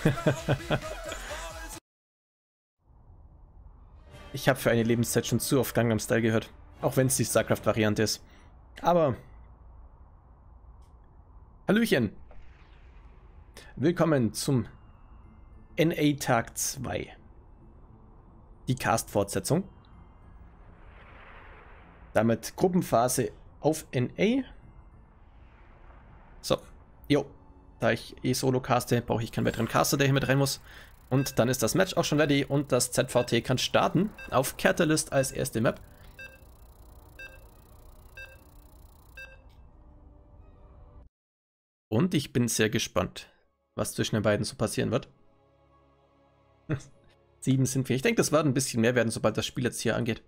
Ich habe für eine Lebenszeit schon zu oft Gangnam Style gehört. Auch wenn es die StarCraft-Variante ist. Aber... Hallöchen! Willkommen zum NA Tag 2. Die Cast-Fortsetzung. Damit Gruppenphase auf NA. So, jo. Da ich solo caste, brauche ich keinen weiteren Caster, der hier mit rein muss. Und dann ist das Match auch schon ready und das ZVT kann starten auf Catalyst als erste Map. Und ich bin sehr gespannt, was zwischen den beiden so passieren wird. 7 sind wir. Ich denke, das wird ein bisschen mehr werden, sobald das Spiel jetzt hier angeht.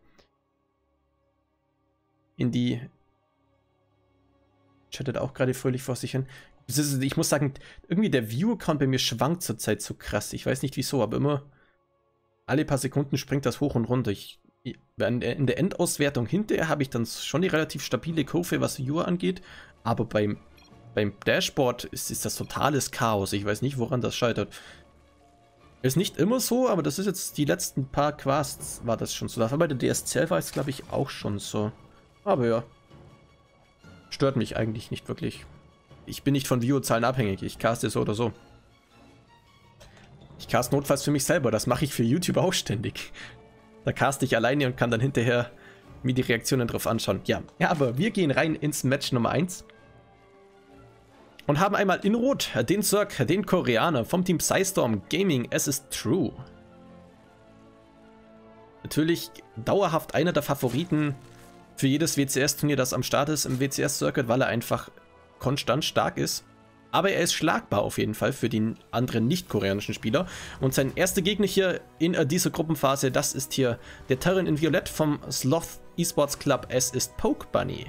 Indie chattet auch gerade fröhlich vor sich hin. Ich muss sagen, irgendwie der View-Account bei mir schwankt zurzeit so krass. Ich weiß nicht wieso, aber immer alle paar Sekunden springt das hoch und runter. In der Endauswertung hinterher habe ich dann schon eine relativ stabile Kurve, was Viewer angeht. Aber beim Dashboard ist das totales Chaos. Ich weiß nicht, woran das scheitert. Ist nicht immer so, aber das ist jetzt die letzten paar Quests war das schon so. Bei der DSCL war es, glaube ich, auch schon so. Aber ja. Stört mich eigentlich nicht wirklich. Ich bin nicht von Viewerzahlen abhängig. Ich caste so oder so. Ich caste notfalls für mich selber. Das mache ich für YouTube auch ständig. Da caste ich alleine und kann dann hinterher mir die Reaktionen drauf anschauen. Ja, aber wir gehen rein ins Match Nummer 1. Und haben einmal in Rot den Zerg, den Koreaner vom Team Psystorm Gaming. Es ist True. Natürlich dauerhaft einer der Favoriten für jedes WCS-Turnier, das am Start ist im WCS-Circuit, weil er einfach konstant stark ist. Aber er ist schlagbar auf jeden Fall für den anderen nicht-koreanischen Spieler. Und sein erster Gegner hier in dieser Gruppenphase, das ist hier der Terran in Violett vom Sloth Esports Club. Es ist Poke Bunny.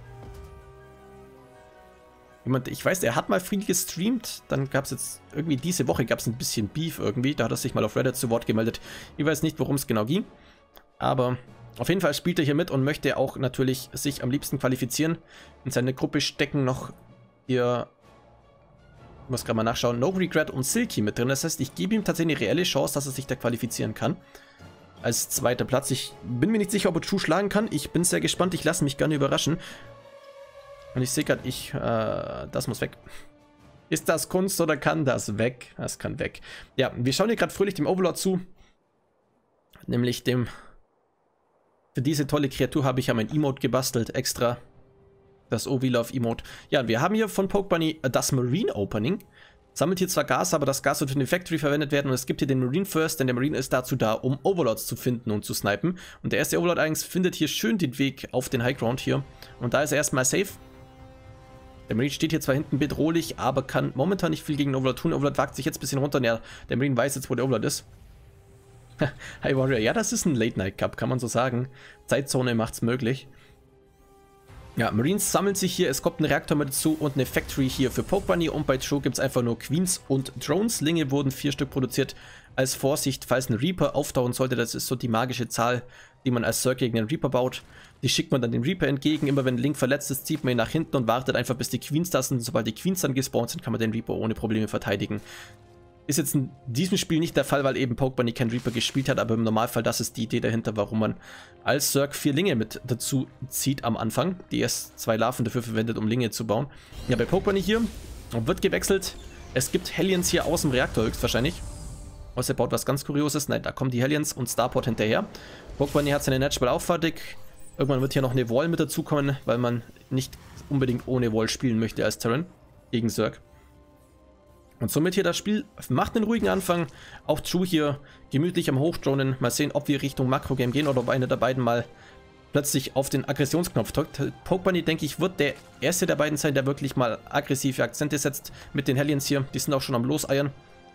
Ich weiß, er hat mal viel gestreamt, dann gab es jetzt irgendwie diese Woche gab es ein bisschen Beef irgendwie, da hat er sich mal auf Reddit zu Wort gemeldet. Ich weiß nicht, worum es genau ging, aber auf jeden Fall spielt er hier mit und möchte auch natürlich sich am liebsten qualifizieren. In seine Gruppe stecken noch hier, ich muss gerade mal nachschauen, No Regret und Silky mit drin. Das heißt, ich gebe ihm tatsächlich eine reelle Chance, dass er sich da qualifizieren kann. Als zweiter Platz. Ich bin mir nicht sicher, ob er True schlagen kann. Ich bin sehr gespannt, ich lasse mich gerne überraschen. Und ich sehe gerade, das muss weg. Ist das Kunst oder kann das weg? Das kann weg. Ja, wir schauen hier gerade fröhlich dem Overlord zu. Nämlich dem... Für diese tolle Kreatur habe ich ja mein Emote gebastelt, extra. Das OV-Love-Emote. Ja, wir haben hier von Poke Bunny das Marine Opening. Sammelt hier zwar Gas, aber das Gas wird für den Factory verwendet werden. Und es gibt hier den Marine First, denn der Marine ist dazu da, um Overlords zu finden und zu snipen. Und der erste Overlord eigentlich findet hier schön den Weg auf den High Ground hier. Und da ist er erstmal safe. Der Marine steht hier zwar hinten bedrohlich, aber kann momentan nicht viel gegen den Overlord tun. Der Overlord wagt sich jetzt ein bisschen runter. Ja, der Marine weiß jetzt, wo der Overlord ist. Hi Warrior, ja, das ist ein Late-Night-Cup, kann man so sagen. Zeitzone macht's möglich. Ja, Marines sammeln sich hier, es kommt ein Reaktor mit dazu und eine Factory hier für Poke Bunny. Und bei True gibt es einfach nur Queens und Drones. Linge wurden 4 Stück produziert als Vorsicht, falls ein Reaper auftauchen sollte. Das ist so die magische Zahl, die man als Zerg gegen den Reaper baut. Die schickt man dann dem Reaper entgegen. Immer wenn ein Link verletzt ist, zieht man ihn nach hinten und wartet einfach, bis die Queens da sind. Sobald die Queens dann gespawnt sind, kann man den Reaper ohne Probleme verteidigen. Ist jetzt in diesem Spiel nicht der Fall, weil eben Poke Bunny kein Reaper gespielt hat, aber im Normalfall, das ist die Idee dahinter, warum man als Zerg 4 Linge mit dazu zieht am Anfang. Die erst 2 Larven dafür verwendet, um Linge zu bauen. Ja, bei Poke Bunny hier wird gewechselt. Es gibt Hellions hier aus dem Reaktor höchstwahrscheinlich. Außer er baut was ganz Kurioses. Nein, da kommen die Hellions und Starport hinterher. Poke Bunny hat seine Natural auch fertig. Irgendwann wird hier noch eine Wall mit dazukommen, weil man nicht unbedingt ohne Wall spielen möchte als Terran gegen Zerg. Und somit hier das Spiel macht einen ruhigen Anfang. Auch True hier gemütlich am Hochdronen. Mal sehen, ob wir Richtung Makro-Game gehen oder ob einer der beiden mal plötzlich auf den Aggressionsknopf drückt. Poke Bunny, denke ich, wird der erste der beiden sein, der wirklich mal aggressive Akzente setzt mit den Hellions hier. Die sind auch schon am Loseiern.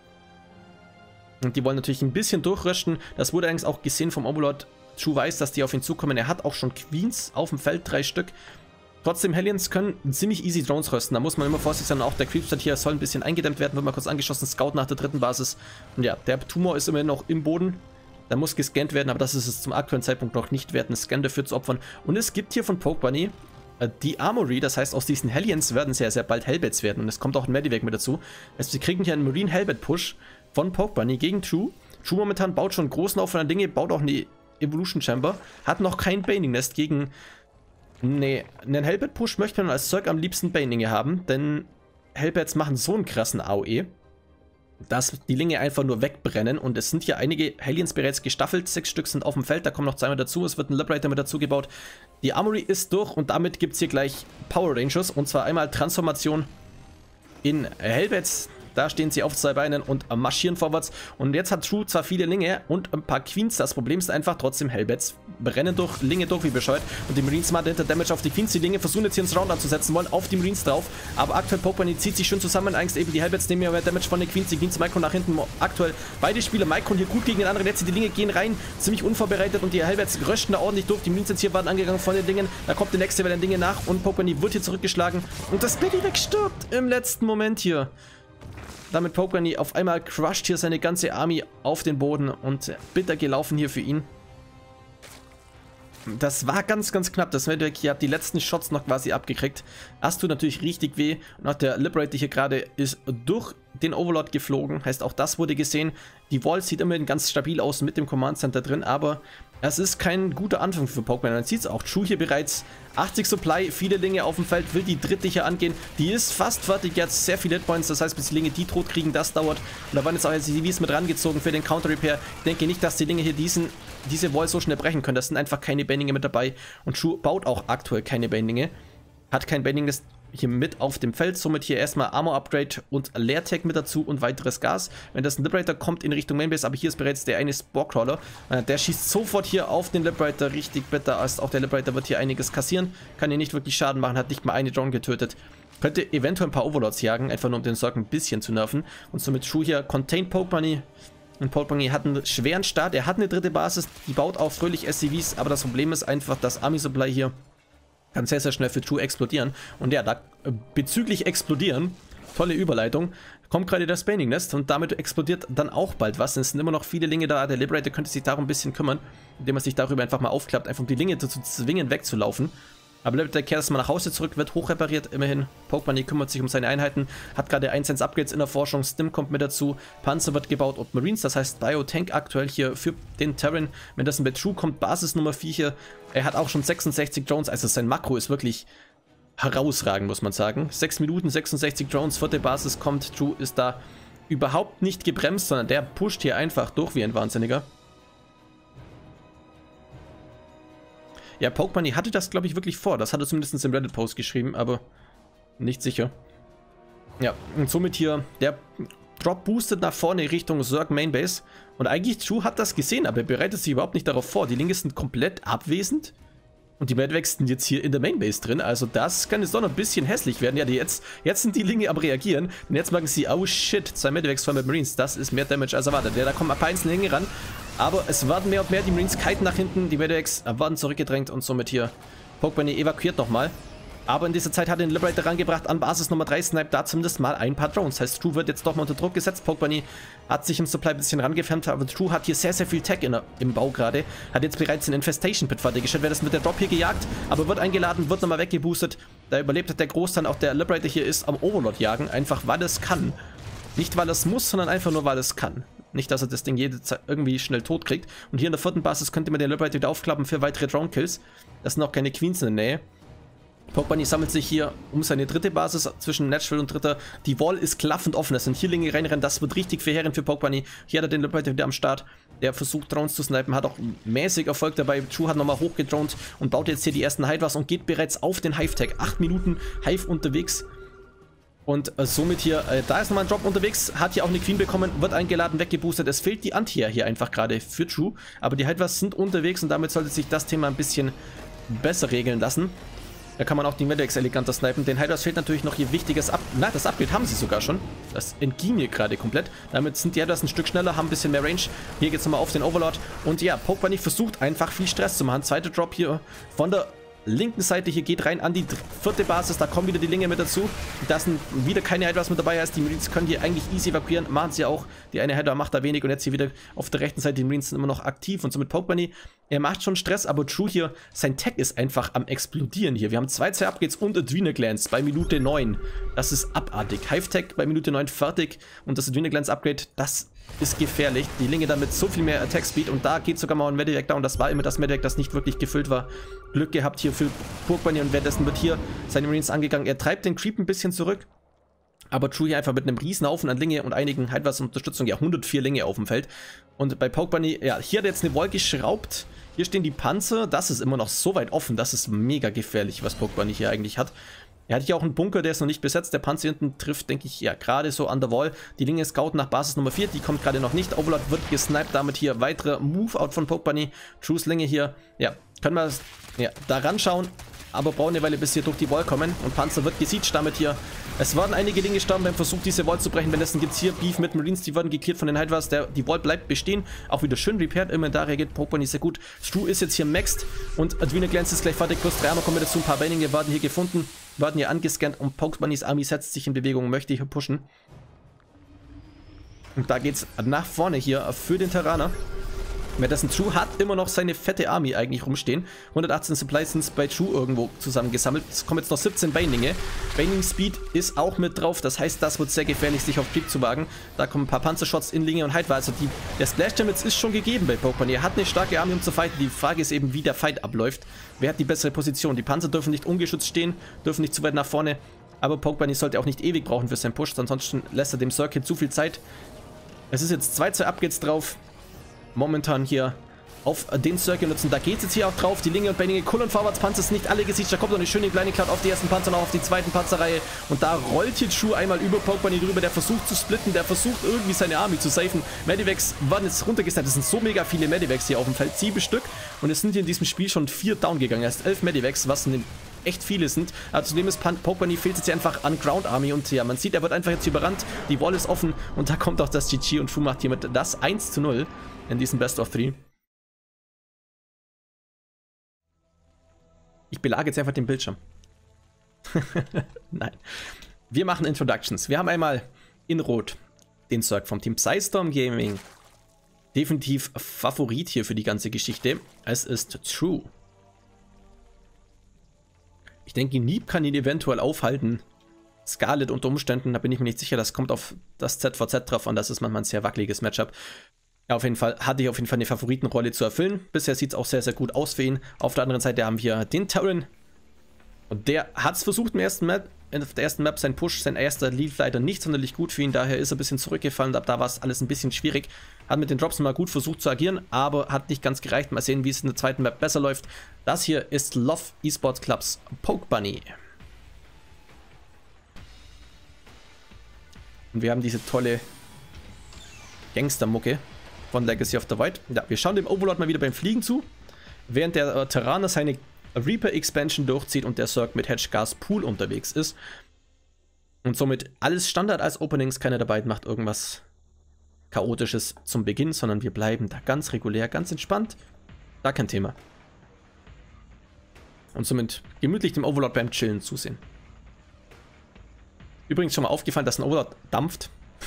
Und die wollen natürlich ein bisschen durchröschen. Das wurde eigentlich auch gesehen vom Overlord. True weiß, dass die auf ihn zukommen. Er hat auch schon Queens auf dem Feld, 3 Stück. Trotzdem, Hellions können ziemlich easy Drones rösten. Da muss man immer vorsichtig sein. Auch der Creepstat hier soll ein bisschen eingedämmt werden. Wird mal kurz angeschossen. Scout nach der 3. Basis. Und ja, der Tumor ist immerhin noch im Boden. Da muss gescannt werden, aber das ist es zum aktuellen Zeitpunkt noch nicht wert, einen Scan dafür zu opfern. Und es gibt hier von Poke Bunny die Armory, das heißt aus diesen Hellions werden sehr, sehr bald Hellbats werden und es kommt auch ein Medivac mit dazu. Also wir kriegen hier einen Marine Hellbat Push von Pokebunny gegen True. True momentan baut schon einen großen Aufwand an Dinge, baut auch eine Evolution Chamber, hat noch kein Baning Nest gegen... Nee, einen Hellbat Push möchte man als Zerg am liebsten Baninge haben, denn Hellbats machen so einen krassen AOE, dass die Linge einfach nur wegbrennen und es sind hier einige Hellions bereits gestaffelt, 6 Stück sind auf dem Feld, da kommen noch 2 mit dazu, es wird ein Liberator mit dazu gebaut. Die Armory ist durch und damit gibt es hier gleich Power Rangers und zwar einmal Transformation in Hellbats. Da stehen sie auf 2 Beinen und marschieren vorwärts. Und jetzt hat True zwar viele Linge und ein paar Queens. Das Problem ist einfach trotzdem, Hellbats brennen durch Linge durch wie bescheuert. Und die Marines machen hinter Damage auf die Queens. Die Linge versuchen jetzt hier ins Round anzusetzen, wollen auf die Marines drauf. Aber aktuell Pokemon zieht sich schön zusammen. Eigentlich eben die Hellbats nehmen ja mehr Damage von den Queens. Die Queens Micro nach hinten. Aktuell beide Spieler. Micro hier gut gegen den anderen. Jetzt die Linge gehen rein. Ziemlich unvorbereitet. Und die Hellbats röschen da ordentlich durch. Die Marines jetzt hier waren angegangen von den Dingen. Da kommt der nächste Welle Dinge nach. Und Pokemon wird hier zurückgeschlagen. Und das Medivac stirbt im letzten Moment hier. Damit Pokebunny auf einmal crusht hier seine ganze Army auf den Boden und bitter gelaufen hier für ihn. Das war ganz, ganz knapp. Das Medivac hier hat die letzten Shots noch quasi abgekriegt. Das tut natürlich richtig weh. Und auch der Liberator hier gerade ist durch den Overlord geflogen. Heißt, auch das wurde gesehen. Die Wall sieht immerhin ganz stabil aus mit dem Command Center drin, aber es ist kein guter Anfang für Pokémon. Man sieht es auch. True hier bereits 80 Supply, viele Linge auf dem Feld, will die dritte hier angehen. Die ist fast fertig, jetzt sehr viele Hitpoints, das heißt, bis die Linge die tot kriegen, das dauert. Und da waren jetzt auch jetzt die CVs mit rangezogen für den Counter Repair. Ich denke nicht, dass die Linge hier diese Wall so schnell brechen können. Das sind einfach keine Bandinge mit dabei. Und True baut auch aktuell keine Bandinge. Hat kein Banding, das hier mit auf dem Feld, somit hier erstmal Armor Upgrade und Leertag mit dazu und weiteres Gas. Wenn das ein Liberator kommt in Richtung Mainbase, aber hier ist bereits der eine Sporecrawler, der schießt sofort hier auf den Liberator, richtig bitter, als auch der Liberator wird hier einiges kassieren, kann hier nicht wirklich Schaden machen, hat nicht mal eine Drone getötet. Könnte eventuell ein paar Overlords jagen, einfach nur um den Zerg ein bisschen zu nerven. Und somit True hier contained Pokebunny. Und Pokebunny hat einen schweren Start, er hat eine dritte Basis, die baut auch fröhlich SCVs, aber das Problem ist einfach, dass Army Supply hier kann sehr, sehr schnell für True explodieren. Und ja, da bezüglich explodieren, tolle Überleitung, kommt gerade das Baning Nest und damit explodiert dann auch bald was. Es sind immer noch viele Linge da. Der Liberator könnte sich darum ein bisschen kümmern, indem er sich darüber einfach mal aufklappt, einfach um die Linge zu zwingen, wegzulaufen. Aber Liberator kehrt erstmal nach Hause zurück, wird hochrepariert, immerhin. Pokebunny kümmert sich um seine Einheiten, hat gerade 1 Upgrades in der Forschung, Stim kommt mit dazu, Panzer wird gebaut und Marines, das heißt Biotank aktuell hier für den Terran. Wenn das bei True kommt, Basis Nummer 4 hier, er hat auch schon 66 Drones, also sein Makro ist wirklich herausragend, muss man sagen. 6 Minuten, 66 Drones, 4. Basis kommt, True ist da überhaupt nicht gebremst, sondern der pusht hier einfach durch wie ein Wahnsinniger. Ja, Pokebunny hatte das, glaube ich, wirklich vor. Das hat er zumindest im Reddit-Post geschrieben, aber nicht sicher. Ja, und somit hier, der Drop boostet nach vorne Richtung Zerg Mainbase. Und eigentlich True hat das gesehen, aber er bereitet sich überhaupt nicht darauf vor. Die Linke sind komplett abwesend. Und die Medivacs sind jetzt hier in der Mainbase drin. Also das kann jetzt doch noch ein bisschen hässlich werden. Ja, jetzt sind die Linge am Reagieren. Und jetzt merken sie, oh shit, 2 Medivacs von mit Marines. Das ist mehr Damage als erwartet. Ja, da kommen ein paar einzelne Linge ran. Aber es werden mehr und mehr. Die Marines kiten nach hinten. Die Medivacs werden zurückgedrängt. Und somit hier Pokebunny evakuiert nochmal. Aber in dieser Zeit hat er den Liberator rangebracht an Basis Nummer 3, Snipe da zumindest mal ein paar Drones. Heißt, True wird jetzt doch mal unter Druck gesetzt. Pokebunny hat sich im Supply ein bisschen rangefernt, aber True hat hier sehr, sehr viel Tech im Bau gerade. Hat jetzt bereits den Infestation Pit fertiggestellt. Wäre das mit der Drop hier gejagt, aber wird eingeladen, wird nochmal weggeboostet. Da überlebt der Großteil, auch der Liberator hier ist am Overlord jagen, einfach weil es kann. Nicht weil es muss, sondern einfach nur weil es kann. Nicht, dass er das Ding jede Zeit irgendwie schnell tot kriegt. Und hier in der 4. Basis könnte man den Liberator wieder aufklappen für weitere Drone-Kills. Das sind auch keine Queens in der Nähe. Pokebunny sammelt sich hier um seine 3. Basis zwischen Nashville und 3. Die Wall ist klaffend offen, es sind hier Linge reinrennen, das wird richtig verheerend für Pokebunny. Hier hat er den Liberator wieder am Start, der versucht Drones zu snipen, hat auch mäßig Erfolg dabei. True hat nochmal hochgedroned und baut jetzt hier die ersten Hivers und geht bereits auf den Hive-Tag. 8 Minuten Hive unterwegs. Und somit hier, da ist nochmal ein Drop unterwegs, hat hier auch eine Queen bekommen, wird eingeladen, weggeboostet. Es fehlt die Antia hier einfach gerade für True, aber die Hivers sind unterwegs und damit sollte sich das Thema ein bisschen besser regeln lassen. Da kann man auch die Medivacs eleganter snipen. Den Hydras fehlt natürlich noch ihr wichtiges das Upgrade haben sie sogar schon. Das entging mir gerade komplett. Damit sind die Hydras ein Stück schneller, haben ein bisschen mehr Range. Hier geht es nochmal auf den Overlord. Und ja, Pokebunny versucht einfach viel Stress zu machen. 2. Drop hier von der linken Seite hier geht rein an die vierte Basis. Da kommen wieder die Linge mit dazu. Da sind wieder keine Headwars mit dabei. Heißt, die Marines können hier eigentlich easy evakuieren. Machen sie auch. Die eine Headwar macht da wenig. Und jetzt hier wieder auf der rechten Seite. Die Marines sind immer noch aktiv. Und so mit Poke Bunny. Er macht schon Stress. Aber True hier, sein Tech ist einfach am explodieren hier. Wir haben 2 Upgrades und Adrenal Glands bei Minute 9. Das ist abartig. Hive Tech bei Minute 9 fertig. Und das Adrenal Glands Upgrade, das ist gefährlich. Die Linge damit so viel mehr Attack Speed. Und da geht sogar mal ein Medivac down. Das war immer das Medivac, das nicht wirklich gefüllt war. Glück gehabt hier für Poke Bunny. Und währenddessen wird hier seine Marines angegangen. Er treibt den Creep ein bisschen zurück. Aber True hier einfach mit einem Riesenhaufen an Linge und einigen Headwars Unterstützung. Ja, 104 Linge auf dem Feld. Und bei Poke Bunny, ja, hier hat er jetzt eine Wall geschraubt. Hier stehen die Panzer. Das ist immer noch so weit offen. Das ist mega gefährlich, was Poke Bunny hier eigentlich hat. Er hat hier auch einen Bunker, der ist noch nicht besetzt. Der Panzer hinten trifft, denke ich, ja, gerade so an der Wall. Die Linge scouten nach Basis Nummer 4. Die kommt gerade noch nicht. Overlord wird gesniped. Damit hier weiterer Move-Out von Poke Bunny. Trues Linge hier, ja, können wir ja, da ranschauen. Aber brauchen eine Weile, bis hier durch die Wall kommen. Und Panzer wird gesiegt damit hier. Es werden einige Linge sterben beim Versuch, diese Wall zu brechen. Währenddessen gibt es hier Beef mit Marines. Die werden geklärt von den Headwars. Die Wall bleibt bestehen. Auch wieder schön repaired. Immer da reagiert Poke Bunny sehr gut. True ist jetzt hier maxed. Und Adrenal Glands ist gleich fertig. Plus 3 Armor kommen dazu. Ein paar Banninge werden hier gefunden. Werden hier angescannt. Und Poke Bunnys Army setzt sich in Bewegung. Möchte hier pushen. Und da geht's nach vorne hier für den Terraner. Währenddessen True hat immer noch seine fette Army eigentlich rumstehen. 118 Supplies sind bei True irgendwo zusammengesammelt. Es kommen jetzt noch 17 Bindinge. Binding Speed ist auch mit drauf. Das heißt, das wird sehr gefährlich, sich auf Creep zu wagen. Da kommen ein paar Panzershots in Linge und Hive. Also der Splash Damage ist schon gegeben bei Poke Bunny. Er hat eine starke Army, um zu fighten. Die Frage ist eben, wie der Fight abläuft. Wer hat die bessere Position? Die Panzer dürfen nicht ungeschützt stehen, dürfen nicht zu weit nach vorne. Aber Poke Bunny sollte auch nicht ewig brauchen für seinen Push. Ansonsten lässt er dem Circuit zu viel Zeit. Es ist jetzt 2 Upgrades drauf. Momentan hier auf den Circle nutzen. Da geht es jetzt hier auch drauf. Die Linge und Bändige, Kull und Vorwärtspanzer sind nicht alle gesiegt. Da kommt noch eine schöne kleine Cloud auf die ersten Panzer und auch auf die zweiten Panzerreihe. Und da rollt hier True einmal über Poke Bunny drüber. Der versucht zu splitten. Der versucht irgendwie seine Army zu safen. Medivacs waren jetzt runtergesniped. Es sind so mega viele Medivacs hier auf dem Feld. 7 Stück. Und es sind hier in diesem Spiel schon 4 down gegangen. Erst 11 Medivacs, was echt viele sind. Also zudem ist Poke Bunny fehlt jetzt hier einfach an Ground Army. Und ja, man sieht, er wird einfach jetzt überrannt. Die Wall ist offen. Und da kommt auch das GG. Und True macht hiermit das 1:0 in diesem Best of 3. Ich belage jetzt einfach den Bildschirm. Nein. Wir machen Introductions. Wir haben einmal in Rot den Zerg vom Team Psystorm Gaming. Definitiv Favorit hier für die ganze Geschichte. Es ist True. Ich denke, Neeb kann ihn eventuell aufhalten. Scarlet unter Umständen, da bin ich mir nicht sicher. Das kommt auf das ZVZ drauf an. Das ist manchmal ein sehr wackeliges Matchup. Ja, auf jeden Fall hatte ich auf jeden Fall eine Favoritenrolle zu erfüllen. Bisher sieht es auch sehr, sehr gut aus für ihn. Auf der anderen Seite haben wir den Terran. Und der hat es versucht auf der ersten Map, sein Push, sein erster lief leider nicht sonderlich gut für ihn. Daher ist er ein bisschen zurückgefallen. Ab da war es alles ein bisschen schwierig. Hat mit den Drops mal gut versucht zu agieren, aber hat nicht ganz gereicht. Mal sehen, wie es in der zweiten Map besser läuft. Das hier ist Love Esports Clubs Poke Bunny. Und wir haben diese tolle Gangstermucke von Legacy of the Void. Ja, wir schauen dem Overlord mal wieder beim Fliegen zu, während der Terraner seine Reaper Expansion durchzieht und der Zerg mit Hedgegas Pool unterwegs ist. Und somit alles Standard als Openings. Keiner der beiden macht irgendwas Chaotisches zum Beginn, sondern wir bleiben da ganz regulär, ganz entspannt. Gar kein Thema. Und somit gemütlich dem Overlord beim Chillen zusehen. Übrigens schon mal aufgefallen, dass ein Overlord dampft.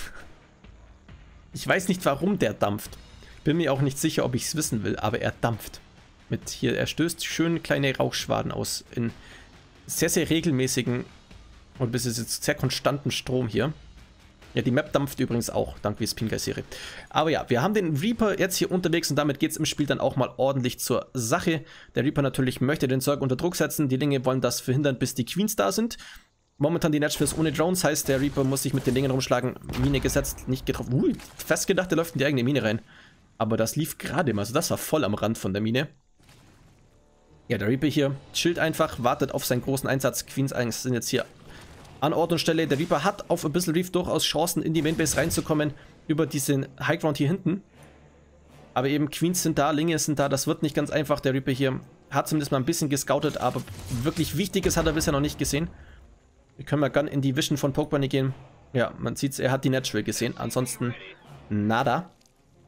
Ich weiß nicht, warum der dampft. Bin mir auch nicht sicher, ob ich es wissen will, aber er dampft. Er stößt schön kleine Rauchschwaden aus in sehr, sehr regelmäßigen und bis jetzt sehr konstanten Strom hier. Ja, die Map dampft übrigens auch, dank Vespinka-Serie. Aber ja, wir haben den Reaper jetzt hier unterwegs und damit geht es im Spiel dann auch mal ordentlich zur Sache. Der Reaper natürlich möchte den Zerg unter Druck setzen. Die Linge wollen das verhindern, bis die Queens da sind. Momentan die Nashville's ohne Drones, heißt der Reaper muss sich mit den Lingen rumschlagen. Mine gesetzt, nicht getroffen. Fast gedacht, der läuft in die eigene Mine rein. Aber das lief gerade mal, also das war voll am Rand von der Mine. Ja, der Reaper hier chillt einfach, wartet auf seinen großen Einsatz. Queens eigentlich sind jetzt hier an Ort und Stelle. Der Reaper hat auf Abyssal Reef durchaus Chancen, in die Mainbase reinzukommen, über diesen Highground hier hinten. Aber eben Queens sind da, Linge sind da, das wird nicht ganz einfach. Der Reaper hier hat zumindest mal ein bisschen gescoutet, aber wirklich Wichtiges hat er bisher noch nicht gesehen. Wir können mal gerne in die Vision von Poke Bunny gehen. Ja, man sieht es, er hat die Nashville gesehen, ansonsten nada.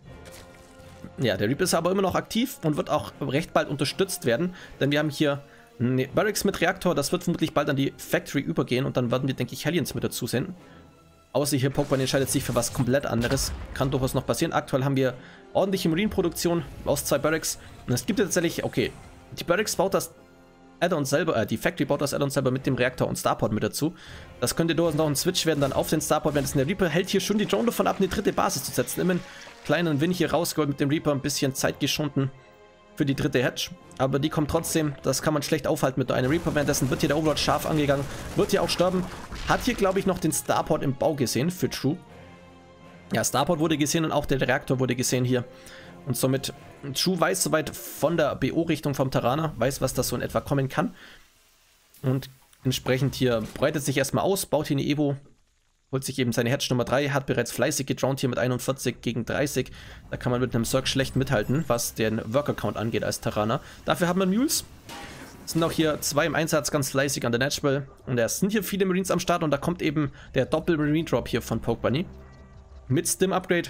Ja, der Reaper ist aber immer noch aktiv und wird auch recht bald unterstützt werden, denn wir haben hier Ne, Barracks mit Reaktor, das wird vermutlich bald an die Factory übergehen und dann werden wir, denke ich, Hellions mit dazu sehen. Außer hier Pokémon entscheidet sich für was komplett anderes. Kann durchaus noch passieren. Aktuell haben wir ordentliche Marine-Produktion aus 2 Barracks. Und es gibt ja tatsächlich, okay, die Barracks baut das Add-on selber, die Factory baut das Add-on selber mit dem Reaktor und Starport mit dazu. Das könnte durchaus noch ein Switch werden, dann auf den Starport, wenn es der Reaper hält hier schon die Drone davon ab, eine dritte Basis zu setzen. Immer einen kleinen Win hier rausgeholt mit dem Reaper, ein bisschen Zeit geschunden für die dritte Hedge. Aber die kommt trotzdem, das kann man schlecht aufhalten mit einem Reaper. Währenddessen wird hier der Overlord scharf angegangen, wird hier auch sterben. Hat hier, glaube ich, noch den Starport im Bau gesehen für True. Ja, Starport wurde gesehen und auch der Reaktor wurde gesehen hier. Und somit, True weiß soweit von der BO-Richtung vom Terraner, weiß, was das so in etwa kommen kann. Und entsprechend hier breitet sich erstmal aus, baut hier eine Evo, holt sich eben seine Hedge Nummer 3, hat bereits fleißig gedrowned hier mit 41 gegen 30. Da kann man mit einem Zerg schlecht mithalten, was den Worker-Count angeht als Terraner. Dafür haben wir Mules. Es sind auch hier 2 im Einsatz, ganz fleißig an der Natural. Und es sind hier viele Marines am Start und da kommt eben der Doppel-Marine-Drop hier von Pokebunny. Mit Stim-Upgrade.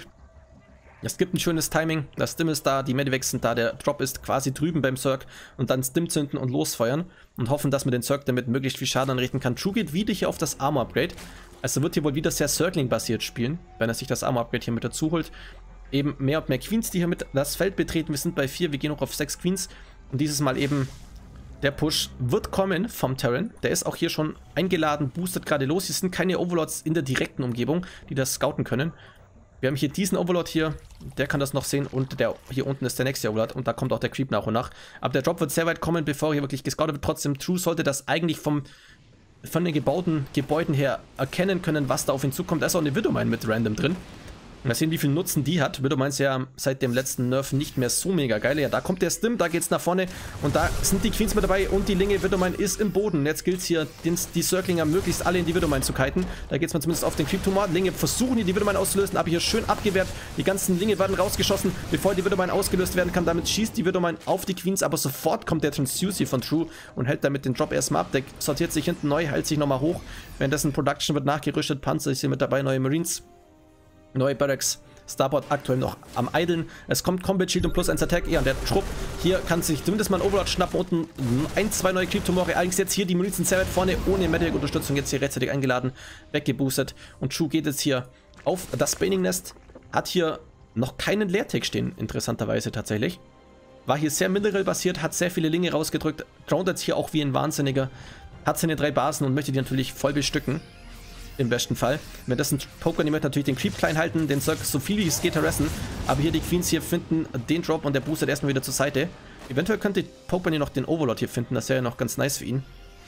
Es gibt ein schönes Timing, das Stim ist da, die Medivacs sind da, der Drop ist quasi drüben beim Zerg und dann Stim zünden und losfeuern und hoffen, dass man den Zerg damit möglichst viel Schaden anrichten kann. True geht wieder hier auf das Armor-Upgrade, also wird hier wohl wieder sehr Circling-basiert spielen, wenn er sich das Armor-Upgrade hier mit dazu holt. Eben mehr und mehr Queens, die hier mit das Feld betreten, wir sind bei 4, wir gehen noch auf 6 Queens und dieses Mal eben der Push wird kommen vom Terran, der ist auch hier schon eingeladen, boostet gerade los, hier sind keine Overlords in der direkten Umgebung, die das scouten können. Wir haben hier diesen Overlord hier, der kann das noch sehen und der hier unten ist der nächste Overlord und da kommt auch der Creep nach und nach. Aber der Drop wird sehr weit kommen, bevor hier wirklich gescoutet wird. Trotzdem, True sollte das eigentlich von den gebauten Gebäuden her erkennen können, was da auf ihn zukommt. Da ist auch eine Widowmine mit Random drin. Mal sehen, wie viel Nutzen die hat. Widowmine ist ja seit dem letzten Nerf nicht mehr so mega geil. Ja, da kommt der Stim, da geht's nach vorne und da sind die Queens mit dabei und die Linge Widowmine ist im Boden. Jetzt gilt es hier, die Circlinger möglichst alle in die Widowmine zu kiten. Da geht's mal zumindest auf den Creep-Tumor. Linge versuchen hier die Widowmine auszulösen, aber hier schön abgewehrt. Die ganzen Linge werden rausgeschossen, bevor die Widowmine ausgelöst werden kann. Damit schießt die Widowmine auf die Queens, aber sofort kommt der Transuse hier von True und hält damit den Drop erstmal ab. Der sortiert sich hinten neu, hält sich nochmal hoch. Währenddessen Production wird nachgerüstet, Panzer ist hier mit dabei, neue Marines, neue Barracks. Starport aktuell noch am Idlen. Es kommt Combat Shield und plus 1 Attack. Ja, und der Trupp hier kann sich zumindest mal ein Overlord schnappen. Unten 1, 2 neue Creep-Tumore. Allerdings jetzt hier die Munition sehr weit vorne, ohne Medic-Unterstützung. Jetzt hier rechtzeitig eingeladen, weggeboostet. Und True geht jetzt hier auf das Baning Nest. Hat hier noch keinen Leertag stehen, interessanterweise tatsächlich. War hier sehr mineral-basiert, hat sehr viele Linge rausgedrückt. Drownt jetzt hier auch wie ein Wahnsinniger. Hat seine 3 Basen und möchte die natürlich voll bestücken. Im besten Fall. Wenn das ein Pokémon möchte natürlich den Creep klein halten, den Zerg so viel wie es geht harassen. Aber hier die Queens hier finden den Drop und der boostet erstmal wieder zur Seite. Eventuell könnte Pokémon hier noch den Overlord hier finden, das wäre ja noch ganz nice für ihn.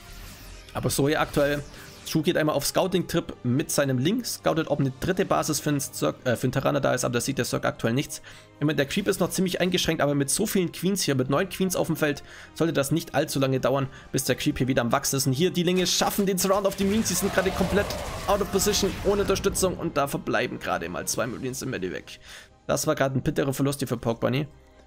Aber so hier aktuell, True geht einmal auf Scouting-Trip mit seinem Link, scoutet, ob eine dritte Basis für den Terraner da ist, aber das sieht der Zerg aktuell nichts. Ich meine, der Creep ist noch ziemlich eingeschränkt, aber mit so vielen Queens hier, mit 9 Queens auf dem Feld, sollte das nicht allzu lange dauern, bis der Creep hier wieder am Wachsen ist. Und hier die Linge schaffen den Surround auf die Marines, die sind gerade komplett out of position, ohne Unterstützung und da verbleiben gerade mal 2 Marines im Medivac. Das war gerade ein bitterer Verlust hier für Pokebunny.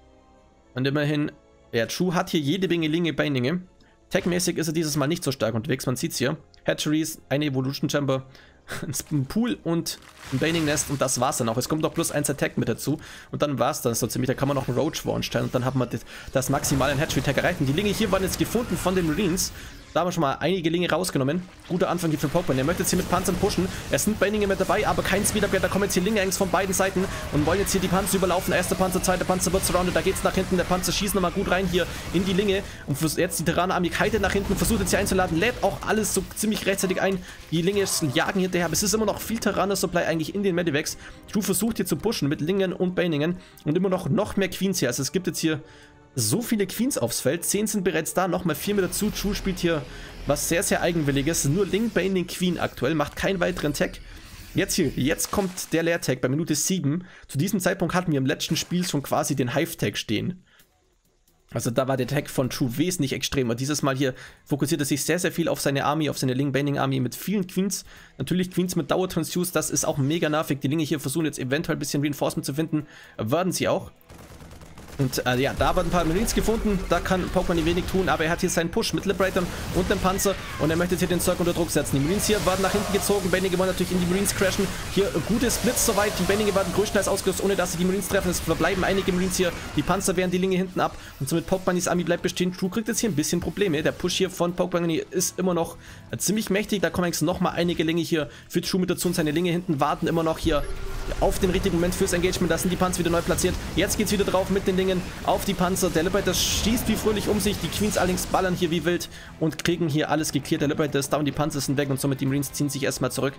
Und immerhin, ja, True hat hier jede Menge Linge bei Linge. Tech-mäßig ist er dieses Mal nicht so stark unterwegs, man sieht es hier. Hatcheries, eine Evolution Chamber, ein Pool und ein Baning Nest und das war's dann auch. Es kommt noch plus 1 Attack mit dazu und dann war's das so ziemlich. Da kann man noch einen Roach Warren stellen und dann haben wir das maximale Hatchery Tag erreicht. Und die Linge hier waren jetzt gefunden von den Marines. Da haben wir schon mal einige Linge rausgenommen. Guter Anfang hier für Pokémon. Er möchte jetzt hier mit Panzern pushen. Es sind Baninge mit dabei, aber kein Speed-Upgrade. Da kommen jetzt hier Linge-Gangs von beiden Seiten und wollen jetzt hier die Panzer überlaufen. Erster Panzer, zweiter Panzer wird surrounded. Da geht's nach hinten. Der Panzer schießt nochmal gut rein hier in die Linge. Und jetzt die Terraner-Armee kitet nach hinten, versucht jetzt hier einzuladen. Lädt auch alles so ziemlich rechtzeitig ein. Die Linge jagen hinterher. Aber es ist immer noch viel Terraner-Supply eigentlich in den Medivacs. True versucht hier zu pushen mit Lingen und Baningen. Und immer noch mehr Queens hier. Also es gibt jetzt hier so viele Queens aufs Feld. 10 sind bereits da, nochmal 4 mit dazu. True spielt hier was sehr, sehr Eigenwilliges. Nur Link Bane den Queen aktuell, macht keinen weiteren Tag. Jetzt kommt der Leer-Tag bei Minute 7. Zu diesem Zeitpunkt hatten wir im letzten Spiel schon quasi den Hive-Tag stehen. Also da war der Tag von True wesentlich extremer. Dieses Mal hier fokussiert er sich sehr, sehr viel auf seine Army, auf seine Link-Baning-Army mit vielen Queens. Natürlich Queens mit Dauer-Transuse, das ist auch mega nervig. Die Linge hier versuchen jetzt eventuell ein bisschen Reinforcement zu finden. Werden sie auch. Und ja, da hat ein paar Marines gefunden, da kann Pokemon wenig tun, aber er hat hier seinen Push mit Liberatern und einem Panzer und er möchte jetzt hier den Zerg unter Druck setzen. Die Marines hier werden nach hinten gezogen, Benninge wollen natürlich in die Marines crashen. Hier gute Splits soweit, die Benninge werden größtenteils ausgelöst, ohne dass sie die Marines treffen. Es verbleiben einige Marines hier, die Panzer wehren die Linge hinten ab und somit Pokemon's Army bleibt bestehen. True kriegt jetzt hier ein bisschen Probleme, der Push hier von Pokemon ist immer noch ziemlich mächtig, da kommen jetzt nochmal einige Linge hier für True mit dazu und seine Linge hinten warten immer noch hier auf den richtigen Moment fürs Engagement. Da sind die Panzer wieder neu platziert. Jetzt geht's wieder drauf mit den Dingen auf die Panzer. Der Liberator schießt wie fröhlich um sich. Die Queens allerdings ballern hier wie wild und kriegen hier alles geklärt. Der Liberator ist down, die Panzer sind weg und somit die Marines ziehen sich erstmal zurück.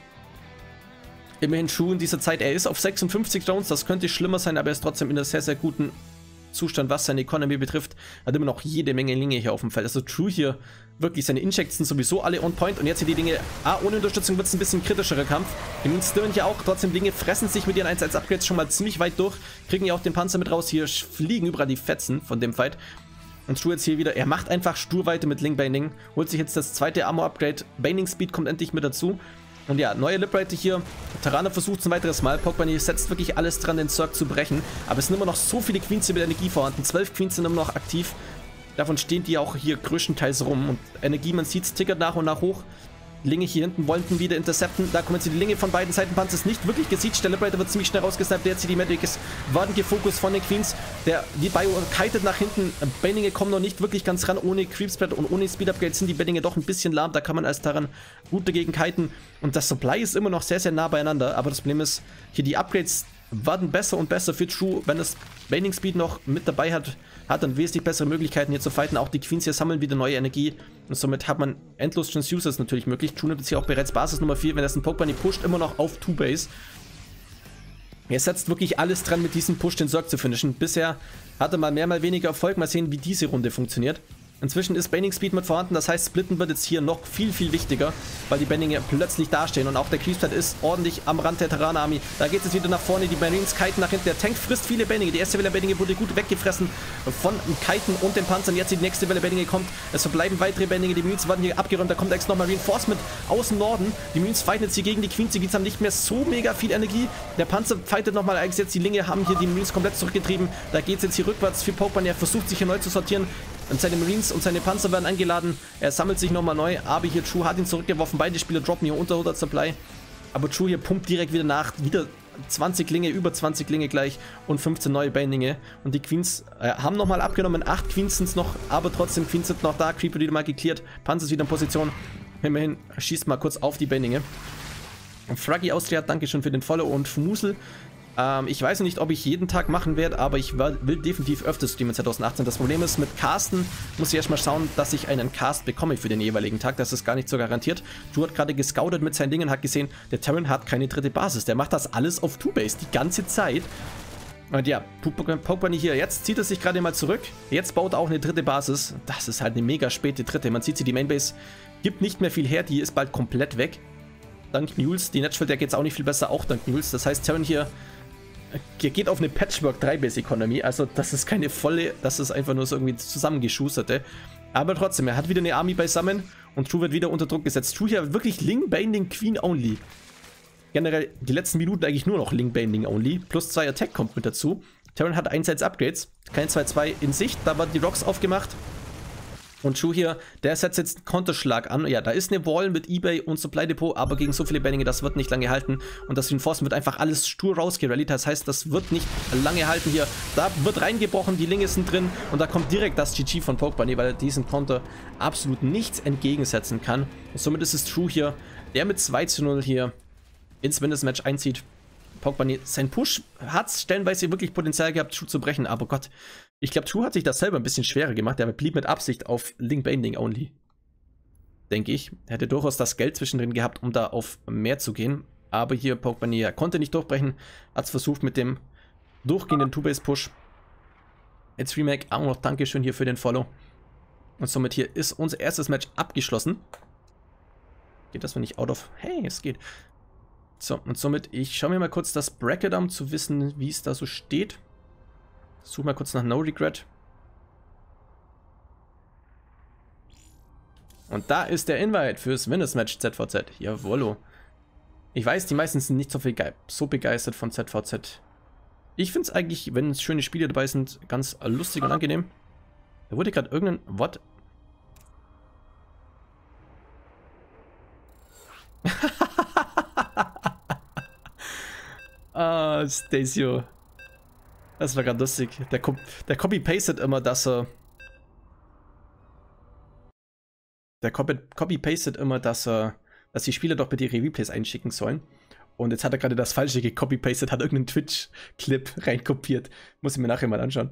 Immerhin True in dieser Zeit. Er ist auf 56 Downs. Das könnte schlimmer sein, aber er ist trotzdem in einer sehr, sehr guten Zustand, was seine Economy betrifft. Hat immer noch jede Menge Linge hier auf dem Feld. Also True hier wirklich, seine Injects sind sowieso alle on point und jetzt hier die Dinge, ohne Unterstützung wird es ein bisschen kritischerer Kampf. Die Marines stören hier auch, trotzdem Dinge fressen sich mit ihren 1-1 Upgrades schon mal ziemlich weit durch, kriegen ja auch den Panzer mit raus, hier fliegen überall die Fetzen von dem Fight. Und True jetzt hier wieder, er macht einfach stur weiter mit Link Binding, holt sich jetzt das zweite Armor-Upgrade, Binding Speed kommt endlich mit dazu. Und ja, neue Liberator hier. Terraner versucht es ein weiteres Mal. Pokemon setzt wirklich alles dran, den Zerg zu brechen. Aber es sind immer noch so viele Queens hier mit Energie vorhanden. 12 Queens sind immer noch aktiv. Davon stehen die auch hier größtenteils rum. Und Energie, man sieht es, tickert nach und nach hoch. Linge hier hinten wollten wieder intercepten. Da kommen jetzt die Linge von beiden Seiten. Panzer ist nicht wirklich gesiegt. Der Liberator wird ziemlich schnell rausgesnappt. Jetzt hier die Medics warten gefokust von den Queens. Die Bio kitet nach hinten. Benninge kommen noch nicht wirklich ganz ran. Ohne Creepspread und ohne Speed Upgrade sind die Benninge doch ein bisschen lahm. Da kann man als Terran gut dagegen kiten. Und das Supply ist immer noch sehr, sehr nah beieinander. Aber das Problem ist, hier die Upgrades werden besser und besser für True. Wenn das Binding Speed noch mit dabei hat dann wesentlich bessere Möglichkeiten hier zu fighten. Auch die Queens hier sammeln wieder neue Energie. Und somit hat man endlos Transducers natürlich möglich. True nimmt jetzt hier auch bereits Basis Nummer 4. Wenn das ein Pokemon pusht, immer noch auf 2-Base. Er setzt wirklich alles dran, mit diesem Push den Zerg zu finishen. Bisher hatte man mehr, mal weniger Erfolg. Mal sehen, wie diese Runde funktioniert. Inzwischen ist Binding Speed mit vorhanden, das heißt, Splitten wird jetzt hier noch viel, viel wichtiger, weil die Benninge plötzlich dastehen und auch der Creepspread ist ordentlich am Rand der Terraner Army. Da geht es wieder nach vorne, die Marines kiten nach hinten, der Tank frisst viele Benninge, die erste Welle Benninge wurde gut weggefressen von dem Kiten und den Panzern, jetzt die nächste Welle Benninge kommt, es verbleiben weitere Benninge, die Marines werden hier abgeräumt, da kommt jetzt nochmal Reinforcement aus dem Norden, die Marines fighten jetzt hier gegen die Queens haben nicht mehr so mega viel Energie, der Panzer fightet nochmal eingesetzt, die Linge haben hier die Marines komplett zurückgetrieben, da geht es jetzt hier rückwärts für Pokemon, er versucht sich hier neu zu sortieren. Und seine Marines und seine Panzer werden eingeladen. Er sammelt sich nochmal neu. Aber hier True hat ihn zurückgeworfen. Beide Spieler droppen hier unter 100 Supply. Aber True hier pumpt direkt wieder nach. Wieder 20 Linge, über 20 Linge gleich. Und 15 neue Bindinge. Und die Queens haben nochmal abgenommen. 8 Queens sind es noch. Aber trotzdem, Queens sind noch da. Creeper wieder mal geklärt. Panzer ist wieder in Position. Immerhin schießt mal kurz auf die Bindinge. Fraggy Austria, Dankeschön für den Follow. Und Fmusel. Ich weiß nicht, ob ich jeden Tag machen werde, aber ich will definitiv öfters streamen 2018. Das Problem ist, mit Casten muss ich erstmal schauen, dass ich einen Cast bekomme für den jeweiligen Tag. Das ist gar nicht so garantiert. Drew hat gerade gescoutet mit seinen Dingen, hat gesehen, der Terran hat keine dritte Basis. Der macht das alles auf 2-Base die ganze Zeit. Und ja, Pokemon hier, jetzt zieht er sich gerade mal zurück. Jetzt baut er auch eine dritte Basis. Das ist halt eine mega späte dritte. Man sieht sie, die Mainbase gibt nicht mehr viel her, die ist bald komplett weg. Dank Mules, die Natural, der geht es auch nicht viel besser, auch dank Mules. Das heißt, Terran hier geht auf eine Patchwork 3-Base Economy, also das ist keine volle, das ist einfach nur so irgendwie zusammengeschusterte. Aber trotzdem, er hat wieder eine Army beisammen und True wird wieder unter Druck gesetzt. True hier wirklich Link Binding Queen only. Generell die letzten Minuten eigentlich nur noch Link Binding only. Plus 2 Attack kommt mit dazu. Terran hat 1 Upgrades, kein 2-2 in Sicht, da werden die Rocks aufgemacht. Und True hier, der setzt jetzt einen Konterschlag an. Ja, da ist eine Wall mit Ebay und Supply Depot, aber gegen so viele Benninge, das wird nicht lange halten. Und das Reinforcement wird einfach alles stur rausgerallied. Das heißt, das wird nicht lange halten hier. Da wird reingebrochen, die Linge sind drin und da kommt direkt das GG von Pokebunny, weil er diesen Konter absolut nichts entgegensetzen kann. Und somit ist es True hier, der mit 2:0 hier ins Windersmatch einzieht. Pokebunny, sein Push hat stellenweise wirklich Potenzial gehabt, True zu brechen, aber Gott, ich glaube, True hat sich das selber ein bisschen schwerer gemacht, der blieb mit Absicht auf Link Binding only. Denke ich. Er hätte durchaus das Geld zwischendrin gehabt, um da auf mehr zu gehen, aber hier Pokebunny konnte nicht durchbrechen, hat es versucht mit dem durchgehenden 2-Base-Push. Jetzt Remake, auch noch Dankeschön hier für den Follow. Und somit hier ist unser erstes Match abgeschlossen. Geht das, wenn ich out of... Hey, es geht. So, und somit, ich schaue mir mal kurz das Bracket an, um zu wissen, wie es da so steht. Suche mal kurz nach No Regret. Und da ist der Invite fürs Windersmatch ZVZ. Jawollo. Ich weiß, die meisten sind nicht so begeistert von ZVZ. Ich finde es eigentlich, wenn schöne Spiele dabei sind, ganz lustig und angenehm. Da wurde gerade irgendein Wort. Ah, Stacio. Das war gerade lustig. Der copy-pastet immer, dass er... Der copy-pastet immer, dass die Spieler doch bitte ihre Replays einschicken sollen. Und jetzt hat er gerade das Falsche gecopy-pastet, hat irgendeinen Twitch-Clip reinkopiert. Muss ich mir nachher mal anschauen.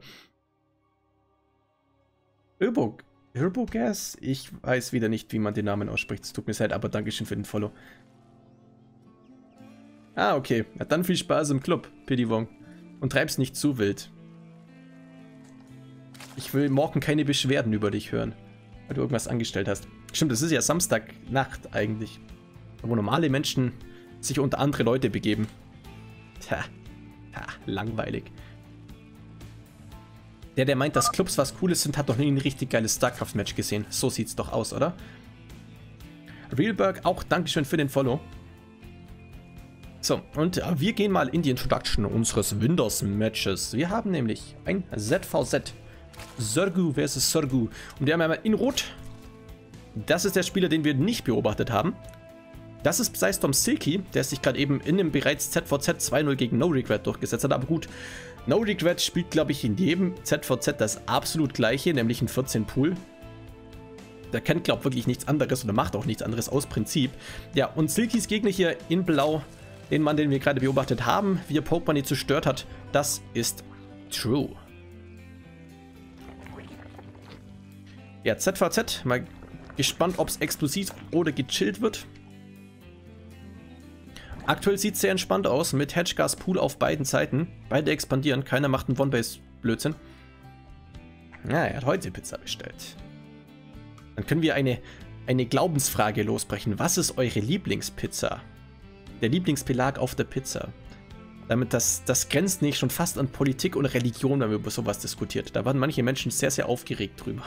Urbogas? Ich weiß wieder nicht, wie man den Namen ausspricht. Es tut mir leid, aber Dankeschön für den Follow. Ah, okay. Ja, dann viel Spaß im Club, Pidiwong. Und treib's nicht zu wild. Ich will morgen keine Beschwerden über dich hören, weil du irgendwas angestellt hast. Stimmt, es ist ja Samstagnacht eigentlich. Wo normale Menschen sich unter andere Leute begeben. Tja, langweilig. Der meint, dass Clubs was Cooles sind, hat doch nie ein richtig geiles StarCraft-Match gesehen. So sieht's doch aus, oder? Realberg, auch Dankeschön für den Follow. So, und wir gehen mal in die Introduction unseres Windows-Matches. Wir haben nämlich ein ZVZ. Zergu vs. Zergu. Und wir haben einmal in Rot. Das ist der Spieler, den wir nicht beobachtet haben. Das ist Psystorm Silky, der sich gerade eben in dem bereits ZVZ 2-0 gegen No Regret durchgesetzt hat. Aber gut, No Regret spielt, glaube ich, in jedem ZVZ das absolut gleiche, nämlich ein 14 Pool. Der kennt, glaube ich, wirklich nichts anderes oder macht auch nichts anderes aus Prinzip. Ja, und Silkys Gegner hier in Blau, den Mann, den wir gerade beobachtet haben, wie er Pokémon die zerstört hat, das ist True. Ja, ZVZ, mal gespannt, ob es explosiv oder gechillt wird. Aktuell sieht es sehr entspannt aus, mit Hedgegas Pool auf beiden Seiten. Beide expandieren, keiner macht einen One-Base-Blödsinn. Ja, er hat heute Pizza bestellt. Dann können wir eine Glaubensfrage losbrechen. Was ist eure Lieblingspizza? Der Lieblingsbelag auf der Pizza. Damit das grenzt nicht schon fast an Politik und Religion, wenn wir über sowas diskutiert. Da waren manche Menschen sehr, sehr aufgeregt drüber.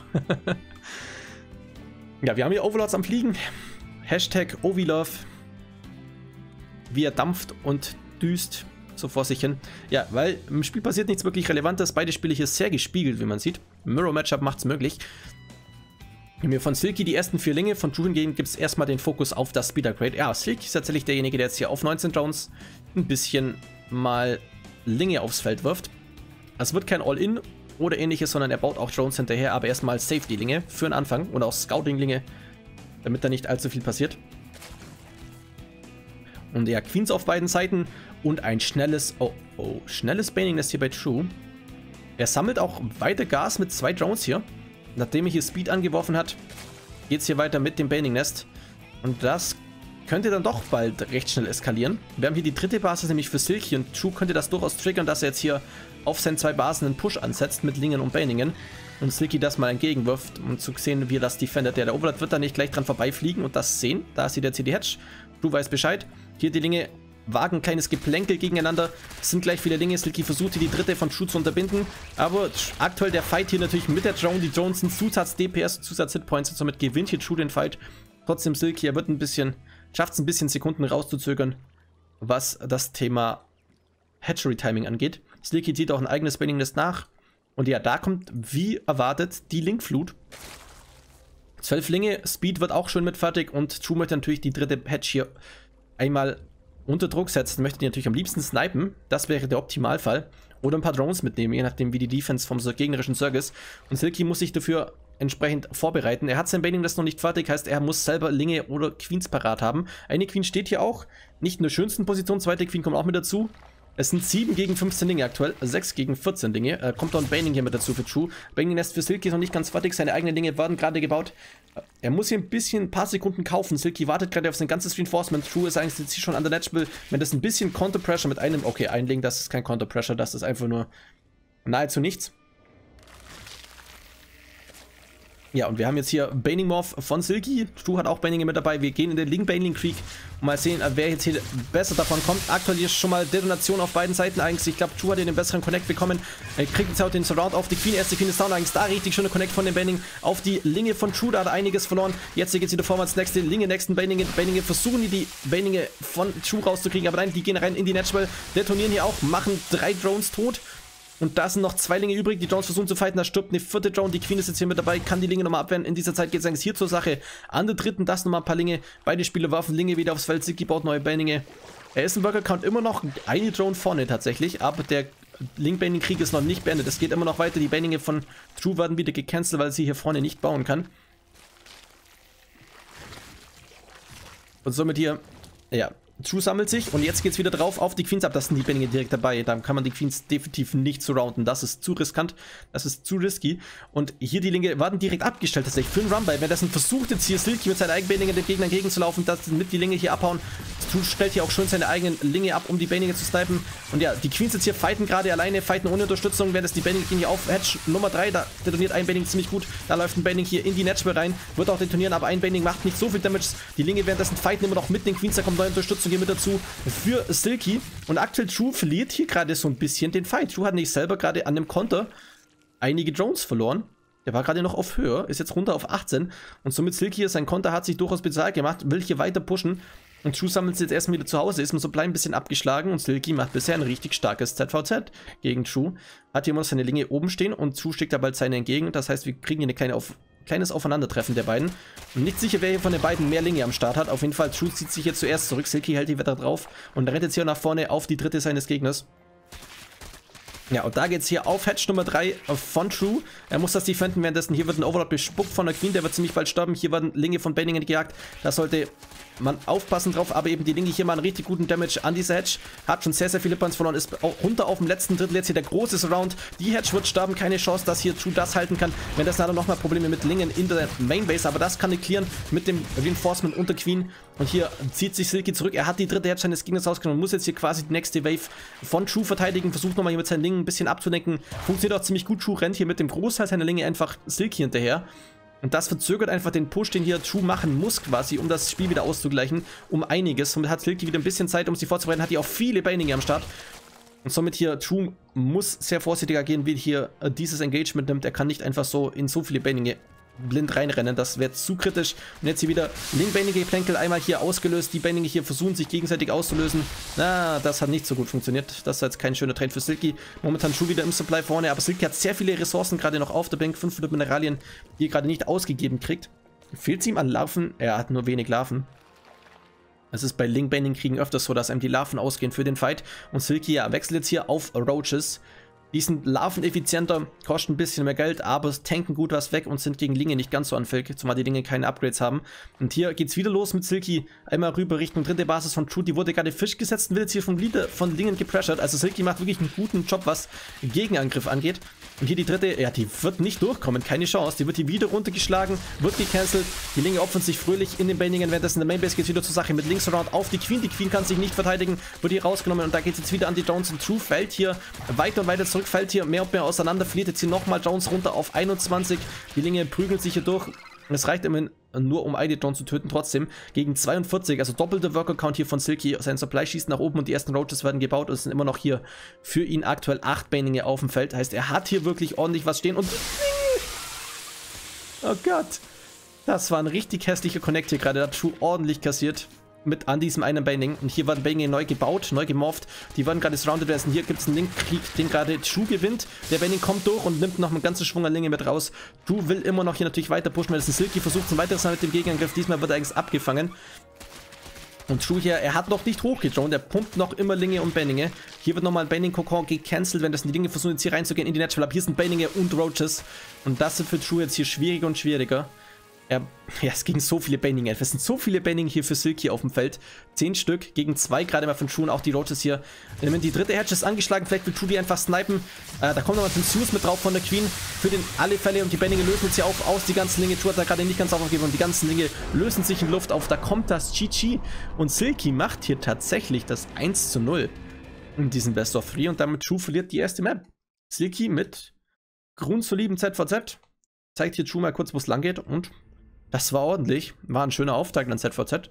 Ja, wir haben hier Overlords am Fliegen. Hashtag Ovilove. Wie er dampft und düst so vor sich hin. Ja, weil im Spiel passiert nichts wirklich Relevantes. Beide Spiele hier sehr gespiegelt, wie man sieht. Mirror-Matchup macht es möglich. Wenn wir von Silky die ersten 4 Linge, von True hingehen, gibt es erstmal den Fokus auf das Speed-Upgrade. Ja, Silky ist tatsächlich derjenige, der jetzt hier auf 19 Rounds ein bisschen mal Linge aufs Feld wirft. Es wird kein All-In oder ähnliches, sondern er baut auch Drones hinterher, aber erstmal Safety-Linge für den Anfang oder auch Scouting-Linge, damit da nicht allzu viel passiert. Und ja, Queens auf beiden Seiten und ein schnelles, schnelles Baning Nest hier bei True. Er sammelt auch weiter Gas mit 2 Drones hier. Nachdem er hier Speed angeworfen hat, geht es hier weiter mit dem Baning Nest. Und das könnte dann doch bald recht schnell eskalieren. Wir haben hier die dritte Basis, nämlich für Silky, und True könnte das durchaus triggern, dass er jetzt hier auf seinen 2 Basen einen Push ansetzt mit Lingen und Baningen. Und Silky das mal entgegenwirft, um zu sehen, wie er das defendet. Der Overlord wird da nicht gleich dran vorbeifliegen und das sehen. Da sieht jetzt hier die Hedge. True weiß Bescheid. Hier die Linge wagen kleines Geplänkel gegeneinander. Es sind gleich viele Linge. Silky versucht hier die dritte von True zu unterbinden. Aber aktuell der Fight hier natürlich mit der Drone. Die Drones sind Zusatz-DPS, Zusatz-Hitpoints und somit gewinnt hier True den Fight. Trotzdem Silky, er wird schafft es ein bisschen Sekunden rauszuzögern, was das Thema Hatchery-Timing angeht. Silky zieht auch ein eigenes Baning Nest nach. Und ja, da kommt, wie erwartet, die Linkflut. 12 Linge, Speed wird auch schon mit fertig und True möchte natürlich die dritte Hedge hier einmal unter Druck setzen, möchte die natürlich am liebsten snipen. Das wäre der Optimalfall. Oder ein paar Drones mitnehmen, je nachdem wie die Defense vom gegnerischen Zerg ist. Und Silky muss sich dafür entsprechend vorbereiten. Er hat sein Baning Nest noch nicht fertig, heißt er muss selber Linge oder Queens parat haben. Eine Queen steht hier auch, nicht in der schönsten Position, zweite Queen kommt auch mit dazu. Es sind 7 gegen 15 Dinge aktuell, 6 gegen 14 Dinge. Kommt noch ein Baning hier mit dazu für True. Baning Nest für Silky ist noch nicht ganz fertig, seine eigenen Dinge werden gerade gebaut. Er muss hier ein paar Sekunden kaufen. Silky wartet gerade auf sein ganzes Reinforcement. True ist eigentlich jetzt hier schon untouchable. Wenn das ein bisschen Counter Pressure mit einem, okay, einlegen, das ist kein Counter Pressure, das ist einfach nur nahezu nichts. Ja, und wir haben jetzt hier Baning Morph von Silky. True hat auch Baning mit dabei. Wir gehen in den Link-Baning Krieg und mal sehen, wer jetzt hier besser davon kommt. Aktuell hier schon mal Detonation auf beiden Seiten eigentlich. Ich glaube, True hat hier den besseren Connect bekommen. Er kriegt jetzt auch den Surround auf die Queen. Erste Queen ist down. Eigentlich da richtig schöne Connect von dem Baning auf die Linge von True. Da hat er einiges verloren. Jetzt hier geht es wieder vorwärts. Nächste Linge, nächsten Baninge. Baninge versuchen die Baninge von True rauszukriegen. Aber nein, die gehen rein in die Natural. Detonieren hier auch. Machen 3 Drones tot. Und da sind noch 2 Linge übrig, die Drones versuchen zu fighten, da stirbt eine 4. Drone, die Queen ist jetzt hier mit dabei, kann die Linge nochmal abwehren. In dieser Zeit geht es eigentlich hier zur Sache. An der 3. das nochmal ein paar Linge, beide Spieler werfen Linge wieder aufs Feld, Silky baut neue Baninge. Er ist im Worker-Count immer noch eine Drone vorne tatsächlich, aber der Link-Baning-Krieg ist noch nicht beendet. Es geht immer noch weiter, die Baninge von True werden wieder gecancelt, weil sie hier vorne nicht bauen kann. Und somit hier, ja, True sammelt sich und jetzt geht es wieder drauf auf die Queens ab. Das sind die Baninge direkt dabei. Da kann man die Queens definitiv nicht surrounden. Das ist zu riskant. Das ist zu risky. Und hier die Linke werden direkt abgestellt tatsächlich für den Run-By. Währenddessen versucht jetzt hier Silky mit seinen eigenen Baningen den Gegner entgegenzulaufen, dass mit die Linge hier abhauen. True stellt hier auch schön seine eigenen Linge ab, um die Baninge zu snipen. Und ja, die Queens jetzt hier fighten gerade alleine, fighten ohne Unterstützung. Während die Baninge gehen hier auf Hedge Nummer 3. Da detoniert ein Baning ziemlich gut. Da läuft ein Baning hier in die Natural rein. Wird auch detonieren, aber ein Baning macht nicht so viel Damage. Die Linge währenddessen fighten immer noch mit den Queens. Da kommt neue Unterstützung hier mit dazu für Silky. Und aktuell True verliert hier gerade so ein bisschen den Fight. True hat nicht selber gerade an dem Konter einige Drones verloren. Der war gerade noch auf Höhe, ist jetzt runter auf 18. Und somit Silky hier, sein Konter hat sich durchaus bezahlt gemacht, will hier weiter pushen. Und True sammelt sich jetzt erstmal wieder zu Hause, ist mir so ein bisschen abgeschlagen. Und Silky macht bisher ein richtig starkes ZVZ gegen True. Hat hier immer noch seine Linge oben stehen und True schickt da bald seine entgegen. Das heißt, wir kriegen hier eine kleines Aufeinandertreffen der beiden. Und nicht sicher, wer hier von den beiden mehr Linge am Start hat. Auf jeden Fall, True zieht sich hier zuerst zurück. Silky hält hier wieder drauf und rennt jetzt hier nach vorne auf die 3. seines Gegners. Ja, und da geht es hier auf Hedge Nummer 3 von True. Er muss das defenden, währenddessen hier wird ein Overlord bespuckt von der Queen, der wird ziemlich bald sterben. Hier werden Linge von Baningen gejagt. Da sollte man aufpassen drauf, aber eben die Linge hier mal einen richtig guten Damage an diese Hedge. Hat schon sehr, sehr viele Points verloren, ist auch runter auf dem letzten Drittel. Jetzt hier der große Surround. Die Hedge wird sterben, keine Chance, dass hier True das halten kann. Wenn das hat er nochmal Probleme mit Lingen in der Mainbase, aber das kann er clearen mit dem Reinforcement unter Queen. Und hier zieht sich Silky zurück. Er hat die 3. Hedge seines Gegners rausgenommen und muss jetzt hier quasi die nächste Wave von True verteidigen. Versucht nochmal hier mit seinen Lingen ein bisschen abzulenken. Funktioniert auch ziemlich gut. True rennt hier mit dem Großteil seiner Linge einfach Silky hinterher. Und das verzögert einfach den Push, den hier True machen muss quasi, um das Spiel wieder auszugleichen, um einiges. Somit hat Silky wieder ein bisschen Zeit, um sich vorzubereiten, hat hier auch viele Baninge am Start. Und somit hier True muss sehr vorsichtig agieren, wie hier dieses Engagement nimmt. Er kann nicht einfach so in so viele Baninge blind reinrennen, das wäre zu kritisch. Und jetzt hier wieder Link-Baninge-Plänkel einmal hier ausgelöst. Die Baninge hier versuchen sich gegenseitig auszulösen. Na, das hat nicht so gut funktioniert. Das war jetzt kein schöner Trade für Silky. Momentan True wieder im Supply vorne, aber Silky hat sehr viele Ressourcen gerade noch auf der Bank. 500 Mineralien, die er gerade nicht ausgegeben kriegt. Fehlt es ihm an Larven? Er hat nur wenig Larven. Es ist bei Link-Baning-Kriegen öfters so, dass einem die Larven ausgehen für den Fight. Und Silky ja, wechselt jetzt hier auf Roaches. Die sind larveneffizienter, kosten ein bisschen mehr Geld, aber tanken gut was weg und sind gegen Linge nicht ganz so anfällig, zumal die Linge keine Upgrades haben. Und hier geht's wieder los mit Silky, einmal rüber Richtung 3. Basis von True. Die wurde gerade Fisch gesetzt und wird jetzt hier schon wieder von Lingen gepressured. Also Silky macht wirklich einen guten Job, was Gegenangriff angeht. Und hier die 3., ja, die wird nicht durchkommen, keine Chance. Die wird hier wieder runtergeschlagen, wird gecancelt. Die Linge opfern sich fröhlich in den Baningen, währenddessen in der Mainbase geht es wieder zur Sache mit links around auf die Queen. Die Queen kann sich nicht verteidigen, wird hier rausgenommen und da geht es jetzt wieder an die Drones. Und True fällt hier weiter und weiter zurück, fällt hier mehr und mehr auseinander, verliert jetzt hier nochmal Drones runter auf 21. Die Linge prügeln sich hier durch. Es reicht immerhin nur, um eine Drone zu töten, trotzdem gegen 42, also doppelte Worker-Count hier von Silky. Sein Supply schießt nach oben und die ersten Roaches werden gebaut und es sind immer noch hier für ihn aktuell 8 Baninge auf dem Feld. Heißt, er hat hier wirklich ordentlich was stehen und... Oh Gott. Das war ein richtig hässlicher Connect hier gerade. Da hat True ordentlich kassiert mit an diesem einen Baning. Und hier werden Baninge neu gebaut, neu gemorpht. Die werden gerade surrounded werden. Hier gibt es einen Link-Krieg, den gerade True gewinnt. Der Baning kommt durch und nimmt noch einen ganzen Schwung an Linge mit raus. True will immer noch hier natürlich weiter pushen, weil es ein Silky versucht ein weiteres Mal mit dem Gegenangriff. Diesmal wird er eigentlich abgefangen. Und True hier, er hat noch nicht hochgedroht, er pumpt noch immer Linge und Baninge. Hier wird nochmal ein Baning-Kokon gecancelt, wenn das die Dinge versuchen jetzt hier reinzugehen in die Natural. Hier sind Baninge und Roaches. Und das wird für True jetzt hier schwieriger und schwieriger. Ja, es ging so viele Baninge. Es sind so viele Baninge hier für Silky auf dem Feld. 10 Stück gegen 2 gerade mal von True und auch die Roaches hier. Wenn die 3. Hedge ist angeschlagen, vielleicht will True die einfach snipen. Da kommt nochmal ein Zeus mit drauf von der Queen. Für den alle Fälle und die Baninge lösen jetzt hier auf aus. Die ganzen Linge, True hat da gerade nicht ganz aufgegeben und die ganzen Linge lösen sich in Luft auf. Da kommt das GG und Silky macht hier tatsächlich das 1:0 in diesem Best of 3 und damit True verliert die erste Map. Silky mit grundsoliden ZVZ. zeigt hier True mal kurz, wo es lang geht. Und das war ordentlich. War ein schöner Auftakt an ZVZ.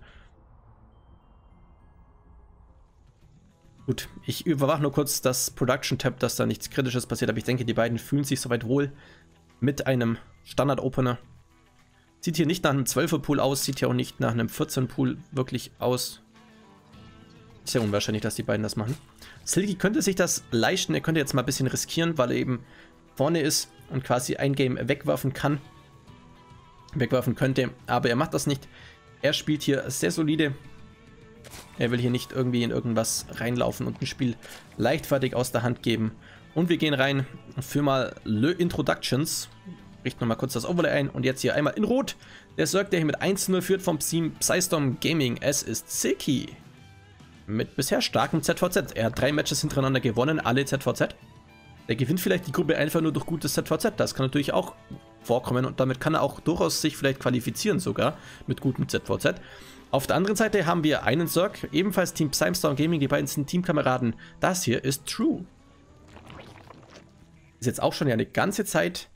Gut, ich überwache nur kurz das Production-Tab, dass da nichts Kritisches passiert. Aber ich denke, die beiden fühlen sich soweit wohl mit einem Standard-Opener. Sieht hier nicht nach einem 12er-Pool aus, sieht hier auch nicht nach einem 14-Pool wirklich aus. Sehr unwahrscheinlich, dass die beiden das machen. Silky könnte sich das leisten, er könnte jetzt mal ein bisschen riskieren, weil er eben vorne ist und quasi ein Game wegwerfen könnte, aber er macht das nicht. Er spielt hier sehr solide. Er will hier nicht irgendwie in irgendwas reinlaufen und ein Spiel leichtfertig aus der Hand geben. Und wir gehen rein für mal Le Introductions. Richten nochmal kurz das Overlay ein und jetzt hier einmal in Rot. Der Zerg, der hier mit 1:0 führt vom Team Psystorm Gaming. Es ist Silky. Mit bisher starkem ZVZ. Er hat 3 Matches hintereinander gewonnen, alle ZVZ. Der gewinnt vielleicht die Gruppe einfach nur durch gutes ZVZ. Das kann natürlich auch vorkommen und damit kann er auch durchaus sich vielleicht qualifizieren sogar mit gutem ZVZ. Auf der anderen Seite haben wir einen Zerg, ebenfalls Team Psystorm Gaming, die beiden sind Teamkameraden. Das hier ist True. Ist jetzt auch schon ja eine ganze Zeit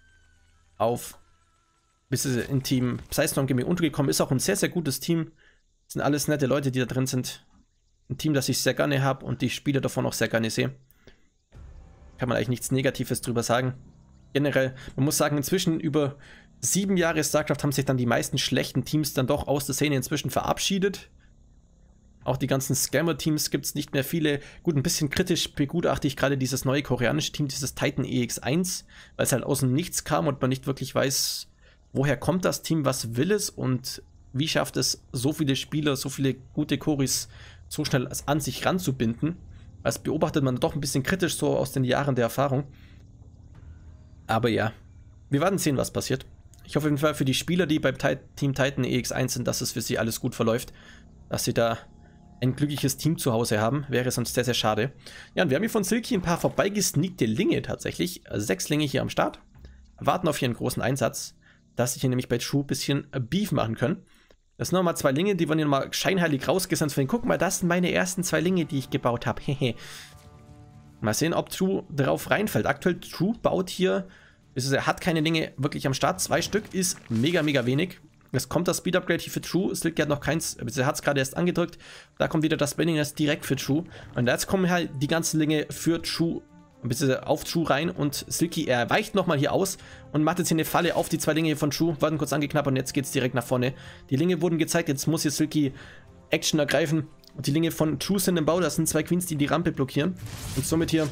bis es in Team Psystorm Gaming untergekommen ist. Auch ein sehr, sehr gutes Team. Das sind alles nette Leute, die da drin sind. Ein Team, das ich sehr gerne habe und die Spieler davon auch sehr gerne sehe. Kann man eigentlich nichts Negatives drüber sagen. Generell, man muss sagen, inzwischen über 7 Jahre StarCraft haben sich dann die meisten schlechten Teams dann doch aus der Szene inzwischen verabschiedet. Auch die ganzen Scammer-Teams gibt es nicht mehr viele. Gut, ein bisschen kritisch begutachte ich gerade dieses neue koreanische Team, dieses Titan EX1, weil es halt aus dem Nichts kam und man nicht wirklich weiß, woher kommt das Team, was will es und wie schafft es, so viele Spieler, so viele gute Choris so schnell an sich ranzubinden. Das beobachtet man doch ein bisschen kritisch so aus den Jahren der Erfahrung. Aber ja, wir werden sehen, was passiert. Ich hoffe auf jeden Fall für die Spieler, die beim Team Titan EX1 sind, dass es für sie alles gut verläuft. Dass sie da ein glückliches Team zu Hause haben. Wäre sonst sehr, sehr schade. Ja, und wir haben hier von Silky ein paar vorbeigesneakte Linge tatsächlich. 6 Linge hier am Start. Warten auf ihren großen Einsatz, dass sie hier nämlich bei True ein bisschen Beef machen können. Das sind nochmal 2 Linge, die wurden hier nochmal scheinheilig rausgesandt. Guck mal, das sind meine ersten 2 Linge, die ich gebaut habe. Mal sehen, ob True drauf reinfällt. Aktuell True baut hier, er hat keine Linge wirklich am Start. 2 Stück ist mega, mega wenig. Es kommt das Speed-Upgrade hier für True. Silky hat noch keins, er hat es gerade erst angedrückt. Da kommt wieder das Bending Nest direkt für True. Und jetzt kommen halt die ganzen Linge für True, beziehungsweise auf True rein. Und Silky, er weicht nochmal hier aus und macht jetzt hier eine Falle auf die 2 Linge hier von True. Warten kurz angeknabbert und jetzt geht es direkt nach vorne. Die Linge wurden gezeigt, jetzt muss hier Silky Action ergreifen. Und die Linge von True sind im Bau, das sind 2 Queens, die die Rampe blockieren. Und somit hier,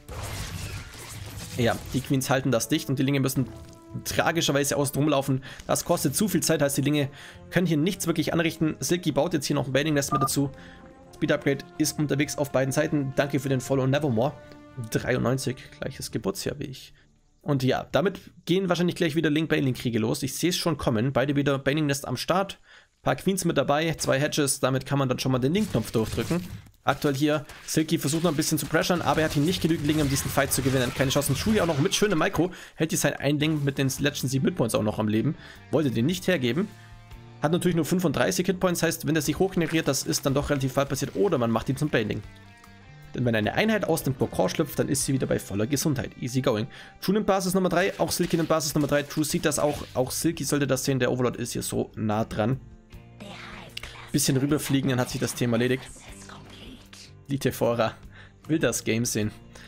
ja, die Queens halten das dicht und die Linge müssen tragischerweise außen rumlaufen. Das kostet zu viel Zeit, heißt die Linge können hier nichts wirklich anrichten. Silky baut jetzt hier noch ein Baiting Nest mit dazu. Speed Upgrade ist unterwegs auf beiden Seiten. Danke für den Follow, Nevermore. 93, gleiches Geburtsjahr wie ich. Und ja, damit gehen wahrscheinlich gleich wieder Link-Bailing-Kriege los. Ich sehe es schon kommen. Beide wieder Baiting Nest am Start. Ein paar Queens mit dabei, 2 Hedges. Damit kann man dann schon mal den Link-Knopf durchdrücken. Aktuell hier, Silky versucht noch ein bisschen zu pressern, aber er hat hier nicht genügend Linge, um diesen Fight zu gewinnen. Keine Chancen. True auch noch mit schönem Micro. Hält hier sein Einling mit den letzten 7 Hitpoints auch noch am Leben. Wollte den nicht hergeben. Hat natürlich nur 35 Hitpoints, heißt, wenn er sich hochgeneriert, das ist dann doch relativ bald passiert. Oder man macht ihn zum Bailing. Denn wenn eine Einheit aus dem Blockor schlüpft, dann ist sie wieder bei voller Gesundheit. Easy going. True nimmt Basis Nummer 3, auch Silky nimmt Basis Nummer 3. True sieht das auch. Auch Silky sollte das sehen. Der Overlord ist hier so nah dran. Bisschen rüberfliegen, dann hat sich das Thema erledigt. Litefora will das Game sehen.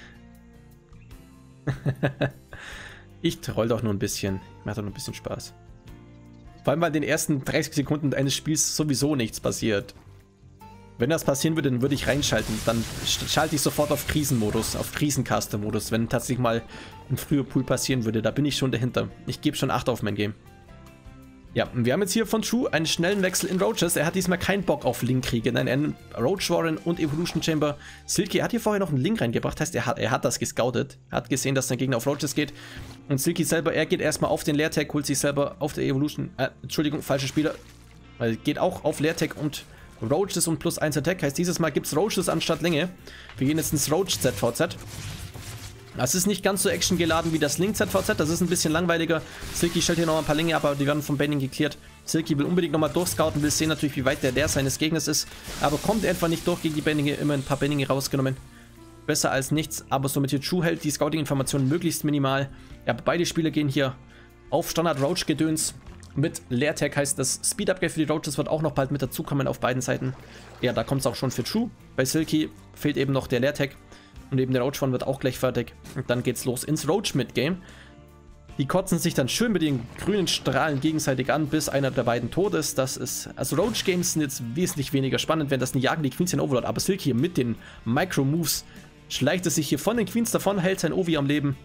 Ich troll doch nur ein bisschen. Macht doch nur ein bisschen Spaß. Vor allem, weil in den ersten 30 Sekunden eines Spiels sowieso nichts passiert. Wenn das passieren würde, dann würde ich reinschalten. Dann schalte ich sofort auf Krisenmodus, auf Krisencaster-Modus, wenn tatsächlich mal ein früher Pool passieren würde. Da bin ich schon dahinter. Ich gebe schon 8 auf mein Game. Ja, wir haben jetzt hier von True einen schnellen Wechsel in Roaches. Er hat diesmal keinen Bock auf Link-Kriege. Nein, er nimmt Roach Warren und Evolution Chamber. Silky hat hier vorher noch einen Link reingebracht. Heißt, er hat das gescoutet. Er hat gesehen, dass sein Gegner auf Roaches geht. Und Silky selber, er geht erstmal auf den Leertag, holt sich selber auf der Evolution. Entschuldigung, falscher Spieler. Weil geht auch auf Leertag und Roaches und +1 Attack. Heißt, dieses Mal gibt es Roaches anstatt Länge. Wir gehen jetzt ins Roach ZVZ. Das ist nicht ganz so actiongeladen wie das Link ZVZ, das ist ein bisschen langweiliger. Silky stellt hier noch ein paar Linge, aber die werden vom Bending geklärt. Silky will unbedingt nochmal durchscouten, will sehen natürlich, wie weit der seines Gegners ist. Aber kommt einfach nicht durch gegen die Bendinge, immer ein paar Bendinge rausgenommen. Besser als nichts, aber somit hier True hält die Scouting-Informationen möglichst minimal. Ja, beide Spieler gehen hier auf Standard-Roach-Gedöns. Mit Leertag heißt das Speed-Upgrade für die Roaches wird auch noch bald mit dazukommen auf beiden Seiten. Ja, da kommt es auch schon für True. Bei Silky fehlt eben noch der Leertag. Und eben der Roach One wird auch gleich fertig. Und dann geht's los ins Roach-Mid-Game. Die kotzen sich dann schön mit den grünen Strahlen gegenseitig an, bis einer der beiden tot ist. Das ist, also Roach-Games sind jetzt wesentlich weniger spannend, wenn das eine jagen die Queens in Overlord. Aber Silky hier mit den Micro-Moves schleicht es sich hier von den Queens davon, hält sein Ovi am Leben.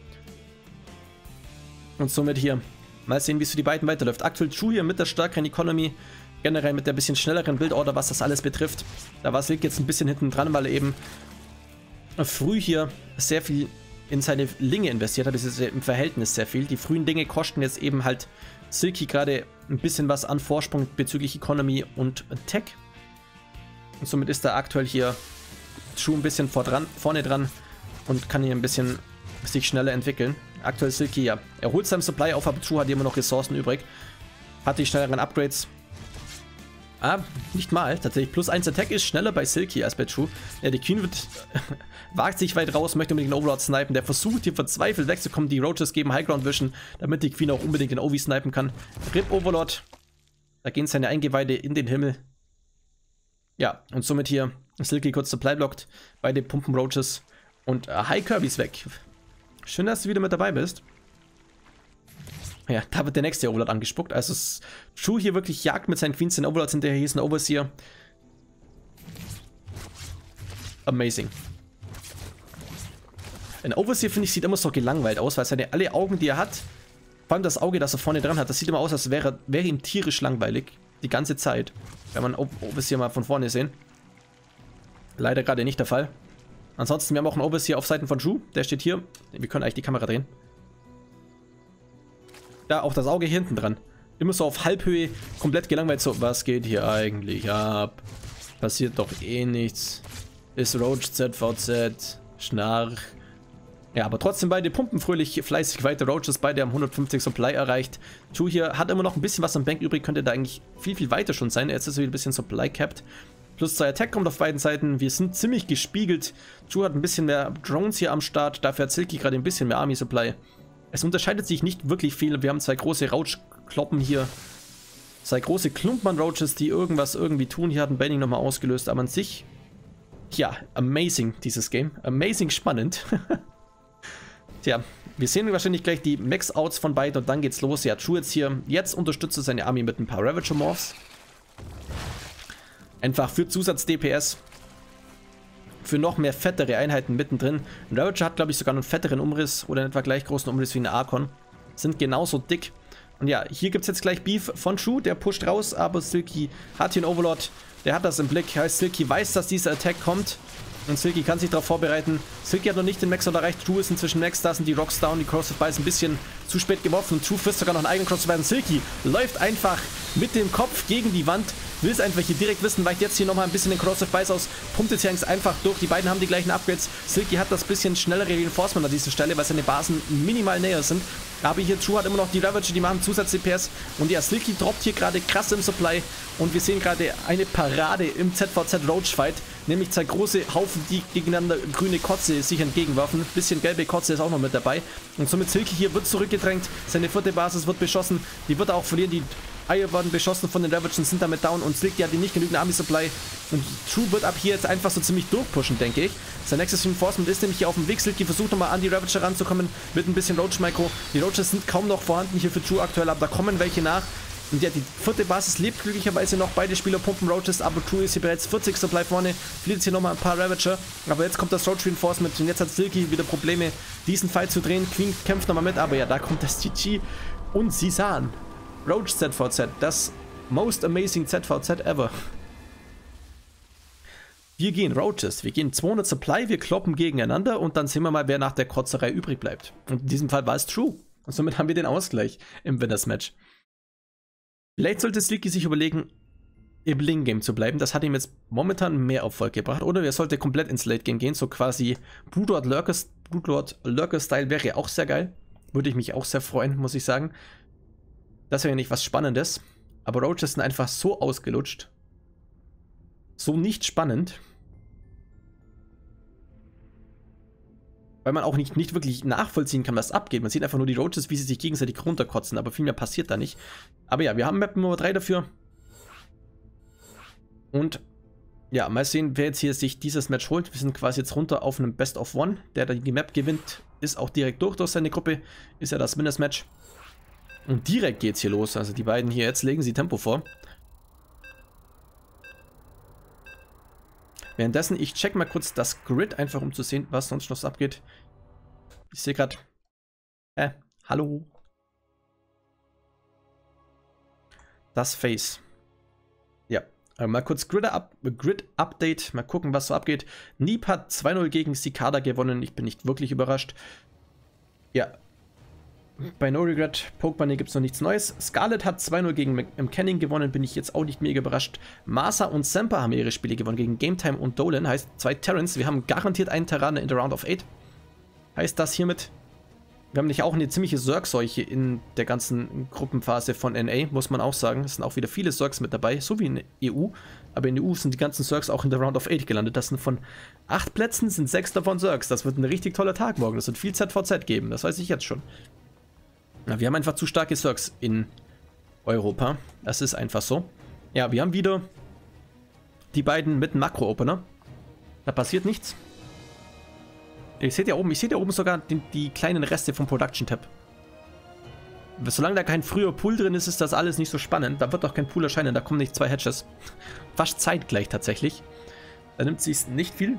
Und somit hier mal sehen, wie es für die beiden weiterläuft. Aktuell True hier mit der stärkeren Economy, generell mit der bisschen schnelleren Build-Order, was das alles betrifft. Da war Silky jetzt ein bisschen hinten dran, weil er eben früh hier sehr viel in seine Linge investiert hat, beziehungsweise im Verhältnis sehr viel. Die frühen Dinge kosten jetzt eben halt Silky gerade ein bisschen was an Vorsprung bezüglich Economy und Tech. Und somit ist da aktuell hier True ein bisschen vorne dran und kann hier ein bisschen sich schneller entwickeln. Aktuell Silky, ja, er holt seinen Supply auf, aber True hat immer noch Ressourcen übrig. Hat die schnelleren Upgrades. Ah, nicht mal. Tatsächlich +1 Attack ist schneller bei Silky als bei True. Ja, die Queen wagt sich weit raus, möchte unbedingt den Overlord snipen. Der versucht hier verzweifelt wegzukommen. Die Roaches geben Highground Vision, damit die Queen auch unbedingt den Ovi snipen kann. RIP Overlord. Da gehen seine Eingeweide in den Himmel. Ja, und somit hier Silky kurz Supply blockt. Beide pumpen Roaches. Und High Kirby ist weg. Schön, dass du wieder mit dabei bist. Ja, da wird der nächste Overlord angespuckt. Also True hier wirklich jagt mit seinen Queens den Overlords hinterher. Hier ist ein Overseer. Amazing. Ein Overseer, finde ich, sieht immer so gelangweilt aus, weil seine alle Augen, die er hat, vor allem das Auge, das er vorne dran hat, das sieht immer aus, als wäre ihm tierisch langweilig. Die ganze Zeit. Wenn man Overseer mal von vorne sehen. Leider gerade nicht der Fall. Ansonsten, wir haben auch einen Overseer auf Seiten von True. Der steht hier. Wir können eigentlich die Kamera drehen. Da, auch das Auge hier hinten dran. Immer so auf Halbhöhe, komplett gelangweilt. So, was geht hier eigentlich ab? Passiert doch eh nichts. Ist Roach ZVZ, Schnarch. Ja, aber trotzdem beide pumpen fröhlich, fleißig weiter. Roaches, beide haben 150 Supply erreicht. True hier hat immer noch ein bisschen was am Bank übrig, könnte da eigentlich viel weiter schon sein. Jetzt ist er wieder ein bisschen Supply capped. +2 Attack kommt auf beiden Seiten. Wir sind ziemlich gespiegelt. True hat ein bisschen mehr Drones hier am Start. Dafür hat Silky gerade ein bisschen mehr Army Supply. Es unterscheidet sich nicht wirklich viel. Wir haben zwei große Roach-Kloppen hier. Zwei große Klumpmann-Roaches, die irgendwas irgendwie tun. Hier hat ein Banning nochmal ausgelöst. Aber an sich, ja, amazing dieses Game. Amazing spannend. Tja, wir sehen wahrscheinlich gleich die Max-Outs von beiden und dann geht's los. Ja, True jetzt unterstützt er seine Army mit ein paar Ravager-Morphs. Einfach für Zusatz-DPS. Für noch mehr fettere Einheiten mittendrin. Ein Ravager hat, glaube ich, sogar einen fetteren Umriss oder einen etwa gleich großen Umriss wie eine Archon. Sind genauso dick. Und ja, hier gibt es jetzt gleich Beef von True. Der pusht raus, aber Silky hat hier einen Overlord. Der hat das im Blick. Heißt, Silky weiß, dass dieser Attack kommt. Und Silky kann sich darauf vorbereiten. Silky hat noch nicht den Max erreicht. True ist inzwischen Max. Da sind die Rocks down. Die Cross of Fire ist ein bisschen zu spät geworfen. Und True frisst sogar noch einen eigenen Cross of Fire. Und Silky läuft einfach mit dem Kopf gegen die Wand. Will es einfach hier direkt wissen. Weicht jetzt hier nochmal ein bisschen den Cross of Fire aus. Pumpt jetzt hier einfach durch. Die beiden haben die gleichen Upgrades. Silky hat das bisschen schnellere Reinforcement an dieser Stelle, weil seine Basen minimal näher sind. Aber hier True hat immer noch die Ravager, die machen Zusatz-DPS. Und ja, Silky droppt hier gerade krass im Supply. Und wir sehen gerade eine Parade im ZVZ Roach Fight. Nämlich zwei große Haufen, die gegeneinander grüne Kotze sich entgegenwerfen. Bisschen gelbe Kotze ist auch noch mit dabei. Und somit Silky hier wird zurückgedrängt. Seine vierte Basis wird beschossen. Die wird er auch verlieren. Die Eier werden beschossen von den Ravagers, sind damit down. Und Silky hat nicht genügend Army Supply. Und True wird ab hier jetzt einfach so ziemlich durchpushen, denke ich. Sein nächstes Reinforcement ist nämlich hier auf dem Weg. Silky versucht nochmal an die Ravager ranzukommen mit ein bisschen Roach Micro. Die Roaches sind kaum noch vorhanden hier für True aktuell, aber da kommen welche nach. Und ja, die vierte Basis lebt glücklicherweise noch. Beide Spieler pumpen Roaches, aber True ist hier bereits 40 Supply vorne. Verliert hier nochmal ein paar Ravager. Aber jetzt kommt das Roach Reinforcement und jetzt hat Silky wieder Probleme, diesen Fight zu drehen. Queen kämpft nochmal mit, aber ja, da kommt das GG. Und sie sahen Roach ZVZ, das most amazing ZVZ ever. Wir gehen Roaches, wir gehen 200 Supply, wir kloppen gegeneinander und dann sehen wir mal, wer nach der Kotzerei übrig bleibt. Und in diesem Fall war es True. Und somit haben wir den Ausgleich im Winners Match. Vielleicht sollte Silky sich überlegen, im Lane Game zu bleiben. Das hat ihm jetzt momentan mehr Erfolg gebracht. Oder er sollte komplett ins Late Game gehen, so quasi Broodlord Lurker Style wäre auch sehr geil. Würde ich mich auch sehr freuen, muss ich sagen. Das wäre ja nicht was Spannendes. Aber Roaches sind einfach so ausgelutscht. So nicht spannend. weil man auch nicht wirklich nachvollziehen kann, was abgeht. Man sieht einfach nur die Roaches, wie sie sich gegenseitig runterkotzen, aber viel mehr passiert da nicht. Aber ja, wir haben Map Nummer 3 dafür. Und ja, mal sehen, wer jetzt hier sich dieses Match holt. Wir sind quasi jetzt runter auf einem Best of One. Der dann die Map gewinnt, ist auch direkt durch seine Gruppe. Ist ja das Winners Match. Und direkt geht's hier los. Also die beiden hier, jetzt legen sie Tempo vor. Währenddessen, ich check mal kurz das Grid, einfach um zu sehen, was sonst noch abgeht. Ich sehe gerade... hallo? Das Face. Ja, mal kurz Grid-Update, mal gucken, was so abgeht. Neep hat 2-0 gegen Cicada gewonnen, ich bin nicht wirklich überrascht. Ja, bei No Regret Pokémon gibt es noch nichts Neues. Scarlet hat 2-0 gegen Canning gewonnen, bin ich jetzt auch nicht mega überrascht. Masa und Semper haben ihre Spiele gewonnen gegen Game Time und Dolan, heißt 2 Terrans. Wir haben garantiert einen Terraner in der Round of 8. Heißt das hiermit, wir haben nicht auch eine ziemliche Zerg-Seuche in der ganzen Gruppenphase von NA, muss man auch sagen. Es sind auch wieder viele Zergs mit dabei, so wie in der EU. Aber in der EU sind die ganzen Zergs auch in der Round of 8 gelandet. Das sind von 8 Plätzen, sind 6 davon Zergs. Das wird ein richtig toller Tag morgen. Das wird viel ZVZ geben, das weiß ich jetzt schon. Ja, wir haben einfach zu starke Zergs in Europa. Das ist einfach so. Ja, wir haben wieder die beiden mit dem Makro-Opener. Da passiert nichts. Ich sehe ja oben sogar die kleinen Reste vom Production-Tab. Solange da kein früher Pool drin ist, ist das alles nicht so spannend. Da wird auch kein Pool erscheinen, da kommen nicht 2 Hatches. Fast zeitgleich tatsächlich. Da nimmt sich nicht viel.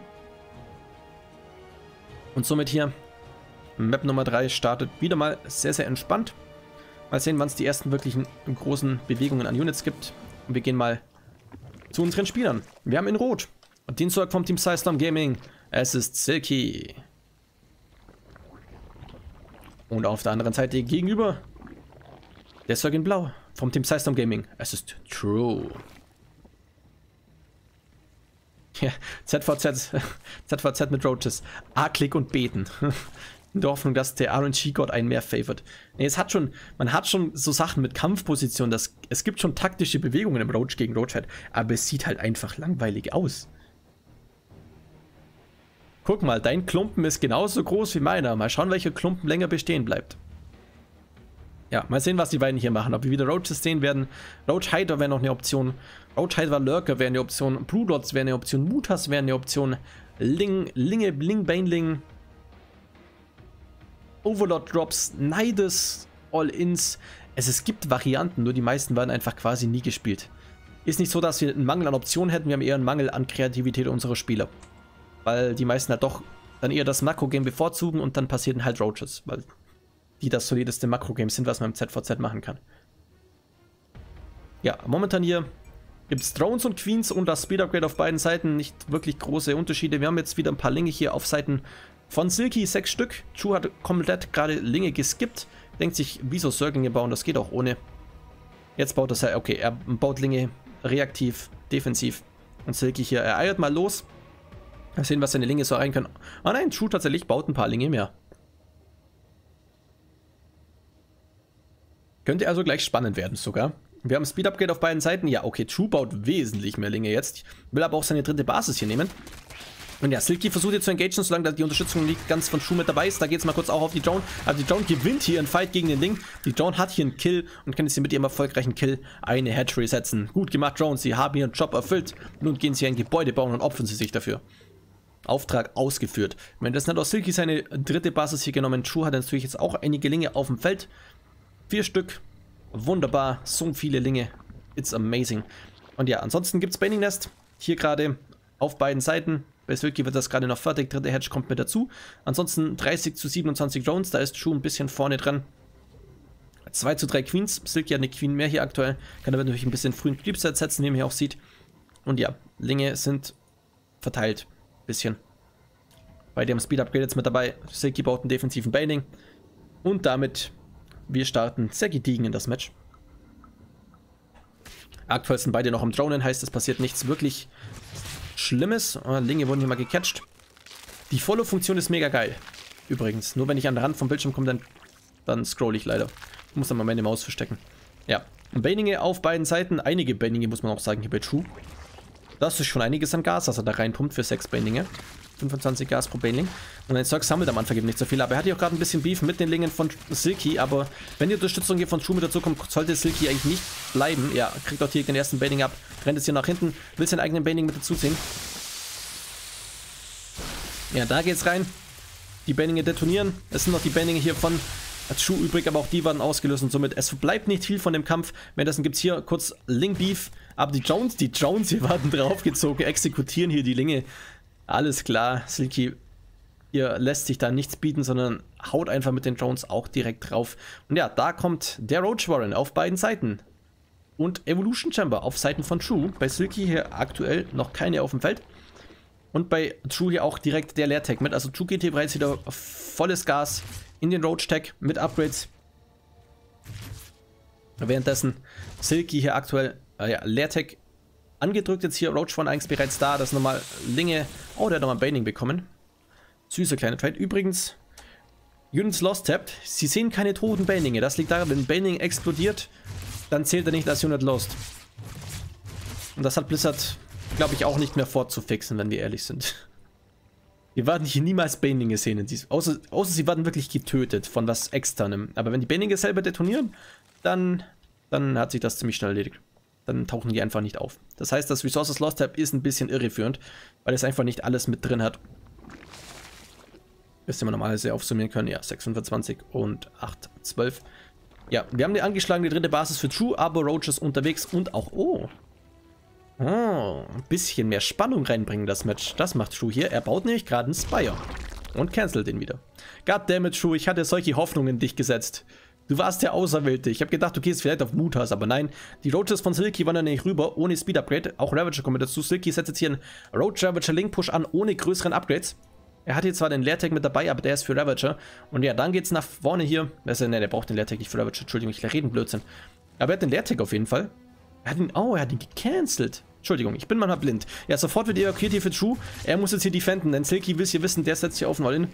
Und somit hier Map Nummer 3 startet wieder mal sehr, sehr entspannt. Mal sehen, wann es die ersten wirklichen großen Bewegungen an Units gibt. Und wir gehen mal zu unseren Spielern. Wir haben in Rot und den Zerg vom Team Psystorm Gaming. Es ist Silky. Und auf der anderen Seite gegenüber der Zerg in Blau vom Team Psystorm Gaming. Es ist True. Ja, ZVZ mit Roaches. A-Klick und Beten. In der Hoffnung, dass der RNG-Gott einen mehr favorit. Nee, man hat schon so Sachen mit Kampfposition, es gibt schon taktische Bewegungen im Roach gegen Roach, aber es sieht halt einfach langweilig aus. Guck mal, dein Klumpen ist genauso groß wie meiner. Mal schauen, welcher Klumpen länger bestehen bleibt. Ja, mal sehen, was die beiden hier machen. Ob wir wieder Roaches sehen werden. Roach Hider wäre noch eine Option. Roach Hider Lurker wäre eine Option. Blue Dots wäre eine Option. Mutas wäre eine Option. Bling Baneling. Overlord Drops. Nidus. All-Ins. Es gibt Varianten, nur die meisten werden einfach quasi nie gespielt. Ist nicht so, dass wir einen Mangel an Optionen hätten. Wir haben eher einen Mangel an Kreativität unserer Spieler. Weil die meisten halt doch dann eher das Makro-Game bevorzugen und dann passieren halt Roaches. Weil die das solideste Makro-Game sind, was man im ZVZ machen kann. Ja, momentan hier gibt es Drones und Queens und das Speed-Upgrade auf beiden Seiten. Nicht wirklich große Unterschiede. Wir haben jetzt wieder ein paar Linge hier auf Seiten von Silky, 6 Stück. Chu hat komplett gerade Linge geskippt. Denkt sich, wieso Zerglinge bauen, das geht auch ohne. Jetzt baut das ja, okay, er baut Linge reaktiv, defensiv. Und Silky hier, er eiert mal los. Mal sehen, was seine Linge so rein können. Ah nein, Chu tatsächlich baut ein paar Linge mehr. Könnte also gleich spannend werden sogar. Wir haben Speed-Upgrade auf beiden Seiten. Ja, okay, Chu baut wesentlich mehr Linge jetzt. Will aber auch seine dritte Basis hier nehmen. Und ja, Silky versucht jetzt zu engagen, solange die Unterstützung nicht ganz von Chu mit dabei ist. Da geht es mal kurz auch auf die Drone. Aber die Drone gewinnt hier einen Fight gegen den Link. Die Drone hat hier einen Kill und kann jetzt hier mit ihrem erfolgreichen Kill eine Hatchery setzen. Gut gemacht, Drone. Sie haben ihren Job erfüllt. Nun gehen sie ein Gebäude bauen und opfern sie sich dafür. Auftrag ausgeführt. Wenn das nicht aus Silky seine dritte Basis hier genommen. Chu hat natürlich jetzt auch einige Linge auf dem Feld. 4 Stück. Wunderbar. So viele Linge. It's amazing. Und ja, ansonsten gibt es Baning Nest. Hier gerade auf beiden Seiten. Bei Silky wird das gerade noch fertig. Dritte Hatch kommt mit dazu. Ansonsten 30 zu 27 Drones. Da ist Chu ein bisschen vorne dran. 2 zu 3 Queens. Silky hat eine Queen mehr hier aktuell. Kann aber natürlich ein bisschen frühen Creepset setzen, wie man hier auch sieht. Und ja, Linge sind verteilt. Bisschen. Bei dem Speed Upgrade jetzt mit dabei. Silky baut einen defensiven Baning. Und damit wir starten sehr gediegen in das Match. Aktuell sind beide noch am Dronen, heißt es passiert nichts wirklich Schlimmes. Linge wurden hier mal gecatcht. Die Follow-Funktion ist mega geil. Übrigens, nur wenn ich an den Rand vom Bildschirm komme, dann scroll ich leider. Ich muss dann mal meine Maus verstecken. Ja, Baninge auf beiden Seiten. Einige Baninge muss man auch sagen hier bei True. Das ist schon einiges an Gas, was er da reinpumpt für 6 Baninge. 25 Gas pro Baneling. Und ein Zerg sammelt am Anfang eben nicht so viel. Aber er hat hier auch gerade ein bisschen Beef mit den Lingen von Silky. Aber wenn die Unterstützung hier von True mit dazu kommt, sollte Silky eigentlich nicht bleiben. Ja, kriegt auch hier den ersten Baning ab. Rennt jetzt hier nach hinten. Will seinen eigenen Baning mit dazu ziehen. Ja, da geht's rein. Die Baninge detonieren. Es sind noch die Baninge hier von True übrig, aber auch die waren ausgelöst und somit, es bleibt nicht viel von dem Kampf. Währenddessen gibt es hier kurz Ling-Beef, aber die Jones hier werden draufgezogen, exekutieren hier die Linge. Alles klar, Silky hier lässt sich da nichts bieten, sondern haut einfach mit den Jones auch direkt drauf. Und ja, da kommt der Roach Warren auf beiden Seiten. Und Evolution Chamber auf Seiten von True. Bei Silky hier aktuell noch keine auf dem Feld. Und bei True hier auch direkt der Leer-Tag mit. Also True geht hier bereits wieder volles Gas in den Roach-Tag mit Upgrades. Währenddessen Silky hier aktuell Leer-Tag angedrückt. Jetzt hier Roach von eigentlich bereits da. Das ist nochmal Linge. Oh, der hat nochmal Baning bekommen. Süße kleine Trade. Übrigens, Units Lost tapped. Sie sehen keine toten Baninge. Das liegt daran, wenn Baning explodiert, dann zählt er nicht als Unit Lost. Und das hat Blizzard, glaube ich, auch nicht mehr fortzufixen, wenn wir ehrlich sind. Wir werden hier niemals Baninge sehen, außer sie werden wirklich getötet von was Externem. Aber wenn die Baninge selber detonieren, dann hat sich das ziemlich schnell erledigt. Dann tauchen die einfach nicht auf. Das heißt, das Resources Lost Tab ist ein bisschen irreführend, weil es einfach nicht alles mit drin hat. Bis wir normalerweise aufsummieren können. Ja, 625 und 812. Ja, wir haben die angeschlagene dritte Basis für True, aber Roach ist unterwegs und auch... ein bisschen mehr Spannung reinbringen, das Match. Das macht True hier. Er baut nämlich gerade einen Spire. Und cancelt den wieder. Goddammit, True, ich hatte solche Hoffnungen in dich gesetzt. Du warst der Auserwählte. Ich habe gedacht, du gehst vielleicht auf Mutas, aber nein. Die Roaches von Silky wandern nicht rüber, ohne Speed-Upgrade. Auch Ravager kommt dazu. Silky setzt jetzt hier einen Roach Ravager Link Push an, ohne größeren Upgrades. Er hat hier zwar den Leer-Tag mit dabei, aber der ist für Ravager. Und ja, dann geht's nach vorne hier. Ne, der braucht den Leer-Tag nicht für Ravager. Entschuldigung, ich rede Blödsinn. Aber er hat den Leer-Tag auf jeden Fall. Er hat ihn gecancelt. Entschuldigung, ich bin manchmal blind. Ja, sofort wird evakuiert hier für True. Er muss jetzt hier defenden, denn Silky will hier wissen, der setzt hier auf den All-In.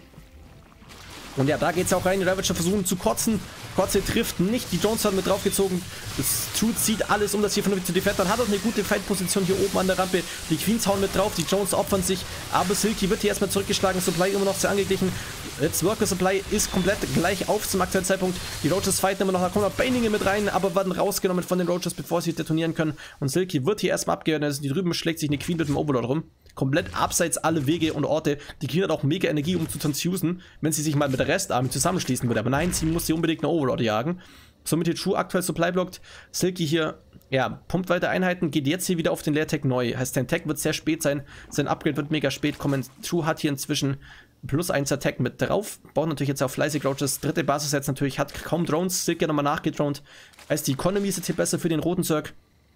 Und ja, da geht's auch rein. Die Ravager versuchen zu kotzen. Kotze trifft nicht. Die Jones hat mit draufgezogen. Das True zieht alles, um das hier vernünftig zu defenden. Dann hat auch eine gute Fight-Position hier oben an der Rampe. Die Queens hauen mit drauf. Die Jones opfern sich. Aber Silky wird hier erstmal zurückgeschlagen. Supply immer noch sehr angeglichen. Jetzt Worker Supply ist komplett gleich auf zum aktuellen Zeitpunkt. Die Roaches fighten immer noch. Da kommen noch Baninge mit rein, aber werden rausgenommen von den Roaches, bevor sie detonieren können. Und Silky wird hier erstmal abgehört. Also die drüben schlägt sich eine Queen mit dem Overlord rum. Komplett abseits alle Wege und Orte. Die Queen hat auch mega Energie, um zu transfusen, wenn sie sich mal mit der Restarmee zusammenschließen würde. Aber nein, sie muss hier unbedingt eine Overlord jagen. Somit hier True aktuell Supply blockt. Silky hier, ja, pumpt weiter Einheiten, geht jetzt hier wieder auf den Leer-Tag neu. Heißt, sein Tag wird sehr spät sein. Sein Upgrade wird mega spät kommen. True hat hier inzwischen +1 Attack mit drauf. Baut natürlich jetzt auf fleißig Roaches. Dritte Basis jetzt natürlich, hat kaum Drones. Silky nochmal nachgedroned. Heißt, die Economy ist jetzt hier besser für den roten Zerg.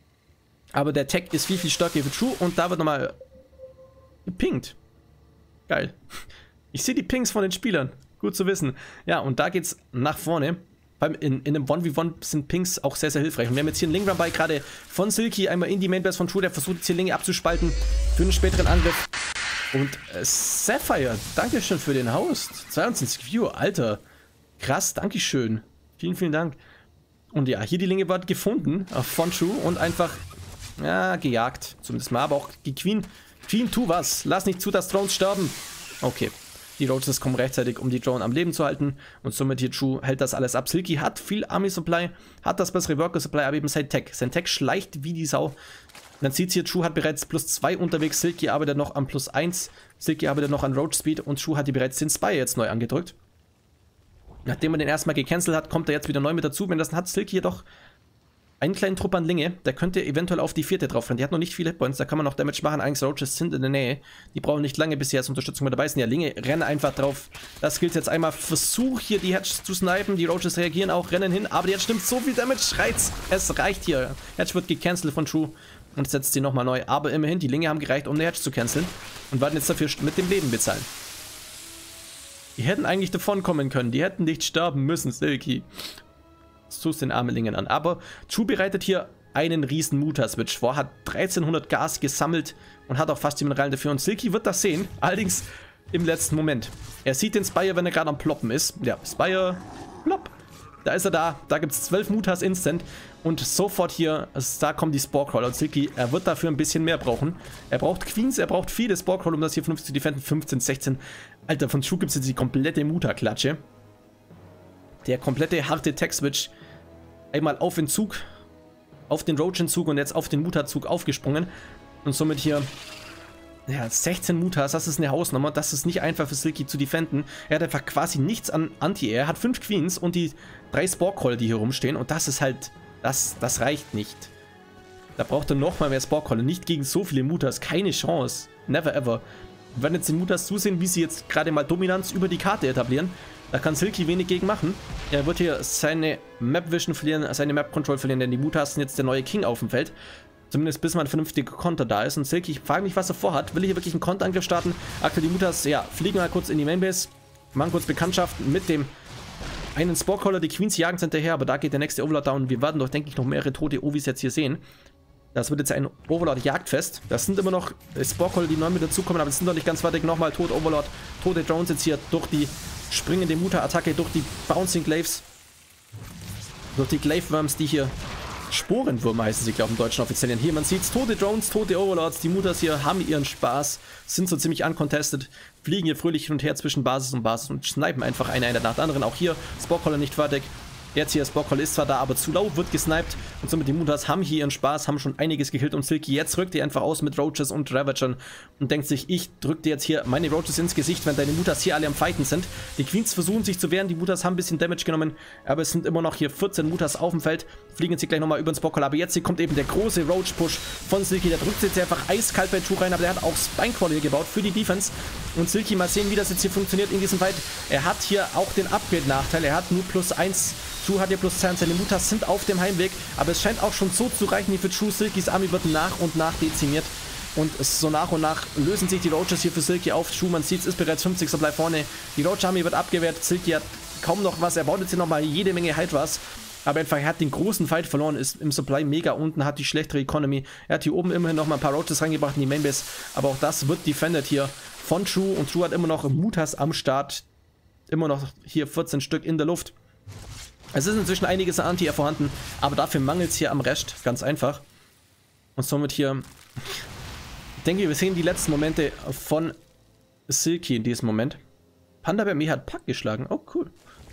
Aber der Tag ist viel, viel stärker für True. Und da wird nochmal gepinkt. Geil. Ich sehe die Pings von den Spielern. Gut zu wissen. Ja, und da geht's nach vorne. In einem 1v1 sind Pings auch sehr, sehr hilfreich. Und wir haben jetzt hier einen Link dabei, gerade von Silky, einmal in die Mainbase von True, der versucht jetzt hier Linge abzuspalten für einen späteren Angriff. Und Sapphire, dankeschön für den Host. 22 Viewer, Alter. Krass, dankeschön. Vielen, vielen Dank. Und ja, hier die Linge wird gefunden von True und einfach, ja, gejagt. Zumindest mal, aber auch die Queen. Queen, tu was. Lass nicht zu, dass Drones sterben. Okay. Die Roaches kommen rechtzeitig, um die Drone am Leben zu halten. Und somit hier True hält das alles ab. Silky hat viel Army Supply, hat das bessere Worker Supply, aber eben sein Tech. Sein Tech schleicht wie die Sau. Und dann sieht hier, True hat bereits +2 unterwegs. Silky arbeitet noch am +1. Silky arbeitet noch an Roach Speed. Und True hat hier bereits den Spire jetzt neu angedrückt. Nachdem man den erstmal gecancelt hat, kommt er jetzt wieder neu mit dazu. Wenn das hat Silky jedoch einen kleinen Trupp an Linge, der könnte eventuell auf die 4. drauf rennen. Die hat noch nicht viele Hitpoints, da kann man noch Damage machen. Eigentlich Roaches sind in der Nähe. Die brauchen nicht lange, bis sie als Unterstützung mit dabei sind. Ja, Linge rennen einfach drauf. Das gilt jetzt einmal. Versuch hier die Hedge zu snipen. Die Roaches reagieren auch, rennen hin. Aber jetzt stimmt so viel Damage. Schreit's. Es reicht hier. Hedge wird gecancelt von True und setzt sie nochmal neu. Aber immerhin, die Linge haben gereicht, um eine Hedge zu canceln. Und werden jetzt dafür mit dem Leben bezahlen. Die hätten eigentlich davon kommen können. Die hätten nicht sterben müssen, Silky. So den armen Lingen an. Aber True bereitet hier einen riesen Muta-Switch vor, hat 1300 Gas gesammelt und hat auch fast die Mineralien dafür. Und Silky wird das sehen, allerdings im letzten Moment. Er sieht den Spire, wenn er gerade am Ploppen ist. Ja, Spire, plopp. Da ist er da. Da gibt es 12 Mutas instant. Und sofort hier, also da kommen die Sporecrawler und Silky, er wird dafür ein bisschen mehr brauchen. Er braucht Queens, er braucht viele Sporecrawler, um das hier 50 zu defenden. 15, 16. Alter, von True gibt es jetzt die komplette Muta-Klatsche. Der komplette harte Tech-Switch. Einmal auf den Zug, auf den Roach-Zug und jetzt auf den Muta-Zug aufgesprungen. Und somit hier, ja, 16 Mutas, das ist eine Hausnummer. Das ist nicht einfach für Silky zu defenden. Er hat einfach quasi nichts an Anti-Air. Er hat 5 Queens und die 3 Sporecrawler, die hier rumstehen. Und das ist halt... Das reicht nicht. Da braucht er nochmal mehr Sporecrawler. Nicht gegen so viele Mutas. Keine Chance. Never ever. Wir werden jetzt die Mutas zusehen, wie sie jetzt gerade mal Dominanz über die Karte etablieren. Da kann Silky wenig gegen machen. Er wird hier seine Map Vision verlieren, seine Map Control verlieren, denn die Mutas sind jetzt der neue King auf dem Feld. Zumindest bis mal ein vernünftiger Konter da ist. Und Silky, ich frage mich, was er vorhat. Will er hier wirklich einen Konterangriff starten? Aktuell die Mutas, ja, fliegen mal kurz in die Mainbase. Machen kurz Bekanntschaft mit dem einen Sporecrawler, die Queens jagen hinterher, aber da geht der nächste Overlord down. Wir werden doch, denke ich, noch mehrere tote Ovis jetzt hier sehen. Das wird jetzt ein Overlord-Jagdfest. Das sind immer noch Sporecrawler, die neu mit dazukommen, aber es sind noch nicht ganz fertig. Nochmal tot Overlord, tote Drones jetzt hier durch die springende Muta-Attacke, durch die Bouncing Glaives, durch die Glaive-Worms, die hier Sporenwürmer heißen sie, glaube ich, im deutschen Offiziellen. Hier, man sieht tote Drones, tote Overlords, die Mutas hier haben ihren Spaß, sind so ziemlich uncontested, fliegen hier fröhlich hin und her zwischen Basis und snipen einfach eine nach der anderen. Auch hier, Sporecrawler nicht fertig. Jetzt hier, Sporecrawler ist zwar da, aber zu low, wird gesniped. Und somit die Mutas haben hier ihren Spaß, haben schon einiges gekillt. Und Silky jetzt rückt ihr einfach aus mit Roaches und Ravagern und denkt sich, ich drück dir jetzt hier meine Roaches ins Gesicht, wenn deine Mutas hier alle am Fighten sind. Die Queens versuchen sich zu wehren, die Mutas haben ein bisschen Damage genommen, aber es sind immer noch hier 14 Mutas auf dem Feld. Fliegen jetzt hier gleich nochmal über den Sporecrawler, aber jetzt hier kommt eben der große Roach-Push von Silky. Der drückt jetzt einfach eiskalt bei True rein, aber der hat auch Spinecrawler hier gebaut für die Defense. Und Silky, mal sehen, wie das jetzt hier funktioniert in diesem Fight. Er hat hier auch den Upgrade-Nachteil, er hat nur +1. True hat ja +2 und seine Mutas sind auf dem Heimweg, aber es scheint auch schon so zu reichen hier für True. Silkys Army wird nach und nach dezimiert und so nach und nach lösen sich die Roaches hier für Silky auf. True, man sieht es, ist bereits 50. Bleib vorne. Die Roach Army wird abgewehrt, Silky hat kaum noch was, er baut jetzt hier nochmal jede Menge Hydras, aber einfach, er hat den großen Fight verloren, ist im Supply mega unten, hat die schlechtere Economy. Er hat hier oben immerhin nochmal ein paar Roaches reingebracht in die Mainbase, aber auch das wird defended hier von True und True hat immer noch Mutas am Start, immer noch hier 14 Stück in der Luft. Es ist inzwischen einiges an Anti-Air vorhanden, aber dafür mangelt es hier am Rest, ganz einfach. Und somit hier, ich denke, wir sehen die letzten Momente von Silky in diesem Moment. Panda bei mir hat Pack geschlagen, oh cool.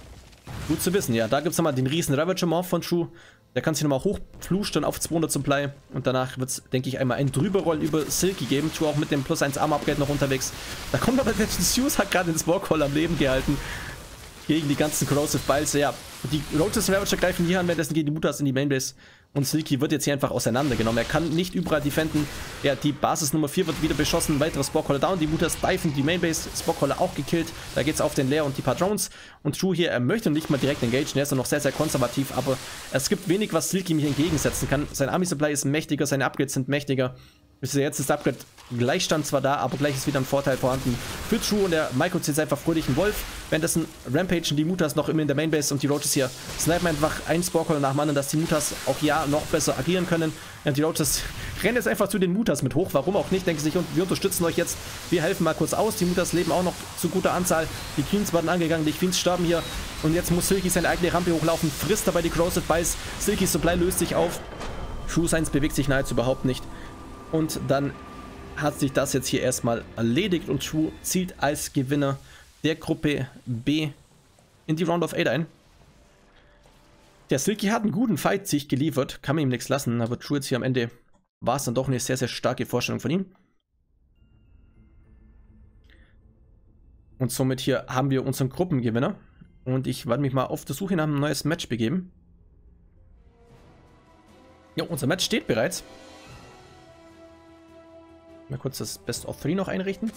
Gut zu wissen, ja, da gibt es nochmal den riesen Ravager-Morph von True. Der kann sich nochmal hochfluscht auf 200 Supply. Und danach wird es, denke ich, einmal ein Drüberrollen über Silky geben. True auch mit dem +1 Armor-Upgrade noch unterwegs. Da kommt aber der Zeus, hat gerade den Sporecrawler am Leben gehalten. Gegen die ganzen Corrosive Biles, ja. Die Roaches und Ravager greifen hier an, währenddessen gehen die Mutas in die Mainbase. Und Silky wird jetzt hier einfach auseinandergenommen. Er kann nicht überall defenden. Ja, die Basis Nummer 4 wird wieder beschossen. Weitere Sporecrawler down. Die Mutas diven die Mainbase. Sporecrawler auch gekillt. Da geht es auf den Leer und die paar Drones. Und True hier, er möchte nicht mal direkt engagen. Er ist noch sehr, sehr konservativ. Aber es gibt wenig, was Silky ihm hier entgegensetzen kann. Sein Army Supply ist mächtiger. Seine Upgrades sind mächtiger. Jetzt ist der Upgrade Gleichstand zwar da, aber gleich ist wieder ein Vorteil vorhanden für True und der Maiko zieht einfach fröhlich einen Wolf. Währenddessen rampagen die Mutas noch immer in der Mainbase und die Roaches hier snipen einfach einen Sporecrawler nach dem anderen, dass die Mutas auch ja noch besser agieren können. Und die Roaches rennen jetzt einfach zu den Mutas mit hoch, warum auch nicht, denken sich, und wir unterstützen euch jetzt, wir helfen mal kurz aus. Die Mutas leben auch noch zu guter Anzahl, die Queens werden angegangen, die Queens sterben hier und jetzt muss Silky seine eigene Rampe hochlaufen, frisst dabei die Corrosive Biles. Silkys Supply löst sich auf, True Science bewegt sich nahezu überhaupt nicht. Und dann hat sich das jetzt hier erstmal erledigt und True zielt als Gewinner der Gruppe B in die Round of 8 ein. Der Silky hat einen guten Fight sich geliefert, kann man ihm nichts lassen, aber True jetzt hier am Ende war es dann doch eine sehr, sehr starke Vorstellung von ihm. Und somit hier haben wir unseren Gruppengewinner und ich werde mich mal auf der Suche nach einem neues Match begeben. Ja, unser Match steht bereits. Mal kurz das Best of 3 noch einrichten.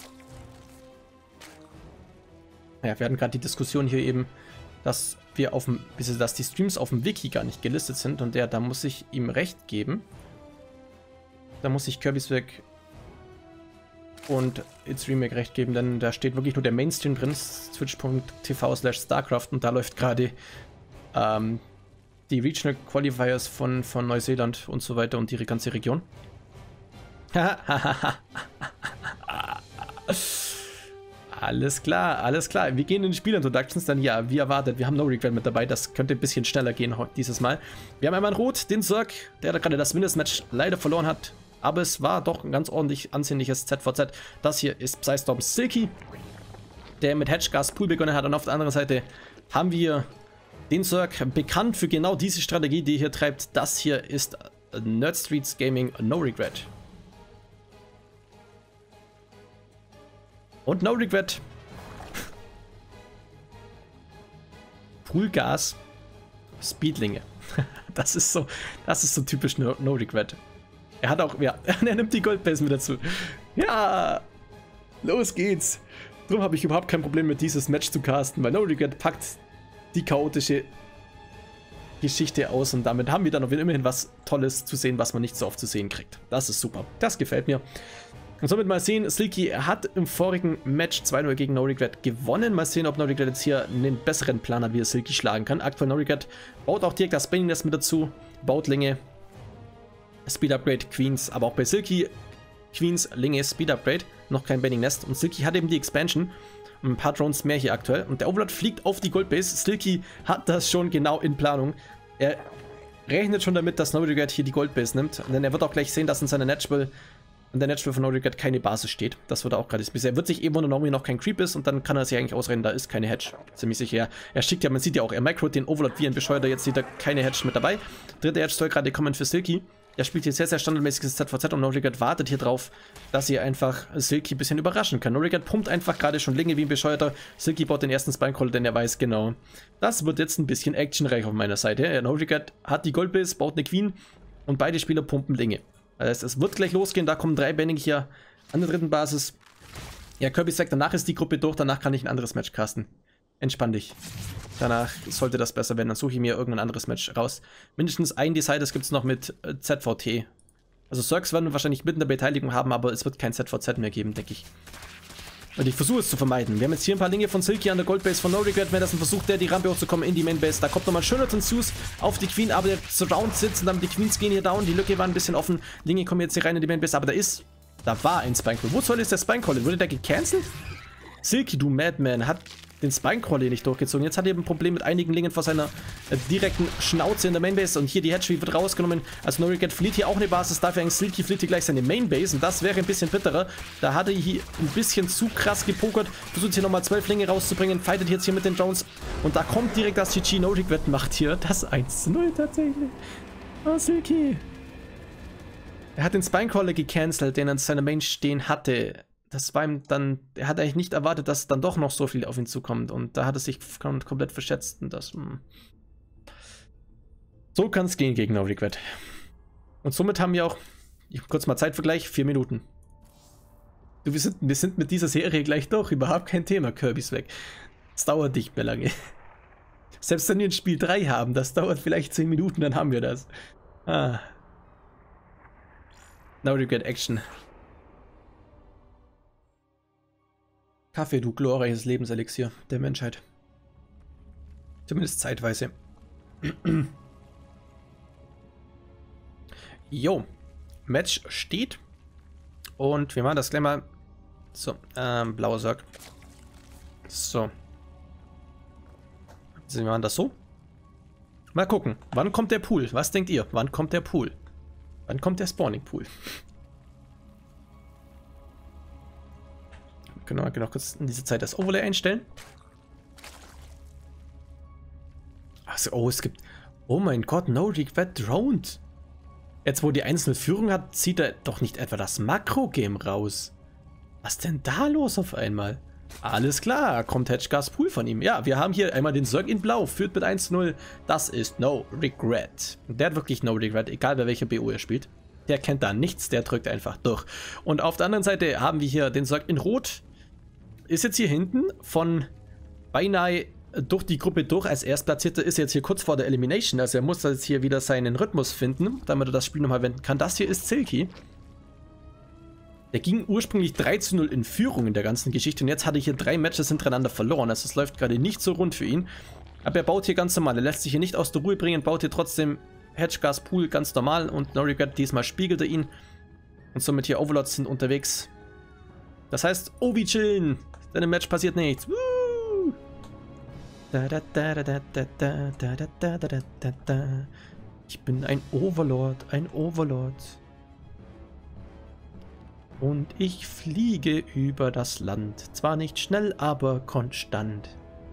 Ja, wir hatten gerade die Diskussion hier eben, dass wir auf dem, dass die Streams auf dem Wiki gar nicht gelistet sind und da muss ich ihm recht geben. Da muss ich Kirby's-Weg und It's Remake recht geben, denn da steht wirklich nur der Mainstream drin, twitch.tv/starcraft und da läuft gerade die Regional Qualifiers von Neuseeland und so weiter und ihre ganze Region. Alles klar, alles klar. Wir gehen in die Spiel-Introductions, dann ja, wie erwartet, wir haben No Regret mit dabei, das könnte ein bisschen schneller gehen dieses Mal. Wir haben einmal in Rot den Zerg, der da gerade das Mindestmatch leider verloren hat, aber es war doch ein ganz ordentlich ansehnliches ZVZ. Das hier ist Psystorm Silky, der mit Hedgegas Pool begonnen hat, und auf der anderen Seite haben wir den Zerg, bekannt für genau diese Strategie, die hier treibt. Das hier ist Nerd Streets Gaming No Regret. Und No Regret. Poolgas. Speedlinge. Das ist so typisch No Regret. Er hat auch, ja, er nimmt die Goldbase mit dazu. Ja, los geht's. Darum habe ich überhaupt kein Problem mit dieses Match zu casten, weil No Regret packt die chaotische Geschichte aus und damit haben wir dann immerhin was Tolles zu sehen, was man nicht so oft zu sehen kriegt. Das ist super. Das gefällt mir. Und somit mal sehen, Silky hat im vorigen Match 2-0 gegen No Regret gewonnen. Mal sehen, ob No Regret jetzt hier einen besseren Plan hat, wie er Silky schlagen kann. Aktuell No Regret baut auch direkt das Spinning Nest mit dazu, baut Linge, Speed Upgrade, Queens, aber auch bei Silky Queens, Linge, Speed Upgrade, noch kein Bending Nest. Und Silky hat eben die Expansion, ein paar Drones mehr hier aktuell. Und der Overlord fliegt auf die Goldbase. Silky hat das schon genau in Planung. Er rechnet schon damit, dass No Regret hier die Goldbase nimmt. Denn er wird auch gleich sehen, dass in seiner Natural und der Natural von No Regret keine Basis steht. Das wird er auch gerade bisher. Er wird sich eben wundern, warum hier noch kein Creep ist, und dann kann er sich eigentlich ausrennen, da ist keine Hedge. Ziemlich sicher. Er schickt ja, man sieht ja auch, er microt den Overlord wie ein Bescheuerter. Jetzt sieht er keine Hedge mit dabei. Dritte Hedge soll gerade kommen für Silky. Er spielt hier sehr, sehr standardmäßiges ZVZ und No Regret wartet hier drauf, dass sie einfach Silky ein bisschen überraschen kann. No Regret pumpt einfach gerade schon Linge wie ein Bescheuerter. Silky baut den ersten Spinecrawler, denn er weiß genau, das wird jetzt ein bisschen actionreich auf meiner Seite. No Regret hat die Goldbase, baut eine Queen und beide Spieler pumpen Linge. Also es wird gleich losgehen, da kommen 3 Bending hier an der dritten Basis. Ja, Kirby sagt, danach ist die Gruppe durch, danach kann ich ein anderes Match casten. Entspann dich. Danach sollte das besser werden, dann suche ich mir irgendein anderes Match raus. Mindestens ein Deciders gibt es noch mit ZVT. Also Zergs werden wir wahrscheinlich mit in der Beteiligung haben, aber es wird kein ZVZ mehr geben, denke ich. Und ich versuche es zu vermeiden. Wir haben jetzt hier ein paar Linge von Silky an der Goldbase von No Regret. Wenn das ein Versuch, der die Rampe hochzukommen in die Mainbase. Da kommt nochmal schöner Zeus auf die Queen, aber der Surround sitzt und dann die Queens gehen hier down. Die Lücke war ein bisschen offen. Linge kommen jetzt hier rein in die Mainbase, aber da war ein Spinecrawler. Wo soll jetzt der Spinecrawler? Wurde der gecancelt? Silky, du Madman, hat den Spinecrawler nicht durchgezogen. Jetzt hat er eben ein Problem mit einigen Lingen vor seiner direkten Schnauze in der Mainbase. Und hier die Hedge wird rausgenommen. Also No Regret verliert hier auch eine Basis. Dafür eigentlich Silky verliert hier gleich seine Mainbase. Und das wäre ein bisschen bitterer. Da hat er hier ein bisschen zu krass gepokert. Versucht hier nochmal 12 Linge rauszubringen. Fightet jetzt hier mit den Drones. Und da kommt direkt das GG. No Regret macht hier das 1:0 tatsächlich. Oh, Silky. Er hat den Spinecrawler gecancelt, den er in seiner Main stehen hatte. Das war ihm dann, er hat eigentlich nicht erwartet, dass dann doch noch so viel auf ihn zukommt, und da hat er sich komplett verschätzt, und das, so kann es gehen gegen No Regret. Und somit haben wir auch, kurz mal Zeitvergleich, 4 Minuten. Wir sind mit dieser Serie gleich durch, überhaupt kein Thema, Kirby's weg. Es dauert nicht mehr lange. Selbst wenn wir ein Spiel 3 haben, das dauert vielleicht 10 Minuten, dann haben wir das. No Regret Action. Kaffee, du glorreiches Lebenselixier der Menschheit. Zumindest zeitweise. Jo, Match steht. Und wir machen das gleich mal. So, blauer Sack. So. Also wir machen das so. Mal gucken, wann kommt der Pool? Was denkt ihr? Wann kommt der Pool? Wann kommt der Spawning Pool? Genau, noch kurz in dieser Zeit das Overlay einstellen. Also, oh, es gibt... Oh mein Gott, No Regret droned. Jetzt, wo die einzelne Führung hat, zieht er doch nicht etwa das Makro-Game raus. Was denn da los auf einmal? Alles klar, kommt Hedgegas Pool von ihm. Ja, wir haben hier einmal den Zerg in Blau, führt mit 1:0. Das ist No Regret. Der hat wirklich No Regret, egal bei welcher BO er spielt. Der kennt da nichts, der drückt einfach durch. Und auf der anderen Seite haben wir hier den Zerg in Rot. Ist jetzt hier hinten von beinahe durch die Gruppe durch als Erstplatzierter, ist jetzt hier kurz vor der Elimination. Also er muss jetzt hier wieder seinen Rhythmus finden, damit er das Spiel nochmal wenden kann. Das hier ist Silky. Der ging ursprünglich 3:0 in Führung in der ganzen Geschichte und jetzt hat er hier 3 Matches hintereinander verloren. Also es läuft gerade nicht so rund für ihn. Aber er baut hier ganz normal. Er lässt sich hier nicht aus der Ruhe bringen, baut hier trotzdem Hedgegas Pool ganz normal und No Regret diesmal spiegelt er ihn. Und somit hier Overlords sind unterwegs. Das heißt, Obi chillen. Denn im Match passiert nichts. Woo! Ich bin ein Overlord, ein Overlord. Und ich fliege über das Land. Zwar nicht schnell, aber konstant.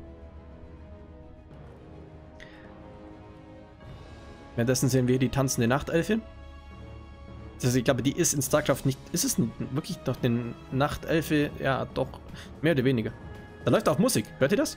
Währenddessen sehen wir die tanzende Nachtelfe. Also ich glaube, die ist in StarCraft nicht... Ist es wirklich noch eine Nachtelfe? Ja, doch. Mehr oder weniger. Da läuft auch Musik. Hört ihr das?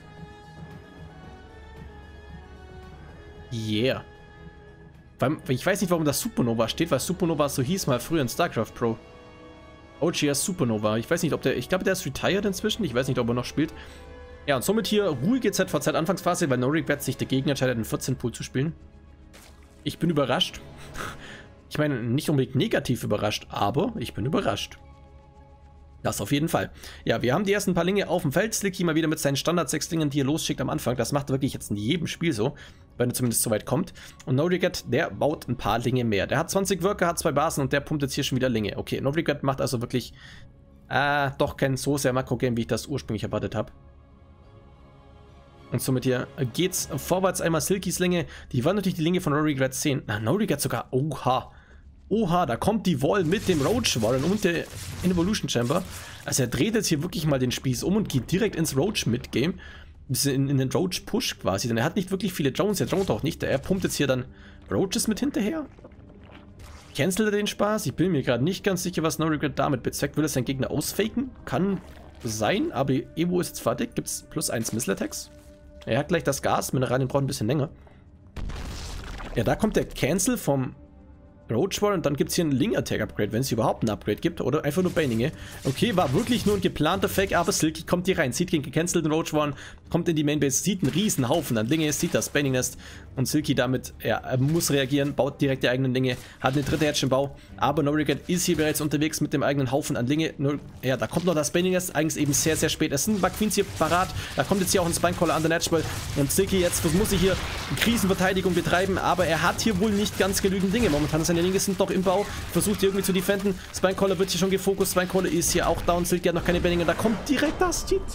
Yeah. Ich weiß nicht, warum das Supernova steht, weil Supernova so hieß mal früher in StarCraft Pro. OGS Supernova. Ich weiß nicht, ob der... Ich glaube, der ist retired inzwischen. Ich weiß nicht, ob er noch spielt. Ja, und somit hier ruhige ZVZ Anfangsphase, weil No Regret sich dagegen entscheidet, den 14 Pool zu spielen. Ich bin überrascht. Ich meine, nicht unbedingt negativ überrascht, aber ich bin überrascht. Das auf jeden Fall. Ja, wir haben die ersten paar Linge auf dem Feld. Slicky mal wieder mit seinen Standard-6-Lingen, die er losschickt am Anfang. Das macht er wirklich jetzt in jedem Spiel so, wenn er zumindest so weit kommt. Und No Regret, der baut ein paar Linge mehr. Der hat 20 Worker, hat 2 Basen und der pumpt jetzt hier schon wieder Linge. Okay, No Regret macht also wirklich doch kein so sehr Makro-Game, wie ich das ursprünglich erwartet habe. Und somit hier geht's vorwärts. Einmal Silkys Linge. Die war natürlich die Linge von No Regret 10. Na, No Regret sogar. Oha. Oha, da kommt die Wall mit dem Roach Warren und der Evolution Chamber. Also er dreht jetzt hier wirklich mal den Spieß um und geht direkt ins Roach Mid-Game. In den Roach Push quasi. Denn er hat nicht wirklich viele Drones. Er droht auch nicht. Er pumpt jetzt hier dann Roaches mit hinterher. Cancelt er den Spaß? Ich bin mir gerade nicht ganz sicher, was No Regret damit bezweckt. Will er seinen Gegner ausfaken? Kann sein, aber Evo ist jetzt fertig. Gibt es +1 Missile Attacks? Er hat gleich das Gas. Mineralien braucht ein bisschen länger. Ja, da kommt der Cancel vom Roach War und dann gibt es hier ein Ling-Attack-Upgrade, wenn es überhaupt ein Upgrade gibt oder einfach nur Baninge. Okay, war wirklich nur ein geplanter Fake, aber Silky kommt hier rein, sieht den gecancelten Roach War, kommt in die Mainbase, sieht einen riesen Haufen an Linge, sieht das Baning-Nest und Silky damit, ja, er muss reagieren, baut direkt die eigenen Linge, hat eine dritte Hedge im Bau, aber No Regret ist hier bereits unterwegs mit dem eigenen Haufen an Linge. Ja, da kommt noch das Baning-Nest, eigentlich eben sehr, sehr spät. Es sind Queens hier parat, da kommt jetzt hier auch ein Spinecaller an der Netchball und Silky jetzt muss sich hier Krisenverteidigung betreiben, aber er hat hier wohl nicht ganz genügend Dinge. Momentan seine Linge sind noch im Bau, versucht hier irgendwie zu defenden. Spinecaller wird hier schon gefokust, Spinecaller ist hier auch down, Silky hat noch keine Baninge, da kommt direkt das GG.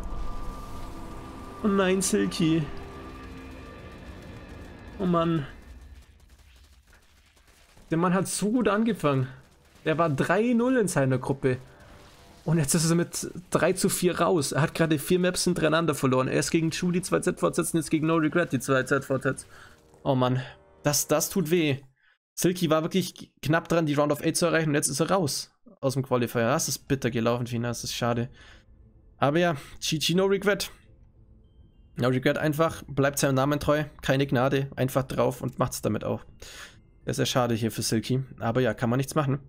Oh nein, Silky. Oh Mann. Der Mann hat so gut angefangen. Der war 3-0 in seiner Gruppe. Und jetzt ist er mit 3:4 raus. Er hat gerade 4 Maps hintereinander verloren. Erst gegen Chu die 2 ZVZs und jetzt gegen No Regret die 2 ZVZs. Oh Mann. Das tut weh. Silky war wirklich knapp dran, die Round of 8 zu erreichen und jetzt ist er raus aus dem Qualifier. Das ist bitter gelaufen, Fina. Das ist schade. Aber ja, GG No Regret. No Regret einfach, bleibt seinem Namen treu, keine Gnade, einfach drauf und macht's damit auch. Das ist ja schade hier für Silky, aber ja, kann man nichts machen.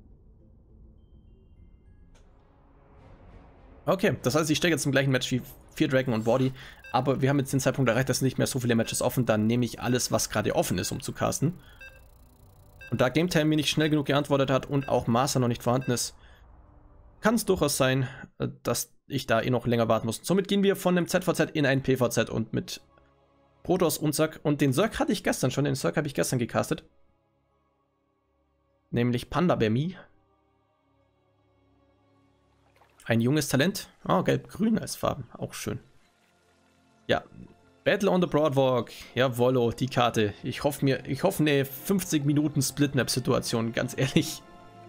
Okay, das heißt, ich stecke jetzt im gleichen Match wie Fear Dragon und Wardy, aber wir haben jetzt den Zeitpunkt erreicht, dass nicht mehr so viele Matches offen, dann nehme ich alles, was gerade offen ist, um zu casten. Und da GameTime mir nicht schnell genug geantwortet hat und auch Master noch nicht vorhanden ist, kann es durchaus sein, dass ich da noch länger warten muss. Somit gehen wir von dem ZVZ in ein PVZ und mit Protoss und Zerg. Und den Zerg hatte ich gestern schon, den Zerg habe ich gestern gecastet. Nämlich Panda Bear Me. Ein junges Talent. Oh, gelb-grün als Farben, auch schön. Ja, Battle on the Broadwalk. Jawollo, die Karte. Ich hoffe eine 50 Minuten Split-Map-Situation, ganz ehrlich.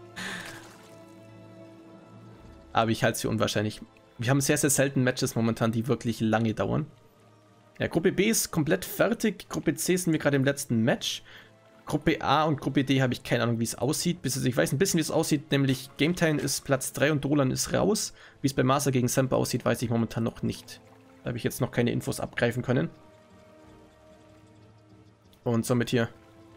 Aber ich halte es für unwahrscheinlich. Wir haben sehr, sehr selten Matches momentan, die wirklich lange dauern. Ja, Gruppe B ist komplett fertig. Gruppe C sind wir gerade im letzten Match. Gruppe A und Gruppe D habe ich keine Ahnung, wie es aussieht. Ich weiß ein bisschen, wie es aussieht, nämlich GameTime ist Platz 3 und Dolan ist raus. Wie es bei Master gegen Semper aussieht, weiß ich momentan noch nicht. Da habe ich jetzt noch keine Infos abgreifen können. Und somit hier.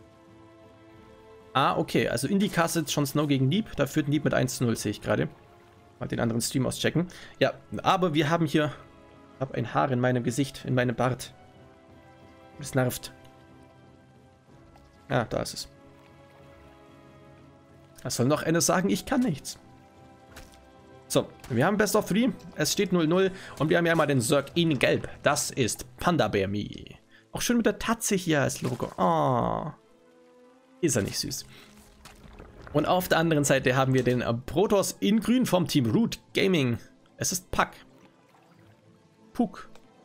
Ah, okay, also Indie castet schon Snow gegen Neep. Da führt Neep mit 1:0, sehe ich gerade. Mal den anderen Stream auschecken. Ja, aber wir haben hier... Ich habe ein Haar in meinem Gesicht, in meinem Bart. Das nervt. Ah, da ist es. Was soll noch einer sagen? Ich kann nichts. So, wir haben Best of 3. Es steht 0:0. Und wir haben ja mal den Zerg in Gelb. Das ist Panda Bear Me. Auch schön mit der Tatze hier als Logo. Oh. Ist er nicht süß. Und auf der anderen Seite haben wir den Protoss in Grün vom Team Root Gaming. Es ist Puck. Puck.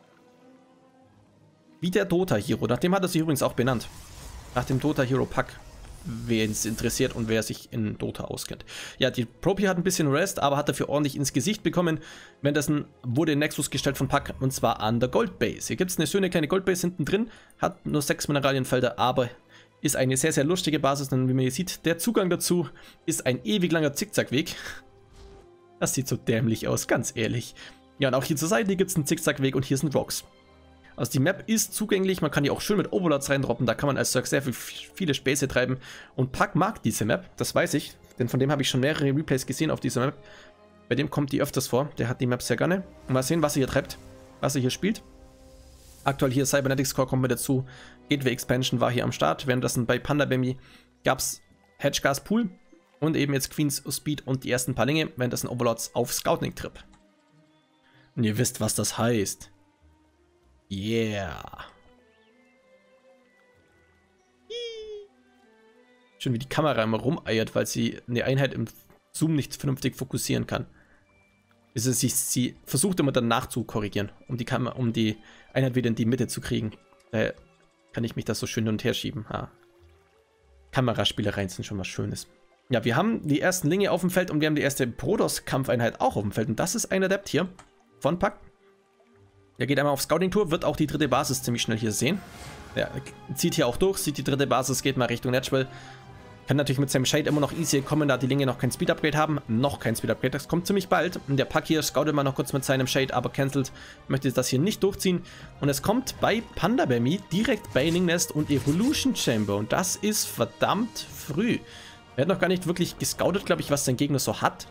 Wie der Dota Hero. Nach dem hat er sich übrigens auch benannt. Nach dem Dota Hero Puck. Wen es interessiert und wer sich in Dota auskennt. Ja, die Propi hat ein bisschen Rest, aber hat dafür ordentlich ins Gesicht bekommen. Währenddessen wurde Nexus gestellt von Puck und zwar an der Goldbase. Hier gibt es eine schöne kleine Goldbase hinten drin, hat nur 6 Mineralienfelder, aber ist eine sehr, sehr lustige Basis, denn wie man hier sieht, der Zugang dazu ist ein ewig langer Zickzackweg. Das sieht so dämlich aus, ganz ehrlich. Ja, und auch hier zur Seite gibt es einen Zickzackweg und hier sind Rocks. Also die Map ist zugänglich, man kann die auch schön mit Overlords reindroppen, da kann man als Zerg sehr viele Späße treiben. Und Puck mag diese Map, das weiß ich, denn von dem habe ich schon mehrere Replays gesehen auf dieser Map. Bei dem kommt die öfters vor, der hat die Map sehr gerne. Und mal sehen, was er hier treibt, was er hier spielt. Aktuell hier Cybernetics Core kommt mit dazu, Gateway Expansion war hier am Start, währenddessen bei Pandabemi gab es Hedgegas Pool und eben jetzt Queen's Speed und die ersten paar Linge, währenddessen Overlords auf Scouting Trip. Und ihr wisst, was das heißt. Yeah. Schon wie die Kamera immer rumeiert, weil sie eine Einheit im Zoom nicht vernünftig fokussieren kann. Sie versucht immer dann nachzukorrigieren, um die Einheit wieder in die Mitte zu kriegen. Daher kann ich mich das so schön hin und her schieben. Kameraspielereien sind schon was Schönes. Ja, wir haben die ersten Linge auf dem Feld und wir haben die erste Protoss-Kampfeinheit auch auf dem Feld. Und das ist ein Adept hier von Puck. Der geht einmal auf Scouting-Tour, wird auch die dritte Basis ziemlich schnell hier sehen. Der zieht hier auch durch, sieht die dritte Basis, geht mal Richtung Natural. Kann natürlich mit seinem Shade immer noch easy kommen, da die Linge noch kein Speed-Upgrade haben. Noch kein Speed-Upgrade, das kommt ziemlich bald. Und der Puck hier scoutet mal noch kurz mit seinem Shade, aber cancelt, möchte das hier nicht durchziehen. Und es kommt bei Pandabemi direkt Baneling Nest und Evolution Chamber. Und das ist verdammt früh. Er hat noch gar nicht wirklich gescoutet, glaube ich, was sein Gegner so hat.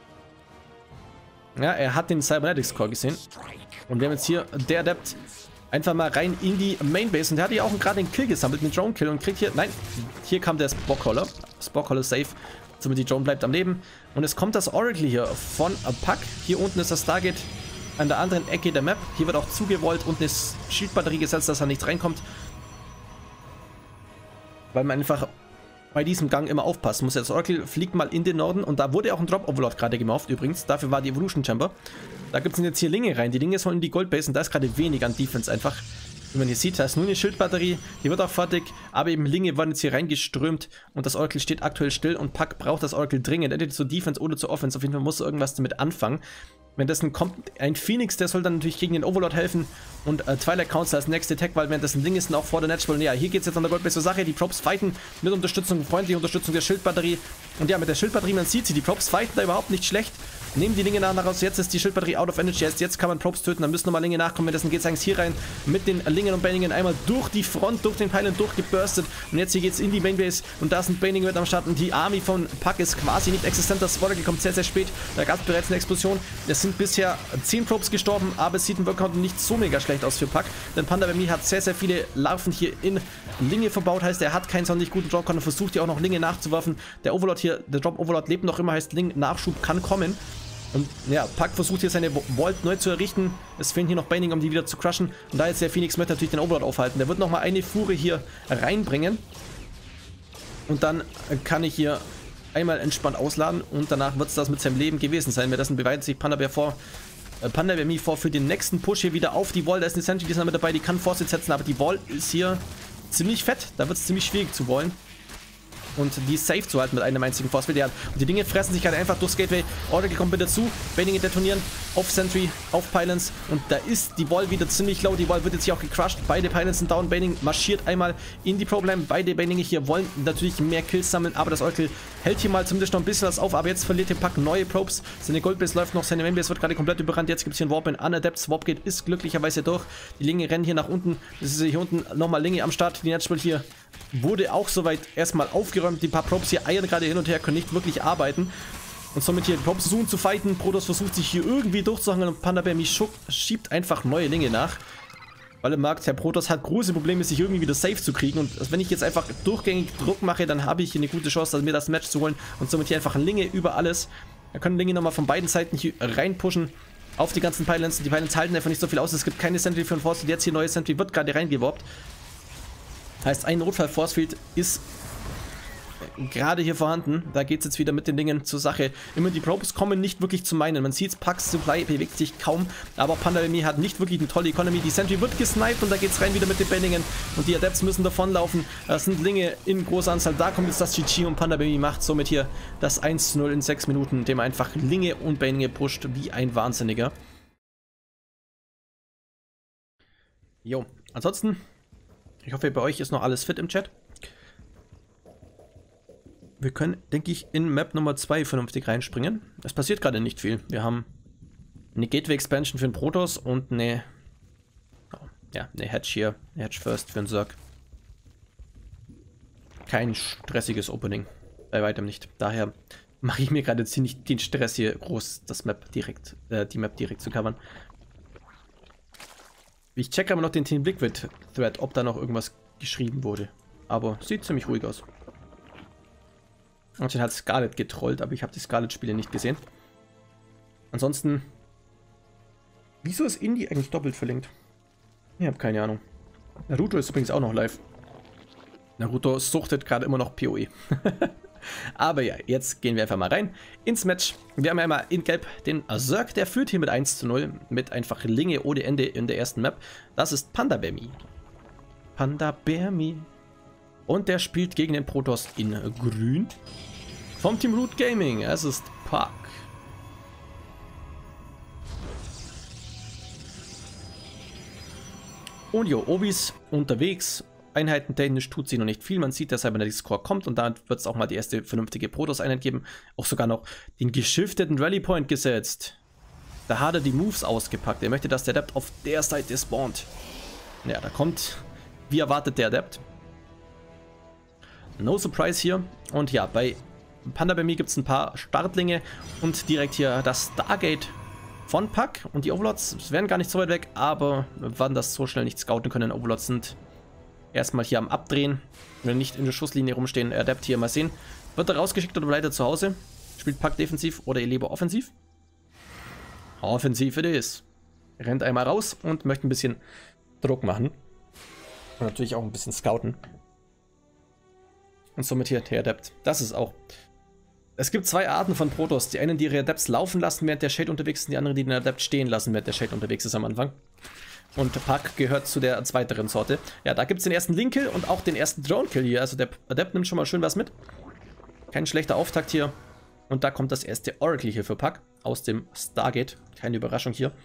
Ja, er hat den Cybernetics Core gesehen. Und wir haben jetzt hier der Adept einfach mal rein in die Mainbase. Und der hat hier auch gerade einen Kill gesammelt mit Drone Kill und kriegt hier... Nein, hier kam der Spockholler. Spockholler safe. Somit die Drone bleibt am Leben. Und es kommt das Oracle hier von Puck. Hier unten ist das Stargate an der anderen Ecke der Map. Hier wird auch zugewollt und eine Schildbatterie gesetzt, dass da nichts reinkommt. Weil man einfach bei diesem Gang immer aufpassen muss. Das Oracle fliegt mal in den Norden und da wurde auch ein Drop Overlord gerade gemorpht übrigens. Dafür war die Evolution Chamber. Da gibt es jetzt hier Linge rein. Die Linge sollen in die Goldbase und da ist gerade wenig an Defense einfach. Wie man hier sieht, da ist nur eine Schildbatterie. Die wird auch fertig, aber eben Linge waren jetzt hier reingeströmt und das Oracle steht aktuell still und Puck braucht das Oracle dringend. Entweder zur Defense oder zur Offense. Auf jeden Fall muss er irgendwas damit anfangen. Währenddessen kommt ein Phoenix, der soll dann natürlich gegen den Overlord helfen. Und Twilight Council als nächste Tech, weil währenddessen Linge sind auch vor der Natural. Ja, hier geht es jetzt an der Goldbase zur Sache. Die Props fighten mit Unterstützung, freundliche Unterstützung der Schildbatterie. Und ja, mit der Schildbatterie, man sieht sie, die Props fighten da überhaupt nicht schlecht. Nehmen die Linge nach raus. Jetzt ist die Schildbatterie out of energy. Jetzt kann man Probes töten. Dann müssen nochmal Linge nachkommen. Währenddessen geht es eigentlich hier rein mit den Lingen und Baningen einmal durch die Front, durch den Pylon durchgeburstet. Und jetzt hier geht es in die Mainbase. Und da sind Baning mit am Start. Und die Army von Puck ist quasi nicht existent. Das Oracle kommt sehr, sehr spät. Da gab es bereits eine Explosion. Es sind bisher 10 Probes gestorben. Aber es sieht im Workout nicht so mega schlecht aus für Puck. Denn Pandabemi hat sehr, sehr viele Larven hier in Linge verbaut. Heißt, er hat keinen sonderlich guten Drop. Und versucht hier auch noch Linge nachzuwerfen. Der Overlord hier, der Drop Overlord lebt noch immer. Heißt, Nachschub kann kommen. Und ja, Puck versucht hier seine Vault neu zu errichten. Es fehlen hier noch Baning, um die wieder zu crushen. Und da jetzt der Phoenix möchte natürlich den Overlord aufhalten. Der wird nochmal eine Fuhre hier reinbringen. Und dann kann ich hier einmal entspannt ausladen. Und danach wird es das mit seinem Leben gewesen sein. Währenddessen bereitet sich Pandabemi vor für den nächsten Push hier wieder auf die Wall. Da ist eine Sentry, die ist noch mit dabei. Die kann Force setzen, aber die Wall ist hier ziemlich fett. Da wird es ziemlich schwierig zu wallen. Und die safe zu halten mit einem einzigen Forcefield. Ja, und die Dinge fressen sich gerade einfach durchs Gateway. Oracle kommt mit dazu. Baning detonieren. Auf Sentry, auf Pylons. Und da ist die Wall wieder ziemlich low. Die Wall wird jetzt hier auch gecrushed. Beide Pylons sind down. Baning marschiert einmal in die Problem. Beide Baninge hier wollen natürlich mehr Kills sammeln. Aber das Oracle hält hier mal zumindest noch ein bisschen was auf. Aber jetzt verliert der Puck neue Probes. Seine Goldbase läuft noch. Seine Mainbase wird gerade komplett überrannt. Jetzt gibt es hier einen Warp in Unadepts. Warpgate ist glücklicherweise durch. Die Linge rennen hier nach unten. Das ist hier unten nochmal Linge am Start. Die Netzspiel hier wurde auch soweit erstmal aufgeräumt. Die paar Probes hier eiern gerade hin und her, können nicht wirklich arbeiten. Und somit hier Probes versuchen zu fighten. Protoss versucht sich hier irgendwie durchzuhangeln und Pandabemi schiebt einfach neue Linge nach. Weil er merkt, Herr Protoss hat große Probleme, sich irgendwie wieder safe zu kriegen. Und wenn ich jetzt einfach durchgängig Druck mache, dann habe ich hier eine gute Chance, mir das Match zu holen. Und somit hier einfach Linge über alles. Da können Linge nochmal von beiden Seiten hier reinpushen auf die ganzen Pylons. Die Pylons halten einfach nicht so viel aus. Es gibt keine Sentry für einen Forcefield. Jetzt hier neue Sentry wird gerade reingeworbt. Heißt, ein Notfall-Forcefield ist gerade hier vorhanden. Da geht es jetzt wieder mit den Dingen zur Sache. Immer die Probes kommen nicht wirklich zu meinen. Man sieht, Pucks Supply bewegt sich kaum, aber Pandemie hat nicht wirklich eine tolle Economy. Die Sentry wird gesniped und da geht es rein wieder mit den Banningen und die Adepts müssen davonlaufen. Das sind Linge in großer Anzahl. Da kommt jetzt das GG und Pandemie macht somit hier das 1:0 in 6 Minuten, indem er einfach Linge und Banninge pusht wie ein Wahnsinniger. Jo, ansonsten, ich hoffe, bei euch ist noch alles fit im Chat. Wir können, denke ich, in Map Nummer 2 vernünftig reinspringen. Es passiert gerade nicht viel. Wir haben eine Gateway-Expansion für den Protoss und eine Hedge hier, eine Hedge First für den Zerg. Kein stressiges Opening. Bei weitem nicht. Daher mache ich mir gerade ziemlich den Stress hier groß, die Map direkt zu covern. Ich checke aber noch den Team Liquid Thread, ob da noch irgendwas geschrieben wurde. Aber sieht ziemlich ruhig aus. Anscheinend hat Scarlet getrollt, aber ich habe die Scarlet-Spiele nicht gesehen. Ansonsten, wieso ist Indie eigentlich doppelt verlinkt? Ich habe keine Ahnung. Naruto ist übrigens auch noch live. Naruto suchtet gerade immer noch PoE. Aber ja, jetzt gehen wir einfach mal rein ins Match. Wir haben ja einmal in Gelb den Zerg, der führt hier mit 1:0 mit einfach Linge ohne Ende in der ersten Map. Das ist Pandabemi. Pandabemi. Und der spielt gegen den Protoss in Grün. Vom Team Root Gaming. Es ist Puck. Und jo, Obis unterwegs. Einheitentechnisch tut sie noch nicht viel. Man sieht, dass er, wenn der Score kommt und dann wird es auch mal die erste vernünftige Protoss-Einheit geben. Auch sogar noch den geschifteten Rally Point gesetzt. Da hat er die Moves ausgepackt. Er möchte, dass der Adept auf der Seite spawnt. Ja, da kommt, wie erwartet, der Adept. No surprise hier. Und ja, bei Pandabemi gibt es ein paar Startlinge und direkt hier das Stargate von Puck. Und die Overlords werden gar nicht so weit weg, aber wir werden das so schnell nicht scouten können. Overlords sind erstmal hier am Abdrehen, wenn nicht in der Schusslinie rumstehen. Adept hier mal sehen. Wird er rausgeschickt oder bleibt er zu Hause? Spielt Puck defensiv oder ihr lieber offensiv? Offensiv it is. Rennt einmal raus und möchte ein bisschen Druck machen. Und natürlich auch ein bisschen scouten. Und somit hier der Adept. Das ist auch. Es gibt zwei Arten von Protoss. Die einen, die ihre Adepts laufen lassen, während der Shade unterwegs ist, und die anderen, die den Adept stehen lassen, während der Shade unterwegs ist am Anfang. Und Puck gehört zu der zweiteren Sorte. Ja, da gibt es den ersten Link-Kill und auch den ersten Drone-Kill hier. Also der Adept nimmt schon mal schön was mit. Kein schlechter Auftakt hier. Und da kommt das erste Oracle hier für Puck aus dem Stargate. Keine Überraschung hier.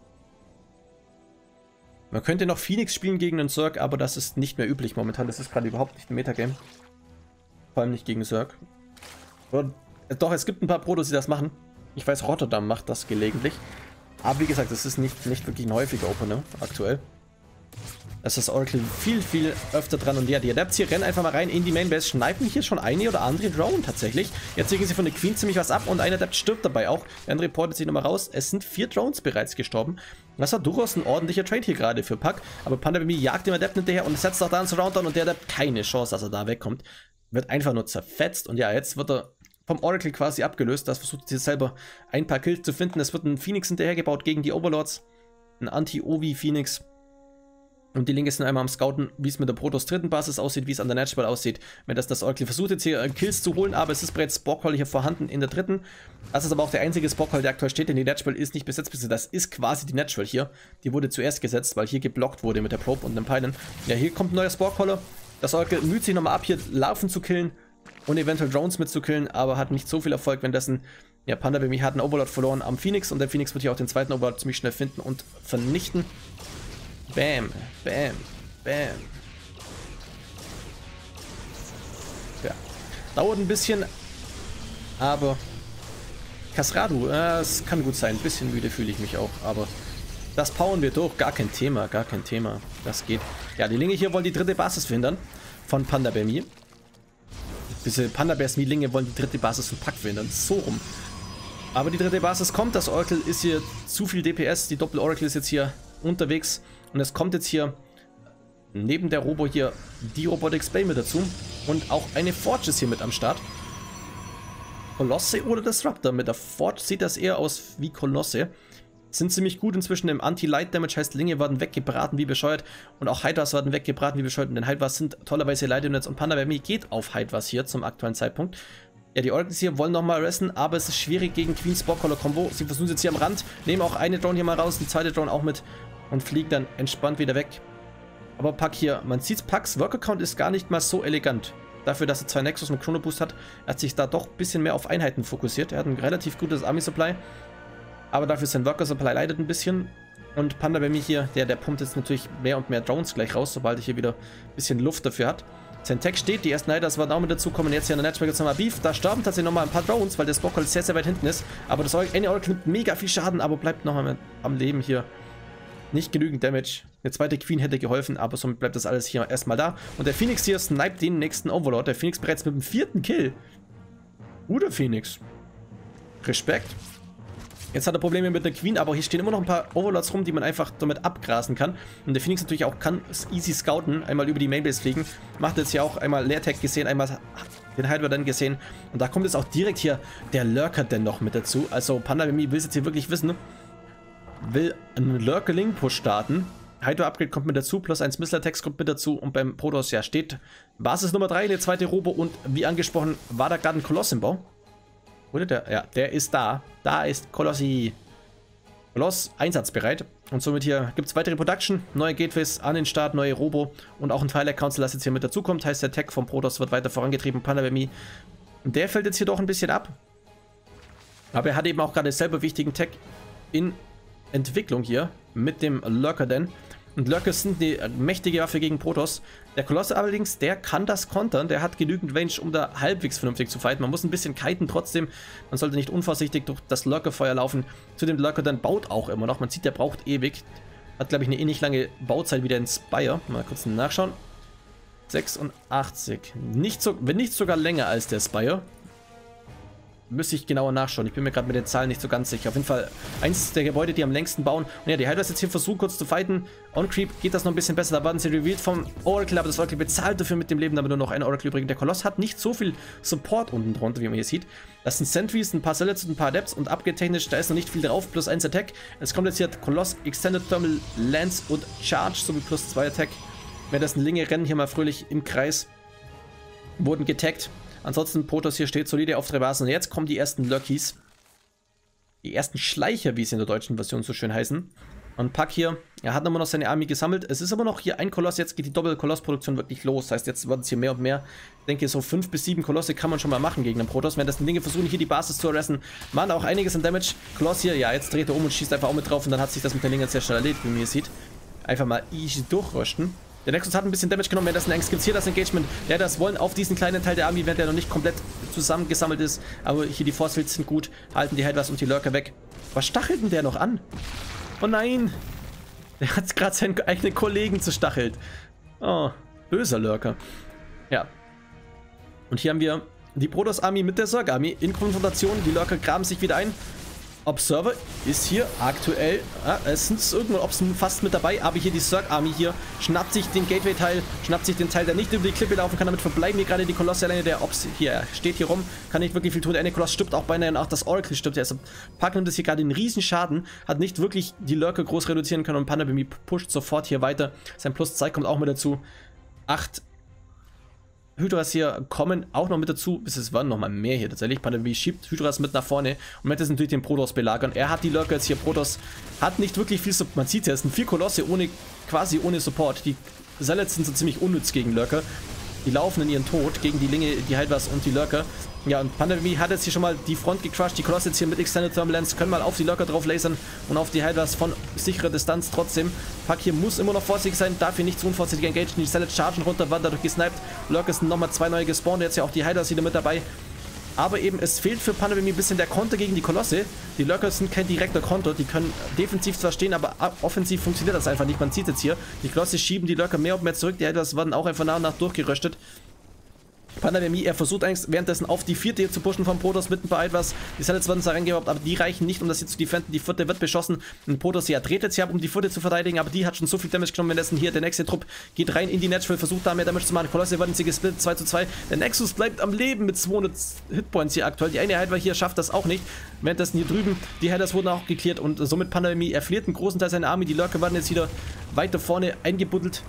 Man könnte noch Phoenix spielen gegen den Zerg, aber das ist nicht mehr üblich momentan. Das ist gerade überhaupt nicht ein Metagame. Vor allem nicht gegen Zerg. Doch, es gibt ein paar Protos, die das machen. Ich weiß, Rotterdam macht das gelegentlich. Aber wie gesagt, das ist nicht wirklich ein häufiger Opener aktuell. Das ist Oracle viel öfter dran. Und ja, die Adepts hier rennen einfach mal rein in die Mainbase, schneiden hier schon eine oder andere Drone tatsächlich. Jetzt legen sie von der Queen ziemlich was ab und ein Adept stirbt dabei auch. Der andere reportet sich nochmal raus. Es sind 4 Drones bereits gestorben. Das war durchaus ein ordentlicher Trade hier gerade für Puck. Aber Pandabemi jagt dem Adept hinterher und setzt auch da einen Surround-Down und der Adept keine Chance, dass er da wegkommt. Wird einfach nur zerfetzt und ja, jetzt wird er vom Oracle quasi abgelöst. Das versucht jetzt selber ein paar Kills zu finden. Es wird ein Phoenix hinterhergebaut gegen die Overlords. Ein Anti-Ovi-Phoenix. Und die Linke sind einmal am Scouten, wie es mit der Protoss dritten Basis aussieht, wie es an der Natural aussieht. Wenn das Oracle versucht jetzt hier Kills zu holen, aber es ist bereits Sporkhole hier vorhanden in der dritten. Das ist aber auch der einzige Sporkhole, der aktuell steht, denn die Natural ist nicht besetzt. Das ist quasi die Natural hier. Die wurde zuerst gesetzt, weil hier geblockt wurde mit der Probe und dem Pylon. Ja, hier kommt ein neuer Sporkhole. Das Oracle müht sich nochmal ab, hier Larven zu killen und eventuell Drones mitzukillen, aber hat nicht so viel Erfolg, wenn dessen. Ja, Pandabemi hat einen Overlord verloren am Phoenix und der Phoenix wird hier auch den zweiten Overlord ziemlich schnell finden und vernichten. Bam, bam, bam. Ja, dauert ein bisschen, aber Kasradu, es kann gut sein, ein bisschen müde fühle ich mich auch, aber das powern wir durch, gar kein Thema, das geht. Ja, die Linge hier wollen die dritte Basis verhindern von Pandabemi. Diese Pandabemi-Linge wollen die dritte Basis von Puck verhindern, so rum. Aber die dritte Basis kommt, das Oracle ist hier zu viel DPS, die Doppel-Oracle ist jetzt hier unterwegs und es kommt jetzt hier neben der Robo hier die Robotics Bay mit dazu und auch eine Forge ist hier mit am Start. Kolosse oder Disruptor? Mit der Forge sieht das eher aus wie Kolosse. sind ziemlich gut inzwischen im Anti-Light-Damage, heißt Linge werden weggebraten wie bescheuert und auch Hydras werden weggebraten wie bescheuert und den Hydras sind tollerweise Light Units und Panda Bermi geht auf Hydras hier zum aktuellen Zeitpunkt. Ja, die Oracles hier wollen nochmal resten, aber es ist schwierig gegen Queen Spockcaller Combo. Sie versuchen es jetzt hier am Rand, nehmen auch eine Drone hier mal raus, die zweite Drone auch mit und fliegen dann entspannt wieder weg. Aber Puck hier, man sieht, Pucks Worker Count ist gar nicht mal so elegant. Dafür, dass er 2 Nexus mit Chrono Boost hat, er hat sich da doch ein bisschen mehr auf Einheiten fokussiert. Er hat ein relativ gutes Army Supply, aber dafür ist sein Worker Supply leidet ein bisschen. Und Panda bei mir hier, der pumpt jetzt natürlich mehr und mehr Drones gleich raus, sobald er hier wieder ein bisschen Luft dafür hat. Sein Tech steht, die ersten Niders werden auch mit dazu kommen. Jetzt hier an der Netzwerk jetzt nochmal Beef. Da sterben tatsächlich nochmal ein paar Drones, weil der Spockcaller sehr, sehr weit hinten ist. Aber das eine Oracle nimmt mega viel Schaden, aber bleibt nochmal am Leben hier. Nicht genügend Damage. Eine zweite Queen hätte geholfen, aber somit bleibt das alles hier erstmal da. Und der Phoenix hier sniped den nächsten Overlord. Der Phoenix bereits mit dem 4. Kill. Guter Phoenix. Respekt. Jetzt hat er Probleme mit der Queen, aber hier stehen immer noch ein paar Overlords rum, die man einfach damit abgrasen kann. Und der Phoenix natürlich auch kann easy scouten, einmal über die Mainbase fliegen. Macht jetzt hier auch einmal Leertech gesehen, einmal den Hydra dann gesehen. Und da kommt jetzt auch direkt hier der Lurker denn noch mit dazu. Also Panda Bermi will es jetzt hier wirklich wissen. Will einen Lurkerling-Push starten. Hydra-Upgrade kommt mit dazu, plus 1 Missile-Attacks kommt mit dazu. Und beim Protoss ja steht Basis Nummer 3, der zweite Robo. Und wie angesprochen, war da gerade ein Koloss im Bau? Oder der? Ja, der ist da. Da ist Kolossi. Koloss einsatzbereit. Und somit hier gibt es weitere Production, neue Gateways an den Start, neue Robo und auch ein Twilight Council, das jetzt hier mit dazukommt. Heißt, der Tech vom Protoss wird weiter vorangetrieben. Panda Bermi. Und der fällt jetzt hier doch ein bisschen ab. Aber er hat eben auch gerade selber wichtigen Tech in Entwicklung hier mit dem Lurker denn. Und Lurkers sind die mächtige Waffe gegen Protoss. Der Koloss allerdings, der kann das kontern. Der hat genügend Range, um da halbwegs vernünftig zu fighten. Man muss ein bisschen kiten trotzdem. Man sollte nicht unvorsichtig durch das Lurkerfeuer laufen. Zu dem Lurker dann baut auch immer noch. Man sieht, der braucht ewig. Hat, glaube ich, eine ähnlich lange Bauzeit wie der Spire. Mal kurz nachschauen. 86. Wenn nicht sogar länger als der Spire. Müsste ich genauer nachschauen. Ich bin mir gerade mit den Zahlen nicht so ganz sicher. Auf jeden Fall eins der Gebäude, die am längsten bauen. Und ja, die Hydras jetzt hier versuchen kurz zu fighten. On Creep geht das noch ein bisschen besser. Da werden sie revealed vom Oracle, aber das Oracle bezahlt dafür mit dem Leben, aber nur noch ein Oracle übrig. Der Koloss hat nicht so viel Support unten drunter, wie man hier sieht. Das sind Sentries, ein paar Zealots und ein paar Adepts und abgetechnisch, da ist noch nicht viel drauf. Plus 1 Attack. Es kommt jetzt hier Koloss, Extended Thermal, Lance und Charge sowie plus 2 Attack. Währenddessen Linge rennen hier mal fröhlich im Kreis. Wurden getaggt. Ansonsten Protoss hier steht solide auf 3 Basen. Und jetzt kommen die ersten Lurkies. Die ersten Schleicher, wie es in der deutschen Version so schön heißen. Und Puck hier, er hat immer noch seine Army gesammelt. Es ist aber noch hier ein Koloss. Jetzt geht die Doppel-Koloss-Produktion wirklich los. Das heißt, jetzt werden es hier mehr und mehr. Ich denke, so 5 bis 7 Kolosse kann man schon mal machen gegen den Protoss. Wenn das Dinge versuchen, hier die Basis zu arresten, machen auch einiges an Damage. Koloss hier, ja, jetzt dreht er um und schießt einfach auch mit drauf. Und dann hat sich das mit den Lingen sehr schnell erledigt, wie man hier sieht. Einfach mal easy durchrösten. Der Nexus hat ein bisschen Damage genommen, währenddessen Angst gibt es hier das Engagement. Ja, das wollen auf diesen kleinen Teil der Army, während der noch nicht komplett zusammengesammelt ist. Aber hier die Force Fields sind gut, halten die Hydras und die Lurker weg. Was stachelt denn der noch an? Oh nein! Der hat gerade seinen eigenen Kollegen zerstachelt. Oh, böser Lurker. Ja. Und hier haben wir die Protoss Army mit der Zerg Army in Konfrontation. Die Lurker graben sich wieder ein. Observer ist hier aktuell, es sind irgendwann Obsen fast mit dabei, aber hier die Zerg Army hier schnappt sich den Gateway-Teil, schnappt sich den Teil, der nicht über die Klippe laufen kann, damit verbleiben hier gerade die Kolosse alleine, der Obs hier steht hier rum, kann nicht wirklich viel tun, der eine Koloss stirbt auch beinahe und auch das Oracle stirbt, also Puck nimmt das hier gerade einen riesen Schaden, hat nicht wirklich die Lurker groß reduzieren können und Panda Bermi pusht sofort hier weiter, sein Plus 2 kommt auch mit dazu, 8 Hydras hier kommen auch noch mit dazu. Es waren nochmal mehr hier tatsächlich. Panda Bermi schiebt Hydras mit nach vorne und möchte jetzt natürlich den Protoss belagern. Er hat die Lurker jetzt hier. Protoss hat nicht wirklich viel Support. Man sieht ja, es sind 4 Kolosse quasi ohne Support. Die Zealots sind so ziemlich unnütz gegen Lurker. Die laufen in ihren Tod gegen die Linge, die Hydras und die Lurker. Ja, und Panda Bermi hat jetzt hier schon mal die Front gecrushed. Die Kolosse jetzt hier mit Extended Thermal Lance können mal auf die Lurker drauf lasern und auf die Hydras von sicherer Distanz trotzdem. Puck hier muss immer noch vorsichtig sein, darf hier nicht zu unvorsichtig engagieren. Die Zealots chargen runter, werden dadurch gesniped. Lurker sind nochmal 2 neue gespawnt, jetzt ja auch die Hydras wieder mit dabei. Aber eben, es fehlt für Panda Bermi ein bisschen der Konter gegen die Kolosse. Die Lurker sind kein direkter Konter, die können defensiv zwar stehen, aber offensiv funktioniert das einfach nicht. Man sieht jetzt hier, die Kolosse schieben die Lurker mehr und mehr zurück, die Hydras werden auch einfach nach und nach durchgeröstet. Pandemie, er versucht eigentlich währenddessen auf die 4. hier zu pushen vom Protoss mit ein paar etwas. Die Satellites werden da reingehabt, aber die reichen nicht, um das hier zu defenden. Die 4. wird beschossen. Ein Protoss, ja, dreht jetzt hier ab, um die 4. zu verteidigen, aber die hat schon so viel Damage genommen. Währenddessen hier der nächste Trupp geht rein in die Natural, versucht da mehr Damage zu machen. Kolosse werden sie gesplittet, 2:2. Der Nexus bleibt am Leben mit 200 Hitpoints hier aktuell. Die eine Hydra hier schafft das auch nicht. Währenddessen hier drüben, die Headers wurden auch geklärt und somit Pandemie, er verliert einen großen Teil seiner Army. Die Lurker werden jetzt wieder weiter vorne eingebuddelt.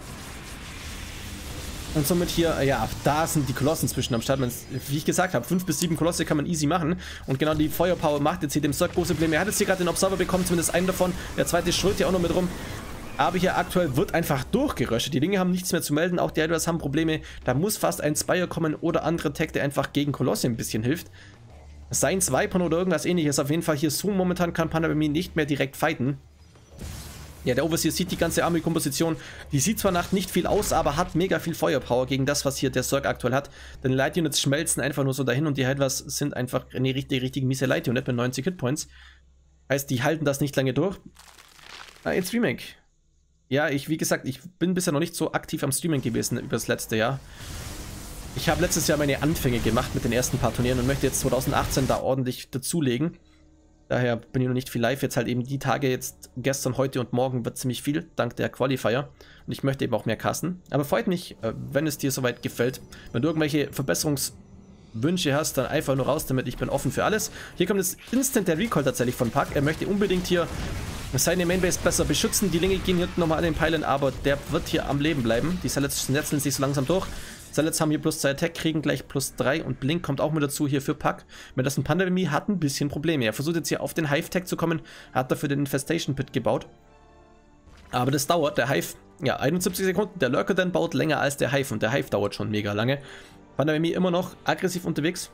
Und somit hier, ja, da sind die Kolossen zwischen am Start. Wie ich gesagt habe, 5 bis 7 Kolosse kann man easy machen. Und genau die Feuerpower macht jetzt hier dem Zerg große Probleme. Er hat jetzt hier gerade den Observer bekommen, zumindest einen davon. Der zweite schwirrt hier auch noch mit rum. Aber hier aktuell wird einfach durchgeröscht. Die Dinge haben nichts mehr zu melden. Auch die Hydras haben Probleme. Da muss fast ein Spire kommen oder andere Tech, der einfach gegen Kolosse ein bisschen hilft. Sein Swipern oder irgendwas ähnliches. Auf jeden Fall hier so momentan kann Pandemie nicht mehr direkt fighten. Ja, der Overseer sieht die ganze Army-Komposition. Die sieht zwar nach nicht viel aus, aber hat mega viel Feuerpower gegen das, was hier der Zerg aktuell hat. Denn Light Units schmelzen einfach nur so dahin und die Hydras sind einfach eine richtig miese Light Unit mit 90 Hitpoints. Heißt, die halten das nicht lange durch. Jetzt Remake. Ja, wie gesagt, ich bin bisher noch nicht so aktiv am Streaming gewesen über das letzte Jahr. Ich habe letztes Jahr meine Anfänge gemacht mit den ersten paar Turnieren und möchte jetzt 2018 da ordentlich dazulegen. Daher bin ich noch nicht viel live. Jetzt halt eben die Tage, jetzt gestern, heute und morgen wird ziemlich viel, dank der Qualifier. Und ich möchte eben auch mehr casten. Aber freut mich, wenn es dir soweit gefällt. Wenn du irgendwelche Verbesserungswünsche hast, dann einfach nur raus damit. Ich bin offen für alles. Hier kommt jetzt instant der Recall tatsächlich von Puck. Er möchte unbedingt hier seine Mainbase besser beschützen. Die Linge gehen hinten nochmal an den Pylon, aber der wird hier am Leben bleiben. Die Satellites netzeln sich so langsam durch. Satellites haben hier +2 Attack, kriegen gleich +3 und Blink kommt auch mit dazu hier für Puck. Mit das Pandemie hat ein bisschen Probleme. Er versucht jetzt hier auf den Hive-Tag zu kommen, hat dafür den Infestation Pit gebaut. Aber das dauert, der Hive, ja, 71 Sekunden. Der Lurker dann baut länger als der Hive und der Hive dauert schon mega lange. Pandemie immer noch aggressiv unterwegs.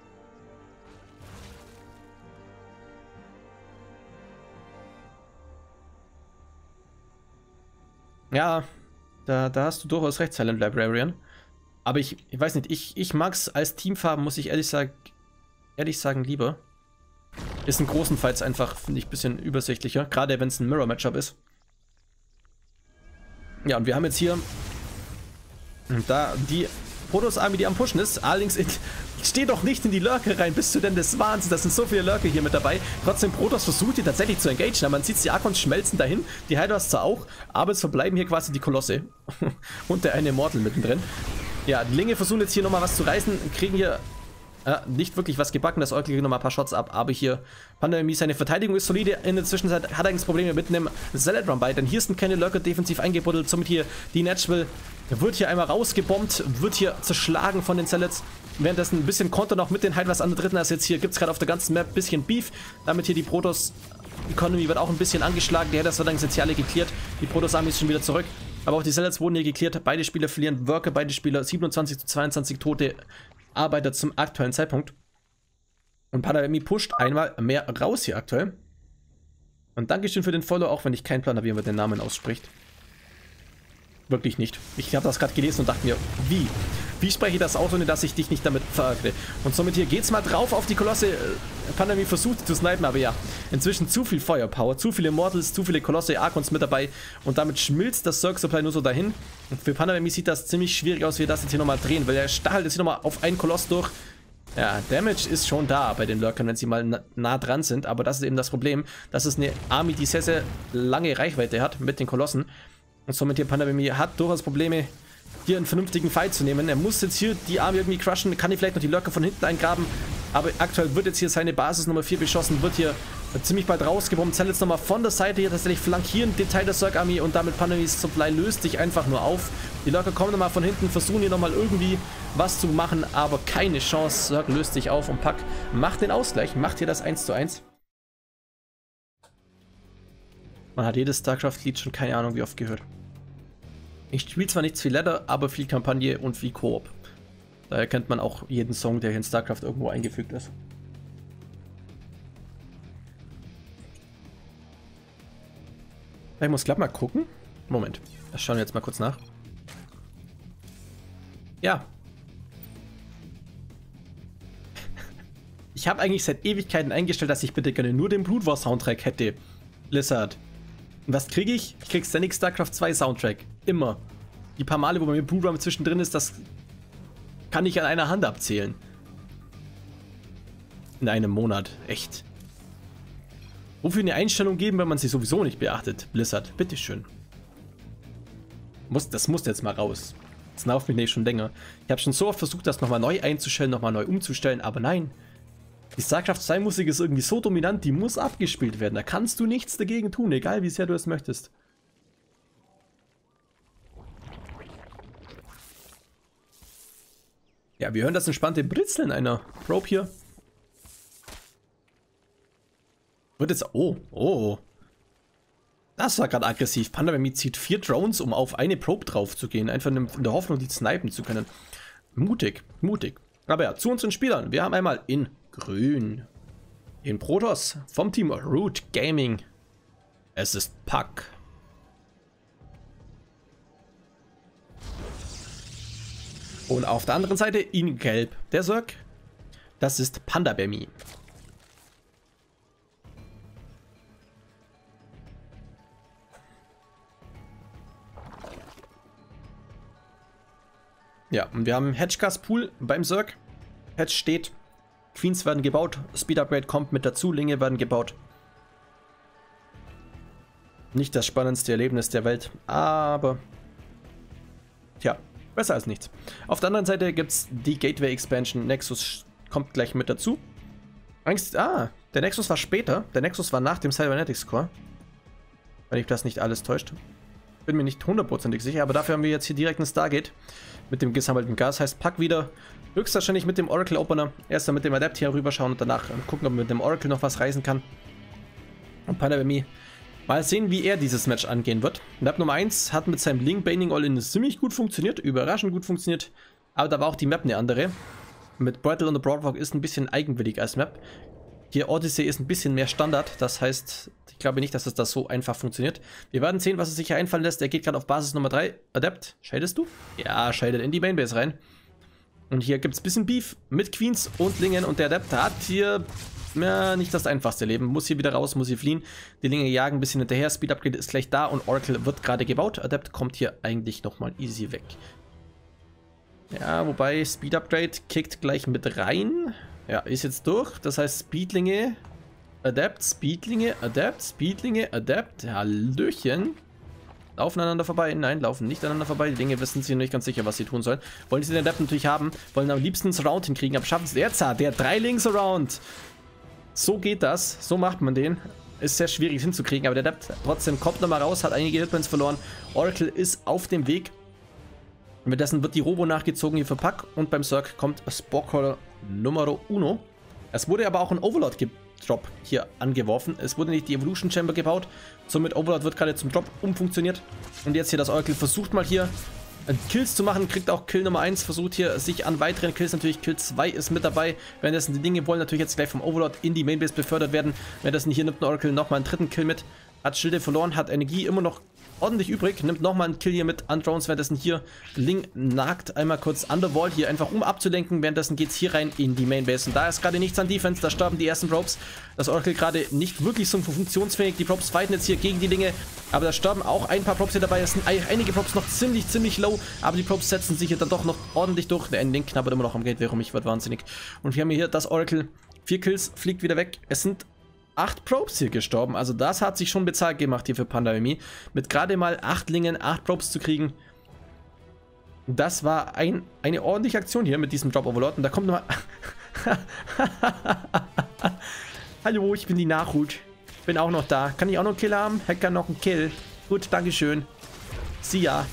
Ja, da hast du durchaus recht, Silent Librarian. Aber ich weiß nicht, ich mag es als Teamfarben, muss ich ehrlich sagen, lieber. Ist in großen Fights einfach, finde ich, ein bisschen übersichtlicher. Gerade wenn es ein Mirror-Matchup ist. Ja, und wir haben jetzt hier da die Protoss-Army, die am Pushen ist. Allerdings steh doch nicht in die Lurker rein, bist du denn des Wahnsinns? Das sind so viele Lurker hier mit dabei. Trotzdem, Protoss versucht hier tatsächlich zu engagen. Aber man sieht, die Archons schmelzen dahin. Die Hydras zwar auch, aber es verbleiben hier quasi die Kolosse. Und der eine Immortal mittendrin. Ja, die Linge versuchen jetzt hier nochmal was zu reißen, kriegen hier nicht wirklich was gebacken. Das Oracle kriegt nochmal ein paar Shots ab, aber hier Pandemie, seine Verteidigung ist solide. In der Zwischenzeit hat er eigentlich Probleme mit einem Zealot Run bei, denn hier sind keine Lurker defensiv eingebuddelt. Somit hier die Natural wird hier einmal rausgebombt, wird hier zerschlagen von den Zealots. Währenddessen ein bisschen Konter noch mit den Hydras an der dritten. Also jetzt hier gibt es gerade auf der ganzen Map ein bisschen Beef. Damit hier die Protoss Economy wird auch ein bisschen angeschlagen. Die Hydras wird dann jetzt hier alle geklärt. Die Protoss Army ist schon wieder zurück. Aber auch die Zealots wurden hier geklärt. Beide Spieler verlieren Worker, beide Spieler 27:22 tote Arbeiter zum aktuellen Zeitpunkt. Und Pandemie pusht einmal mehr raus hier aktuell. Und Dankeschön für den Follow, auch wenn ich keinen Plan habe, wie man den Namen ausspricht. Wirklich nicht. Ich habe das gerade gelesen und dachte mir, wie? Wie spreche ich das aus, ohne dass ich dich nicht damit verärgere? Und somit hier geht's mal drauf auf die Kolosse. Pandemie versucht zu snipen, aber ja, inzwischen zu viel Feuerpower, zu viele Immortals, zu viele Kolosse, Archons mit dabei. Und damit schmilzt das Zerg Supply nur so dahin. Und für Pandemie sieht das ziemlich schwierig aus, wie wir das jetzt hier nochmal drehen, weil er stachelt jetzt hier nochmal auf einen Koloss durch. Ja, Damage ist schon da bei den Lurkern, wenn sie mal nah dran sind, aber das ist eben das Problem. Das ist eine Army, die sehr lange Reichweite hat mit den Kolossen. Und somit hier Pandemie hat durchaus Probleme, hier einen vernünftigen Fight zu nehmen. Er muss jetzt hier die Army irgendwie crushen, kann hier vielleicht noch die Lurker von hinten eingraben. Aber aktuell wird jetzt hier seine Basis Nummer 4 beschossen, wird hier ziemlich bald rausgebombt. Zell jetzt nochmal von der Seite hier tatsächlich flankieren, Detail der Zerg Army und damit Pandemies Supply löst sich einfach nur auf. Die Lurker kommen nochmal von hinten, versuchen hier nochmal irgendwie was zu machen, aber keine Chance. Zerg löst sich auf und Puck macht den Ausgleich, macht hier das 1:1. Man hat jedes StarCraft-Lied schon keine Ahnung wie oft gehört. Ich spiele zwar nicht viel Ladder, aber viel Kampagne und viel Koop. Daher kennt man auch jeden Song, der hier in StarCraft irgendwo eingefügt ist. Ich muss glatt mal gucken. Moment, das schauen wir jetzt mal kurz nach. Ja. Ich habe eigentlich seit Ewigkeiten eingestellt, dass ich bitte gerne nur den Blood War Soundtrack hätte. Blizzard. Und was kriege ich? Ich krieg ständig StarCraft 2 Soundtrack. Immer. Die paar Male, wo bei mir Blood War zwischendrin ist, das kann ich an einer Hand abzählen. In einem Monat. Echt. Wofür eine Einstellung geben, wenn man sie sowieso nicht beachtet? Blizzard, bitteschön. Das muss jetzt mal raus. Das nervt mich nicht schon länger. Ich habe schon so oft versucht, das nochmal neu einzustellen, nochmal neu umzustellen, aber nein. Die StarCraft 2 Musik ist irgendwie so dominant, die muss abgespielt werden. Da kannst du nichts dagegen tun, egal wie sehr du es möchtest. Ja, wir hören das entspannte Britzeln einer Probe hier. Wird jetzt... Oh. Das war gerade aggressiv. Pandabemi zieht 4 Drones, um auf eine Probe drauf zu gehen. Einfach in der Hoffnung, die snipen zu können. Mutig. Aber ja, zu unseren Spielern. Wir haben einmal in Grün den Protoss vom Team Root Gaming. Es ist Puck. Und auf der anderen Seite in Gelb der Zerg. Das ist Pandabemi. Ja, und wir haben Hedgegas Pool beim Zerg. Hedge steht. Queens werden gebaut. Speed Upgrade kommt mit dazu. Linge werden gebaut. Nicht das spannendste Erlebnis der Welt, aber tja, besser als nichts. Auf der anderen Seite gibt es die Gateway Expansion. Nexus kommt gleich mit dazu. Der Nexus war später. Der Nexus war nach dem Cybernetics Core. Wenn ich das nicht alles täuscht. Bin mir nicht hundertprozentig sicher, aber dafür haben wir jetzt hier direkt einen Stargate mit dem gesammelten Gas. Heißt, Puck wieder höchstwahrscheinlich mit dem Oracle Opener. Erst dann mit dem Adept hier rüberschauen und danach gucken, ob man mit dem Oracle noch was reisen kann. Und Pandabemi. Mal sehen, wie er dieses Match angehen wird. Map Nummer 1 hat mit seinem Link Baning All-In ziemlich gut funktioniert, überraschend gut funktioniert. Aber da war auch die Map eine andere. Mit Brattle und the Broadwalk ist ein bisschen eigenwillig als Map. Hier Odyssey ist ein bisschen mehr Standard, das heißt, ich glaube nicht, dass es das so einfach funktioniert. Wir werden sehen, was er sich hier einfallen lässt. Er geht gerade auf Basis Nummer 3. Adept, shadest du? Ja, shadet in die Mainbase rein. Und hier gibt es ein bisschen Beef mit Queens und Lingen und der Adept hat hier nicht das einfachste Leben. Muss hier wieder raus, muss hier fliehen. Die Linge jagen ein bisschen hinterher, Speed Upgrade ist gleich da und Oracle wird gerade gebaut. Adept kommt hier eigentlich nochmal easy weg. Ja, wobei Speed Upgrade kickt gleich mit rein. Ja, ist jetzt durch. Das heißt Speedlinge, Adept, Speedlinge, Adept, Speedlinge, Adept. Hallöchen. Laufen aneinander vorbei? Nein, laufen nicht aneinander vorbei. Die Dinge wissen sich nicht ganz sicher, was sie tun sollen. Wollen sie den Adept natürlich haben. Wollen am liebsten einen Surround hinkriegen. Aber schaffen sie jetzt. Der 3-Link-Surround. So geht das. So macht man den. Ist sehr schwierig hinzukriegen. Aber der Adept trotzdem kommt nochmal raus. Hat einige Hitpoints verloren. Oracle ist auf dem Weg. Währenddessen wird die Robo nachgezogen hier für Puck. Und beim Zerg kommt Spockholder Numero 1. Es wurde aber auch ein Overlord-Drop hier angeworfen. Es wurde nicht die Evolution Chamber gebaut. Somit Overlord wird gerade zum Drop umfunktioniert. Und jetzt hier das Oracle versucht mal hier Kills zu machen. Kriegt auch Kill Nummer 1. Versucht hier sich an weiteren Kills. Natürlich Kill 2 ist mit dabei. Währenddessen die Dinge wollen natürlich jetzt gleich vom Overlord in die Mainbase befördert werden. Währenddessen hier nimmt ein Oracle nochmal einen dritten Kill mit. Hat Schilde verloren, hat Energie immer noch ordentlich übrig. Nimmt nochmal einen Kill hier mit an Drones. Währenddessen hier Ling nagt einmal kurz Underwall hier einfach um abzulenken. Währenddessen geht es hier rein in die Mainbase. Und da ist gerade nichts an Defense. Da starben die ersten Probes. Das Oracle gerade nicht wirklich so funktionsfähig. Die Probes fighten jetzt hier gegen die Dinge. Aber da starben auch ein paar Probes hier dabei. Es sind einige Probes noch ziemlich low. Aber die Probes setzen sich hier dann doch noch ordentlich durch. Der Ending knabbert immer noch am Gate. Warum? Ich werde wahnsinnig. Und wir haben hier das Oracle. 4 Kills, fliegt wieder weg. Es sind 8 Probes hier gestorben, also das hat sich schon bezahlt gemacht hier für Pandabemi. Mit gerade mal 8 Lingen, 8 Probes zu kriegen. Das war eine ordentliche Aktion hier mit diesem Drop Overlord. Und da kommt nochmal... Hallo, ich bin die Nachhut. Bin auch noch da. Kann ich auch noch einen Kill haben? Hacker noch einen Kill. Gut, dankeschön. See ya.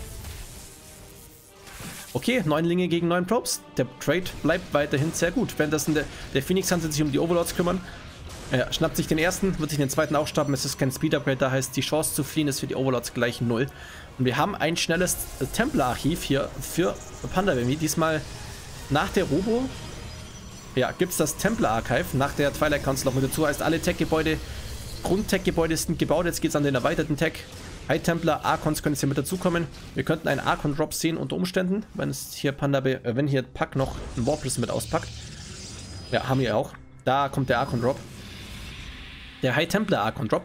Okay, 9 Linge gegen 9 Probes. Der Trade bleibt weiterhin sehr gut. Währenddessen der Phoenix Hunt sich um die Overlords kümmern. Er schnappt sich den ersten, wird sich den zweiten auch schnappen. Es ist kein Speed Upgrade, da heißt die Chance zu fliehen ist für die Overlords gleich 0. Und wir haben ein schnelles Templar-Archiv hier für Pandabemi. Diesmal nach der Robo, ja, gibt es das Templar-Archive. Nach der Twilight Council noch mit dazu. Heißt, alle Tech-Gebäude, Grund-Tech-Gebäude sind gebaut. Jetzt geht es an den erweiterten Tech. High Templar, Archons können jetzt hier mit dazukommen. Wir könnten einen Archon-Drop sehen unter Umständen, wenn es hier wenn hier Puck noch einen Warpless mit auspackt. Ja, haben wir auch. Da kommt der Archon-Drop. Der High Templar Archon Drop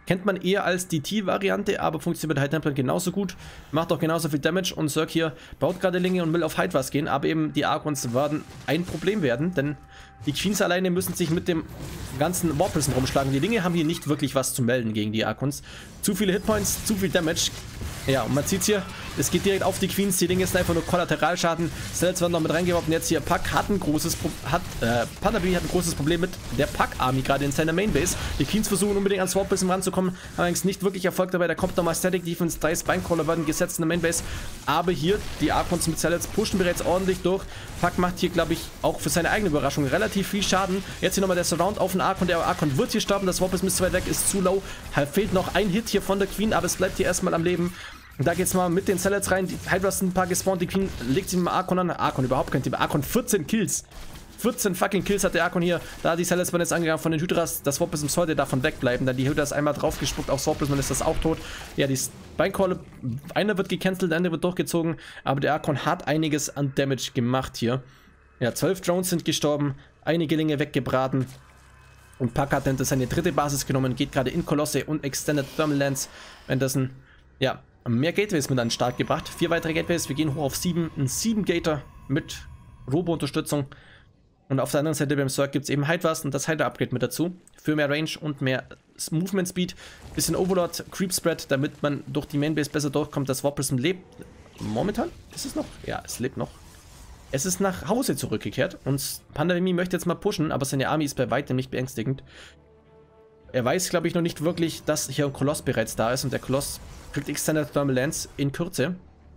Kennt man eher als die T-Variante, aber funktioniert mit High Templar genauso gut. Macht auch genauso viel Damage und Zerg hier baut gerade Linge und will auf Hydras gehen, aber eben die Archons werden ein Problem werden, denn die Queens alleine müssen sich mit dem ganzen Warp Prison rumschlagen. Die Linge haben hier nicht wirklich was zu melden gegen die Archons. Zu viele Hitpoints, zu viel Damage. Ja, und man sieht es hier, es geht direkt auf die Queens, die Dinge sind einfach nur Kollateralschaden. Cells werden noch mit reingeworfen. Jetzt hier, Puck hat ein großes Panda B hat ein großes Problem mit der Puck-Army, gerade in seiner Mainbase. Die Queens versuchen unbedingt ans Warp Prism ranzukommen, haben allerdings nicht wirklich Erfolg dabei. Da kommt nochmal Static Defense, 3 Spinecrawler werden gesetzt in der Mainbase. Aber hier, die Archons mit Cells pushen bereits ordentlich durch. Puck macht hier, glaube ich, auch für seine eigene Überraschung relativ viel Schaden. Jetzt hier nochmal der Surround auf den Archon. Der Archon wird hier sterben, das Warp Prism ist zu weit weg, ist zu low. Fehlt noch ein Hit hier von der Queen, aber es bleibt hier erstmal am Leben. Und da geht's mal mit den Zealots rein. Die Hydras sind ein paar gespawnt. Die Queen legt sich mit dem Archon an. Archon überhaupt kein Thema. Archon 14 Kills. 14 fucking Kills hat der Archon hier. Da die Zealots werden jetzt angegangen von den Hydras. Das Warp Prism sollte davon wegbleiben. Dann die Hydras einmal draufgespuckt aufs Warp Prism, dann ist das auch tot. Ja, die Spinecrawler, einer wird gecancelt, der andere wird durchgezogen. Aber der Archon hat einiges an Damage gemacht hier. Ja, 12 Drones sind gestorben. Einige Linge weggebraten. Und Puck hat dann seine dritte Basis genommen. Geht gerade in Kolosse und Extended Thermal Lands. Währenddessen, ja, mehr Gateways mit an den Start gebracht. 4 weitere Gateways. Wir gehen hoch auf 7. Ein 7-Gater mit Robo-Unterstützung. Und auf der anderen Seite beim Zerg gibt es eben Hydras und das Hydra-Upgrade mit dazu. Für mehr Range und mehr Movement Speed. Bisschen Overlord, Creep Spread, damit man durch die Mainbase besser durchkommt. Das Warp Prism lebt. Momentan? Ist es noch? Ja, es lebt noch. Es ist nach Hause zurückgekehrt. Und Pandemie möchte jetzt mal pushen, aber seine Army ist bei weitem nicht beängstigend. Er weiß, glaube ich, noch nicht wirklich, dass hier ein Koloss bereits da ist. Und der Koloss kriegt Extended Thermal Lands in Kürze.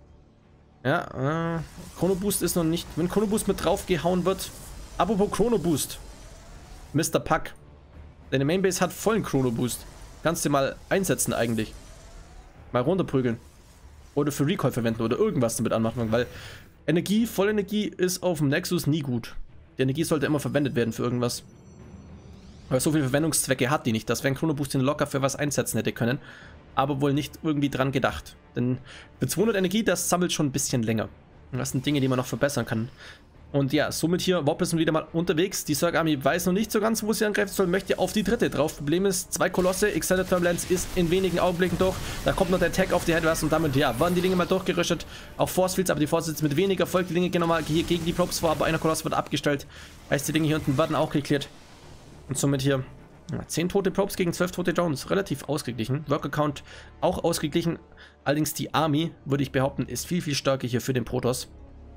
Ja, Chrono Boost ist noch nicht... Wenn Chrono Boost mit draufgehauen wird... Apropos Chrono Boost. Mr. Puck. Deine Mainbase hat vollen Chrono Boost. Kannst du mal einsetzen eigentlich. Mal runterprügeln. Oder für Recall verwenden oder irgendwas damit anmachen, weil Energie, Vollenergie ist auf dem Nexus nie gut. Die Energie sollte immer verwendet werden für irgendwas. Weil so viele Verwendungszwecke hat die nicht, dass wir einen Chrono Boost den locker für was einsetzen hätte können. Aber wohl nicht irgendwie dran gedacht. Denn für 200 Energie, das sammelt schon ein bisschen länger. Und das sind Dinge, die man noch verbessern kann. Und ja, somit hier Warp Prism wieder mal unterwegs. Die Zerg Army weiß noch nicht so ganz, wo sie angreifen soll, möchte auf die dritte drauf. Problem ist, 2 Kolosse, Extended Thermal Lands ist in wenigen Augenblicken durch. Da kommt noch der Tag auf die Hydras und damit, ja, waren die Dinge mal durchgerüstet. Auch Force Fields, aber die Force Fields mit weniger Erfolg. Die Dinge gehen nochmal hier gegen die Probes vor, aber einer Koloss wird abgestellt. Heißt, die Dinge hier unten werden auch geklärt. Und somit hier ja, 10 tote Probes gegen 12 tote Drones. Relativ ausgeglichen. Worker Count auch ausgeglichen. Allerdings die Army, würde ich behaupten, ist viel, viel stärker hier für den Protoss.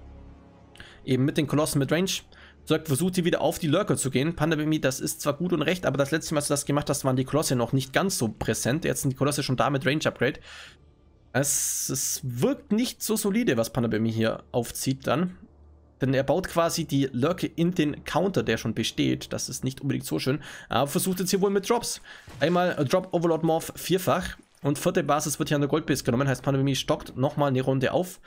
Eben mit den Kolossen mit Range. Zerg versucht hier wieder auf die Lurker zu gehen. Pandemie, das ist zwar gut und recht, aber das letzte Mal, als du das gemacht hast, waren die Kolosse noch nicht ganz so präsent. Jetzt sind die Kolosse schon da mit Range Upgrade. Es wirkt nicht so solide, was Pandemie hier aufzieht dann. Denn er baut quasi die Lurke in den Counter, der schon besteht. Das ist nicht unbedingt so schön. Aber versucht jetzt hier wohl mit Drops. Einmal Drop Overlord Morph 4-fach. Und 4. Basis wird hier an der Goldbase genommen. Heißt, Pandemie stockt nochmal eine Runde auf.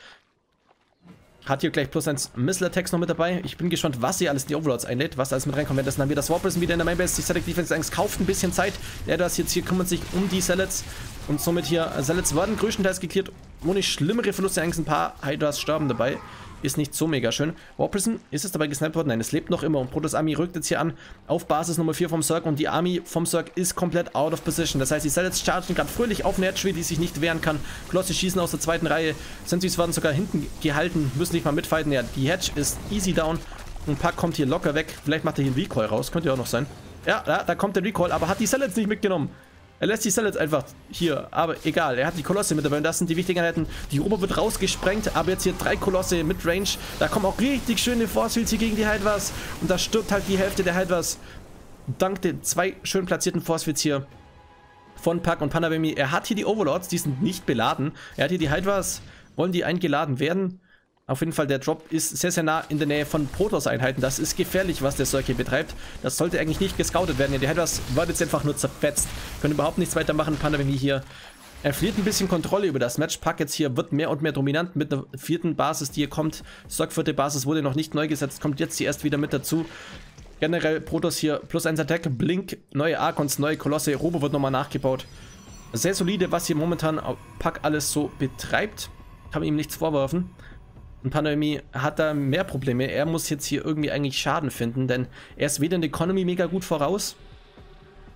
Hat hier gleich +1 Missile Attacks noch mit dabei. Ich bin gespannt, was hier alles in die Overlords einlädt, was alles mit reinkommt. Wenn das dann haben wir das Warp Prism wieder in der Mainbase. Die Static Defense Angst kauft ein bisschen Zeit. Der das jetzt hier kümmert sich um die Zealots. Und somit hier Zealots werden größtenteils geklärt. Ohne schlimmere Verluste. Eigentlich ein paar Hydras sterben dabei. Ist nicht so mega schön. Warp Prism, ist es dabei gesniped worden? Nein, es lebt noch immer. Und Protoss Army rückt jetzt hier an auf Basis Nummer 4 vom Zerg. Und die Army vom Zerg ist komplett out of position. Das heißt, die Zealots chargen gerade fröhlich auf eine Hedge, die sich nicht wehren kann. Kolosse schießen aus der zweiten Reihe. Sentries werden sogar hinten gehalten. Müssen nicht mal mitfighten. Ja, die Hedge ist easy down. Und Puck kommt hier locker weg. Vielleicht macht er hier einen Recall raus. Könnte ja auch noch sein. Ja, da kommt der Recall. Aber hat die Zealots nicht mitgenommen. Er lässt die Zealots einfach hier, aber egal, er hat die Kolosse mit dabei und das sind die wichtigen Einheiten. Die Ober wird rausgesprengt, aber jetzt hier 3 Kolosse mit Range. Da kommen auch richtig schöne Force Fields hier gegen die Hydras und da stirbt halt die Hälfte der Hydras. Dank den 2 schön platzierten Force Fields hier von Puck und Pandemie. Er hat hier die Overlords, die sind nicht beladen. Er hat hier die Hydras, wollen die eingeladen werden? Auf jeden Fall, der Drop ist sehr, sehr nah in der Nähe von Protoss-Einheiten. Das ist gefährlich, was der Zerg hier betreibt. Das sollte eigentlich nicht gescoutet werden. Ja, die Hydras werden jetzt einfach nur zerfetzt. Können überhaupt nichts weitermachen. Pandemie hier. Er verliert ein bisschen Kontrolle über das Match. Puck jetzt hier wird mehr und mehr dominant mit der 4. Basis, die hier kommt. Zerg 4. Basis wurde noch nicht neu gesetzt. Kommt jetzt hier erst wieder mit dazu. Generell Protoss hier +1 Attack, Blink, neue Archons, neue Kolosse. Robo wird nochmal nachgebaut. Sehr solide, was hier momentan Puck alles so betreibt. Kann man ihm nichts vorwerfen. Und Pandemie hat da mehr Probleme. Er muss jetzt hier irgendwie eigentlich Schaden finden, denn er ist weder in der Economy mega gut voraus,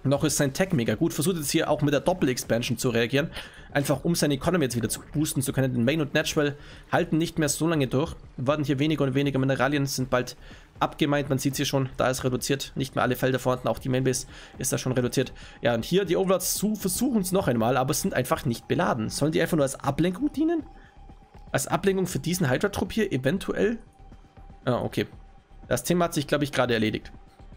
Noch ist sein Tech mega gut. Versucht jetzt hier auch mit der Doppel-Expansion zu reagieren. Einfach um seine Economy jetzt wieder zu boosten zu können. Den Main und Natural halten nicht mehr so lange durch. Wir werden hier weniger und weniger Mineralien, sind bald abgemeint. Man sieht es hier schon, da ist reduziert. Nicht mehr alle Felder vorhanden, auch die Mainbase ist da schon reduziert. Ja, und hier die Overlords versuchen es noch einmal, aber sind einfach nicht beladen. Sollen die einfach nur als Ablenkung dienen? Als Ablenkung für diesen Hydra-Trupp hier eventuell? Ah, okay. Das Thema hat sich, glaube ich, gerade erledigt.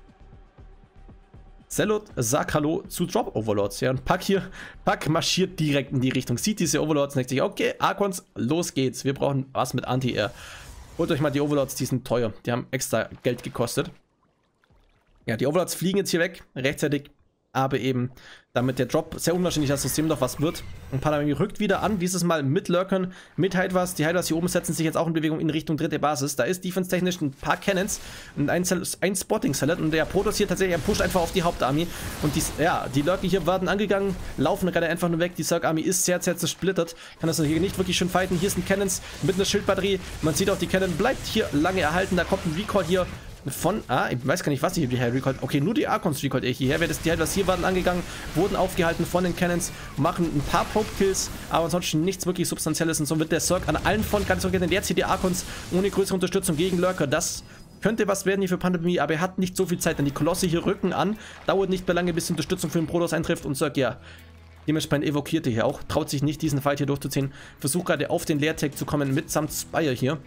Zelot sagt Hallo zu Drop Overlords. Ja, und Puck marschiert direkt in die Richtung. Sieht diese Overlords und denkt sich, okay, Archons, los geht's. Wir brauchen was mit Anti-Air. Holt euch mal die Overlords, die sind teuer. Die haben extra Geld gekostet. Ja, die Overlords fliegen jetzt hier weg, rechtzeitig. Aber eben, damit der Drop sehr unwahrscheinlich das System noch was wird. Und Pandemie rückt wieder an, dieses Mal mit Lurkern, mit Hydras. Die Hydras hier oben setzen sich jetzt auch in Bewegung in Richtung dritte Basis. Da ist defense-technisch ein paar Cannons und ein Spotting-Salad. Und der Protoss hier tatsächlich, er pusht einfach auf die Hauptarmee. Und die Lurker hier werden angegangen, laufen gerade einfach nur weg. Die Zerg-Armee ist sehr, sehr zersplittert. Kann das hier nicht wirklich schön fighten. Hier sind Cannons mit einer Schildbatterie. Man sieht auch, die Cannon bleibt hier lange erhalten. Da kommt ein Recall hier von, ich weiß gar nicht, was hier recallt. Okay, nur die Archons recallt hierher. Wer das, die Hydras hier waren angegangen, wurden aufgehalten von den Cannons, machen ein paar Probe-Kills, aber ansonsten nichts wirklich Substanzielles. Und so wird der Zerg an allen Fronten ganz zurückgehen. Jetzt hier die Archons ohne größere Unterstützung gegen Lurker. Das könnte was werden hier für Pandemie, aber er hat nicht so viel Zeit, denn die Kolosse hier rücken an. Dauert nicht mehr lange, bis die Unterstützung für den Protoss eintrifft und Zerg, ja, dementsprechend evokiert er hier auch. Traut sich nicht, diesen Fight hier durchzuziehen. Versucht gerade auf den Leertag zu kommen mitsamt Spire hier.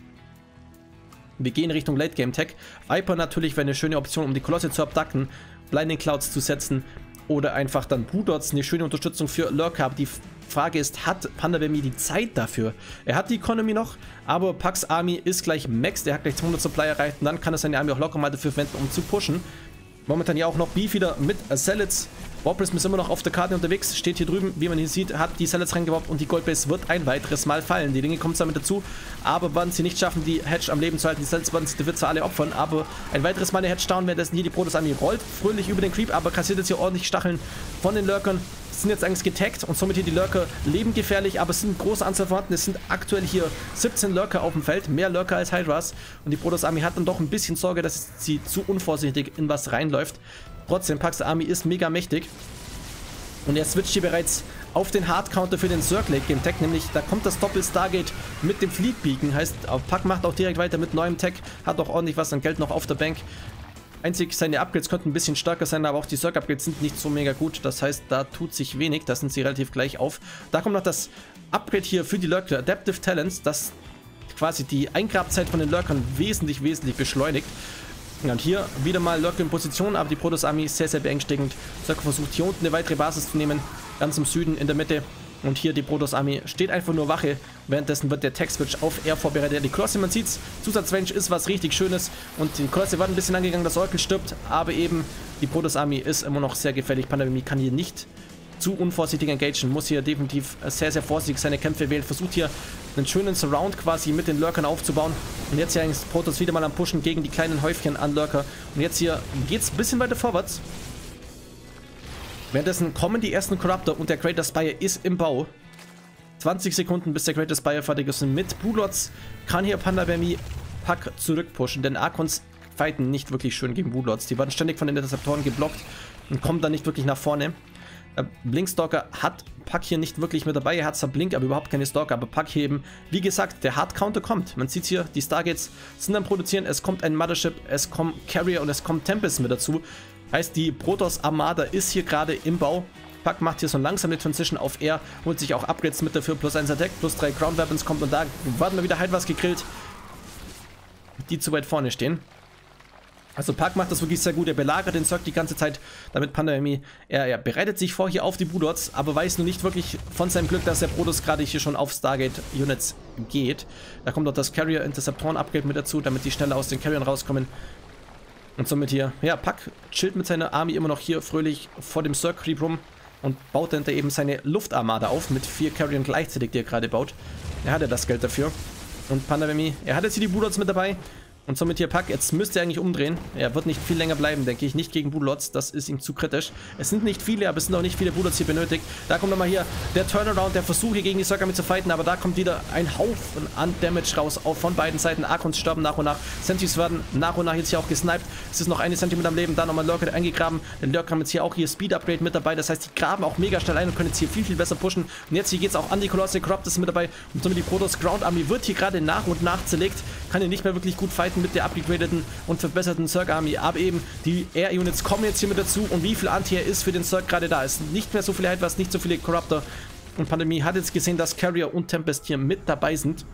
Wir gehen Richtung Late Game Tech. Viper natürlich wäre eine schöne Option, um die Kolosse zu abducken, Blinding Clouds zu setzen oder einfach dann Blue Dots, eine schöne Unterstützung für Lurker. Aber die Frage ist, hat Pandemie die Zeit dafür? Er hat die Economy noch, aber Pucks Army ist gleich maxed. Er hat gleich 200 Supply erreicht und dann kann er seine Army auch locker mal dafür verwenden, um zu pushen. Momentan ja auch noch Beef wieder mit Salads. Warprism ist immer noch auf der Karte unterwegs, steht hier drüben, wie man hier sieht, hat die Salads reingeworfen und die Goldbase wird ein weiteres Mal fallen. Die Dinge kommen damit dazu, aber werden sie nicht schaffen, die Hedge am Leben zu halten. Die Salads wird zwar alle opfern, aber ein weiteres Mal eine Hedge down, währenddessen hier die Protoss-Armee rollt fröhlich über den Creep, aber kassiert jetzt hier ordentlich Stacheln von den Lurkern. Sind jetzt eigentlich getaggt und somit hier die Lurker leben gefährlich, aber es sind große Anzahl vorhanden. Es sind aktuell hier 17 Lurker auf dem Feld, mehr Lurker als Hydras. Und die Protoss-Armee hat dann doch ein bisschen Sorge, dass sie zu unvorsichtig in was reinläuft. Trotzdem, Pucks Armee ist mega mächtig. Und er switcht hier bereits auf den Hard-Counter für den Zerg Late Game Tech, nämlich da kommt das Doppel-Stargate mit dem Fleet Beacon. Heißt, Puck macht auch direkt weiter mit neuem Tech, hat auch ordentlich was an Geld noch auf der Bank. Einzig, seine Upgrades könnten ein bisschen stärker sein, aber auch die Zerg-Upgrades sind nicht so mega gut. Das heißt, da tut sich wenig, da sind sie relativ gleich auf. Da kommt noch das Upgrade hier für die Lurker, Adaptive Talents, das quasi die Eingrabzeit von den Lurkern wesentlich beschleunigt. Und hier wieder mal Lurker in Position, aber die Protoss-Armee ist sehr, sehr beängstigend. Zerg versucht hier unten eine weitere Basis zu nehmen, ganz im Süden, in der Mitte. Und hier die Protoss-Armee steht einfach nur Wache. Währenddessen wird der Tech-Switch auf Air vorbereitet. Die Kolosse, man sieht's, Zusatzrange ist was richtig Schönes. Und die Kolosse wird ein bisschen angegangen, das Oracle stirbt. Aber eben, die Protoss-Armee ist immer noch sehr gefährlich. Pandemie kann hier nicht zu unvorsichtig engagen, muss hier definitiv sehr, sehr vorsichtig seine Kämpfe wählen. Versucht hier einen schönen Surround quasi mit den Lurkern aufzubauen. Und jetzt hier eigentlich Protoss wieder mal am Pushen gegen die kleinen Häufchen an Lurker. Und jetzt hier geht's ein bisschen weiter vorwärts. Währenddessen kommen die ersten Corruptor und der Greater Spire ist im Bau. 20 Sekunden, bis der Greater Spire fertig ist. Und mit Bulldots kann hier Pandemie Puck zurückpushen, denn Archons fighten nicht wirklich schön gegen Bulldots. Die werden ständig von den Interceptoren geblockt und kommen dann nicht wirklich nach vorne. Blinkstalker hat Puck hier nicht wirklich mit dabei. Er hat zwar Blink, aber überhaupt keine Stalker. Aber Puck hier eben, wie gesagt, der Hard-Counter kommt. Man sieht hier, die Stargates sind am Produzieren. Es kommt ein Mothership, es kommt Carrier und es kommt Tempest mit dazu. Heißt, die Protoss Armada ist hier gerade im Bau. Puck macht hier so langsam eine Transition auf Air, holt sich auch Upgrades mit dafür, plus 1 Attack, plus 3 Ground Weapons kommt und da werden wir wieder halt was gegrillt, die zu weit vorne stehen. Also Puck macht das wirklich sehr gut, er belagert den Zerg die ganze Zeit, damit Pandemie, er bereitet sich vor hier auf die Bulldots, aber weiß nur nicht wirklich von seinem Glück, dass der Protoss gerade hier schon auf Stargate Units geht. Da kommt auch das Carrier Interceptoren Upgrade mit dazu, damit die schneller aus den Carriern rauskommen. Und somit hier, ja, Puck chillt mit seiner Army immer noch hier fröhlich vor dem Zerg Creep rum und baut dann eben seine Luftarmada auf mit 4 Carriern gleichzeitig, die er gerade baut. Er hatte das Geld dafür. Und Pandemie, er hat jetzt hier die Bulldots mit dabei. Und somit hier Puck, jetzt müsste er eigentlich umdrehen. Er wird nicht viel länger bleiben, denke ich. Nicht gegen Bulldogs, das ist ihm zu kritisch. Es sind nicht viele, aber es sind auch nicht viele Bulldogs hier benötigt. Da kommt nochmal hier der Turnaround, der Versuch hier gegen die Zerg Army zu fighten, aber da kommt wieder ein Haufen an Damage raus, auch von beiden Seiten. Archons sterben nach und nach. Sentries werden nach und nach jetzt hier auch gesniped. Es ist noch eine Sentiment am Leben, da nochmal Lurker eingegraben. Der Lurker haben jetzt hier auch hier Speed-Upgrade mit dabei, das heißt, die graben auch mega schnell ein und können jetzt hier viel, viel besser pushen. Und jetzt hier geht es auch an die Kolosse, Corrupt ist mit dabei und somit die Protoss Ground Army wird hier gerade nach und nach zerlegt. Kann hier nicht mehr wirklich gut fighten mit der upgradeten und verbesserten Zerg Army, aber eben die Air Units kommen jetzt hier mit dazu und wie viel Anti-Air ist für den Zerg gerade da. Es sind nicht mehr so viele Hydras, nicht so viele Corruptor und Pandemie hat jetzt gesehen, dass Carrier und Tempest hier mit dabei sind.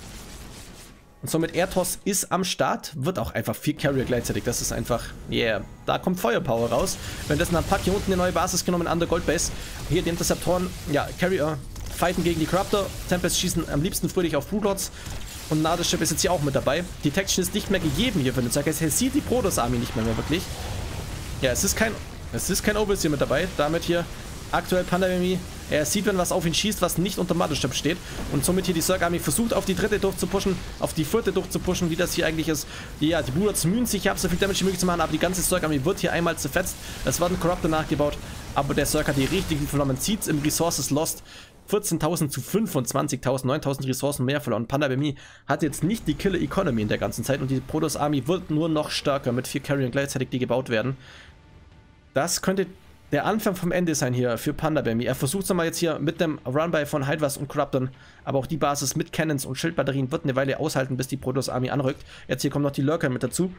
Und somit Airtos ist am Start, wird auch einfach 4 Carrier gleichzeitig, das ist einfach, yeah, da kommt Feuerpower raus. Währenddessen hat Puck hier unten eine neue Basis genommen an der Goldbase. Hier die Interceptoren, ja, Carrier fighten gegen die Corruptor, Tempest schießen am liebsten fröhlich auf Broodlords. Und Mothership ist jetzt hier auch mit dabei. Detection ist nicht mehr gegeben hier für den Zerg. Er sieht die Protoss Army nicht mehr wirklich. Ja, es ist kein Obelisk hier mit dabei. Damit hier aktuell Pandemie. Er sieht, wenn was auf ihn schießt, was nicht unter Mothership steht. Und somit hier die Zerg Army versucht, auf die dritte durchzupushen, auf die vierte durchzupushen, wie das hier eigentlich ist. Ja, die Bulldogs mühen sich ab, so viel Damage wie möglich zu machen, aber die ganze Zerg Army wird hier einmal zerfetzt. Es werden Corruptor nachgebaut, aber der Zerg hat die richtig viel verloren. Man sieht es im Resources Lost. 14.000 zu 25.000, 9.000 Ressourcen mehr verloren. Pandemie hat jetzt nicht die Killer Economy in der ganzen Zeit und die Protoss Army wird nur noch stärker mit 4 Carriern gleichzeitig, die gebaut werden. Das könnte der Anfang vom Ende sein hier für Pandemie. Er versucht es nochmal jetzt hier mit dem Runby von Hydras und Corruptern, aber auch die Basis mit Cannons und Schildbatterien wird eine Weile aushalten, bis die Protoss Army anrückt. Jetzt hier kommen noch die Lurker mit dazu.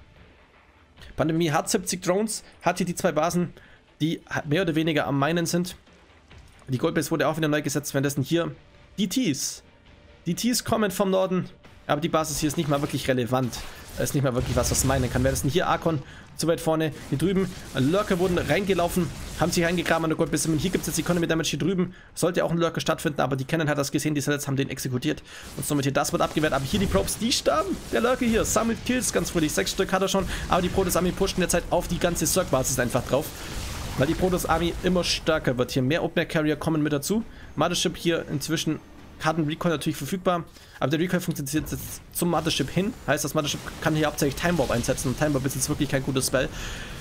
Pandemie hat 70 Drones, hat hier die 2 Basen, die mehr oder weniger am Minen sind. Die Goldbase wurde auch wieder neu gesetzt, währenddessen hier die Ts. Die Ts kommen vom Norden, aber die Basis hier ist nicht mal wirklich relevant. Da ist nicht mal wirklich was meinen kann. Währenddessen hier Archon zu weit vorne. Hier drüben Lurker wurden reingelaufen, haben sich reingegraben an der Goldbase. Hier gibt es jetzt Economy Damage hier drüben. Sollte auch ein Lurker stattfinden, aber die Cannon hat das gesehen, die Sets haben den exekutiert. Und somit hier das wird abgewehrt. Aber hier die Probes, die sterben. Der Lurker hier sammelt Kills ganz fröhlich. 6 Stück hat er schon, aber die Protoss Army pushen derzeit auf die ganze Zerg-Basis einfach drauf. Weil die Protoss Army immer stärker wird. Hier mehr Open Air Carrier kommen mit dazu. Mothership hier inzwischen hat ein Recoil natürlich verfügbar. Aber der Recoil funktioniert jetzt zum Mothership hin. Heißt, das Mothership kann hier hauptsächlich Time Warp einsetzen. Und Time Warp ist jetzt wirklich kein gutes Spell.